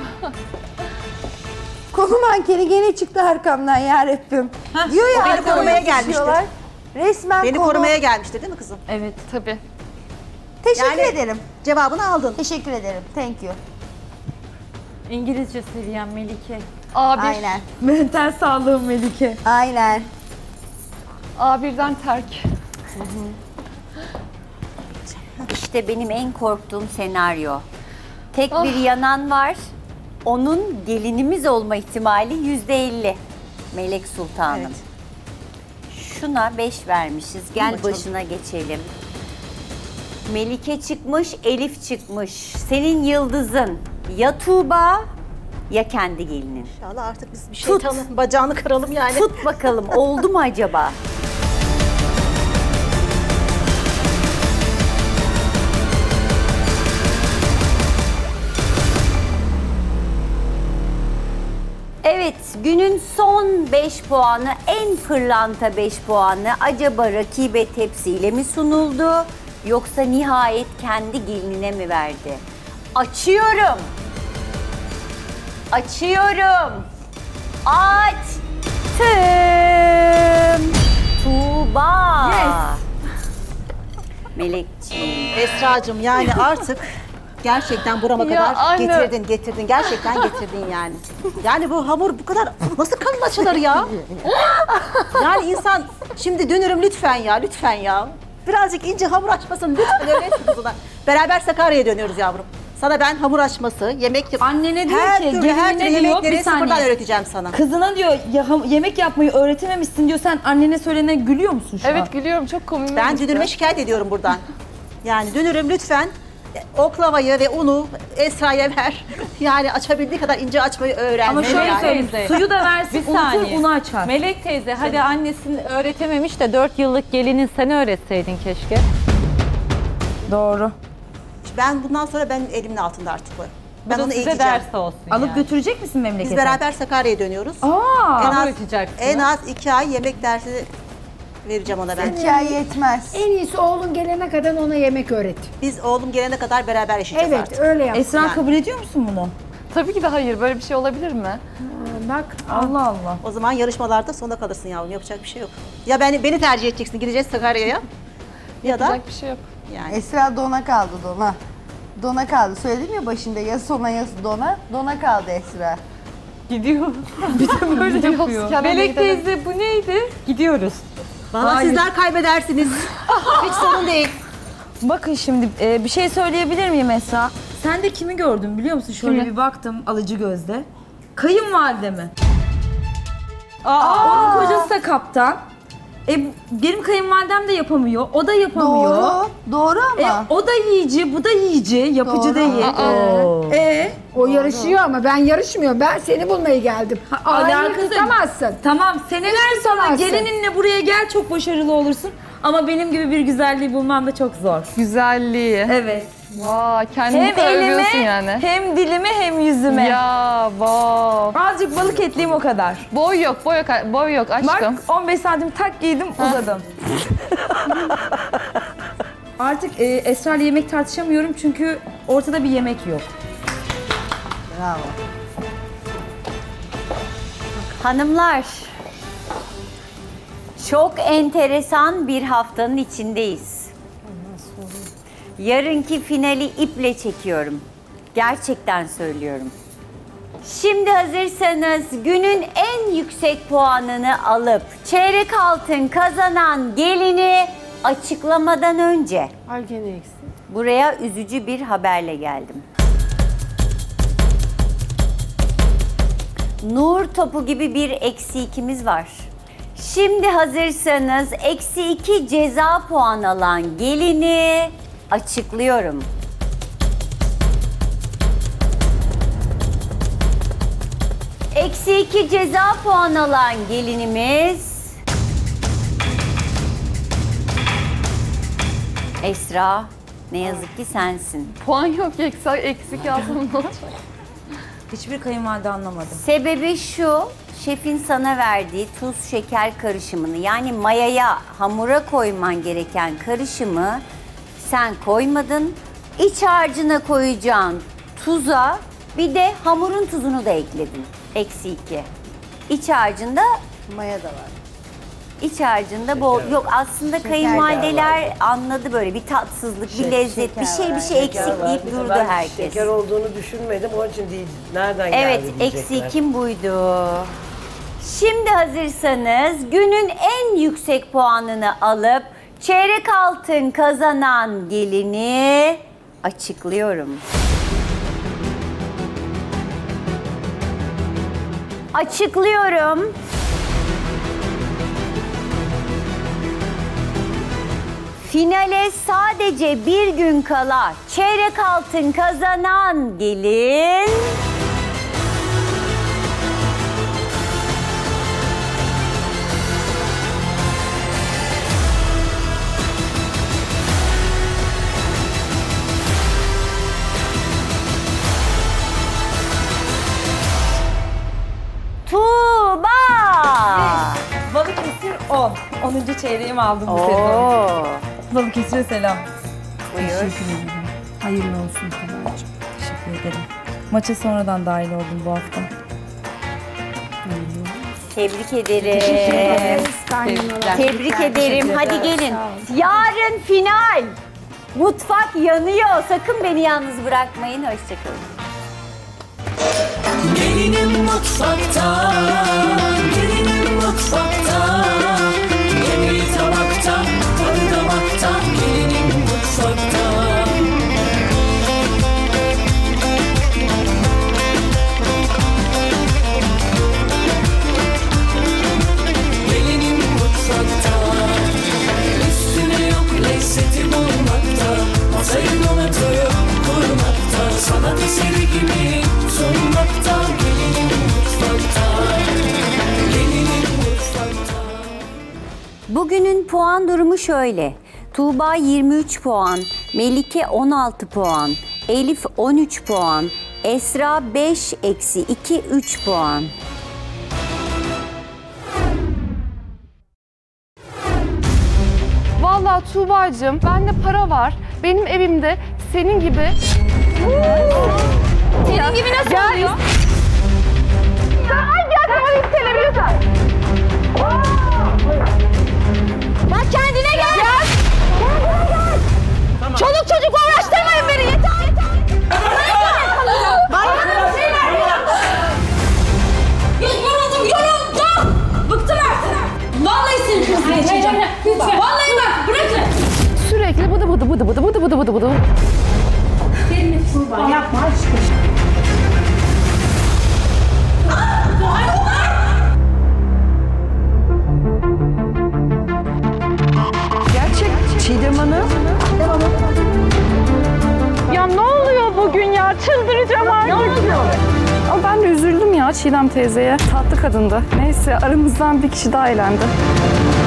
Konu mankeni gene çıktı arkamdan yarabbim. Diyor ya o beni arkama korumaya yapışıyorlar. Resmen Beni konu. korumaya gelmişti değil mi kızım? Evet, tabii. Teşekkür Yani- ederim. Cevabını aldın. Teşekkür ederim. Thank you. İngilizce seviyen Melike. A bir. Aynen. Mental sağlığım Melike. Aynen. A birden terk. İşte benim en korktuğum senaryo. Tek bir yanan var. Onun gelinimiz olma ihtimali yüzde elli. Melek Sultanım. Evet. Şuna beş vermişiz. Gel Bakalım. başına geçelim. Melike çıkmış, Elif çıkmış. Senin yıldızın ya Tuğba ya kendi gelinin. İnşallah artık biz bir şey Tut. tanı, bacağını kıralım yani. Tut bakalım oldu mu acaba? Evet, günün son beş puanı, en pırlanta beş puanı acaba rakibe tepsiyle mi sunuldu? Yoksa nihayet kendi gelinine mi verdi? Açıyorum. Açıyorum. Açtım. Tuğba. Melekciğim. Esra'cığım yani artık Gerçekten burama Ya kadar anne. getirdin, getirdin. Gerçekten getirdin yani. Yani bu hamur bu kadar nasıl kalın açılır ya? Yani insan şimdi dönürüm lütfen ya, lütfen ya. Birazcık ince hamur açmasın lütfen öğret kızına. Beraber Sakarya'ya dönüyoruz yavrum. Sana ben hamur açması, yemek yap... Annene diyor her ki, türlü, her türlü gelinine diyor, yemekleri bir saniye. sıfırdan öğreteceğim sana. Kızına diyor ya ham- yemek yapmayı öğretememişsin diyor. Sen annene söylene gülüyor musun şu an? Evet gülüyorum, çok komik. Ben dünürüme şikayet ediyorum buradan. Yani dünürüm lütfen oklavayı ve unu Esra'ya ver. Yani açabildiği kadar ince açmayı öğren. Ama şöyle yani. söyleyeyim, Suyu da versin, bir unutur, saniye. unu açar. Melek teyze, hadi annesini öğretememiş de dört yıllık gelinin seni öğretseydin keşke. Doğru. Ben bundan sonra benim elimin altında artık bu. Bu Ben da onu size eğiteceğim. ders olsun Alıp yani. götürecek misin memlekete? Biz beraber Sakarya'ya dönüyoruz. Aa, en az, öğreteceksiniz. en az iki ay yemek dersi vereceğim ona ben. İki ay yetmez. En iyisi oğlun gelene kadar ona yemek öğret. Biz oğlum gelene kadar beraber yaşayacağız Evet, artık. öyle yap. Esra Yani. kabul ediyor musun bunu? Tabii ki de hayır, böyle bir şey olabilir mi? Bak Allah Allah. O zaman yarışmalarda sonda kalırsın yavrum. Yapacak bir şey yok. Ya beni beni tercih edeceksin. Gideceğiz Sakarya'ya. Ya da Yapacak bir şey yok. yani. Esra dona kaldı dona. Dona kaldı. Söyledim ya başında ya sona ya dona. Dona kaldı Esra. Gidiyor. Bir de böyle yapıyor. Kendine Melek gidelim. teyze bu neydi? Gidiyoruz. Valla Hayır. sizler kaybedersiniz. Hiç sorun değil. Bakın şimdi e, bir şey söyleyebilir miyim Esra? Sen de kimi gördün biliyor musun? Şöyle Kimi? bir baktım alıcı gözle. Kayınvalide mi? Aa, onun kocası da kaptan. E, benim kayınvalidem de yapamıyor, o da yapamıyor. Doğru. Doğru E, ama. o da yiyici, bu da yiyici, yapıcı Doğru. değil. Aa. E, o yarışıyor ama ben yarışmıyorum. Ben seni bulmaya geldim. Aynı alakası- tutamazsın. Tamam, seneler sonra tutamazsın. gelininle buraya gel çok başarılı olursun. Ama benim gibi bir güzelliği bulmam da çok zor. Güzelliği. Evet. Vay, kendini bu Hem kadar elime, övüyorsun yani. hem dilime, hem yüzüme. Ya wow. Azıcık balık etliyim o kadar. Boy yok, boy yok, boy yok aşkım. Bak on beş santim tak giydim, uzadım. Artık e, Esra'yla yemek tartışamıyorum çünkü ortada bir yemek yok. Bravo. Hanımlar, çok enteresan bir haftanın içindeyiz. Yarınki finali iple çekiyorum. Gerçekten söylüyorum. Şimdi hazırsanız günün en yüksek puanını alıp çeyrek altın kazanan gelini açıklamadan önce Ay gene eksik. buraya üzücü bir haberle geldim. Nur topu gibi bir eksi ikimiz var. Şimdi hazırsanız eksi iki ceza puan alan gelini açıklıyorum. Eksi iki ceza puan alan gelinimiz Esra, ne yazık ki sensin. Puan yok, eksi, eksik yazdım ne olacak? Hiçbir kayınvalide anlamadım. Sebebi şu, şefin sana verdiği tuz şeker karışımını yani mayaya, hamura koyman gereken karışımı sen koymadın. İç harcına koyacağın tuza bir de hamurun tuzunu da ekledin. Eksi iki. İç harcında Maya da var. İç harcında bol yok aslında Şeker kayınvalideler anladı böyle bir tatsızlık, bir Şek- lezzet, bir şeker şey bir var, şey şeker eksik var. deyip durdu Ben herkes. şeker olduğunu düşünmedim, onun için değil. Nereden Evet, geldi diyecekler. eksikim buydu. Şimdi hazırsanız günün en yüksek puanını alıp çeyrek altın kazanan gelini açıklıyorum. Açıklıyorum. Finale sadece bir gün kala çeyrek altın kazanan gelin... Tuğba! Balıkesir on. onuncu çeyreğimi aldım bu Oo. sezon. Balıkesir'e selam. Buyur. Teşekkür ederim. Hayırlı olsun Tuğba'cığım. Teşekkür ederim. Maça sonradan dahil oldum bu hafta. Tebrik ederim. Teşekkür ederim. Tebrik ederim. Hadi gelin. Yarın final. Mutfak yanıyor. Sakın beni yalnız bırakmayın. Hoşçakalın. Gelinim mutfakta, gelinim mutfakta. Yemeği tabakta, tadı damakta, gelinim mutfakta. Gelinim mutfakta, üstüne yok lezzeti bulmakta. Masayı donatıyor, kurmakta, sanat eseri gibi sunmakta. Gelinim mutfakta, gelinim mutfakta. Bugünün puan durumu şöyle. Tuğba yirmi üç puan, Melike on altı puan, Elif on üç puan, Esra beş eksi iki üç puan. Vallahi Tuğba'cığım bende para var. Benim evimde senin gibi... Senin gibi nasıl Gel. oluyor? Ay gel sana yükselebiliyorsan. Bak kendine gel. Gel. Tamam. Çoluk çocukla uğraştırmayın beni yeter yeter. Bak bana bir şey ver ya. Yoruldum yoruldum. Bıktım artık. Vallahi senin kızını geçeceğim. Vallahi bak bırakın. Sürekli bıdı bıdı bıdı bıdı bıdı bıdı bıdı bıdı. Senin nefsin var. Yapma aşkım. Gerçek Çiğdem Hanım. Ya ne oluyor bugün ya? Çıldıracağım artık. Ne oluyor? Ama ben de üzüldüm ya Çiğdem teyzeye. Tatlı kadındı. Neyse aramızdan bir kişi daha elendi.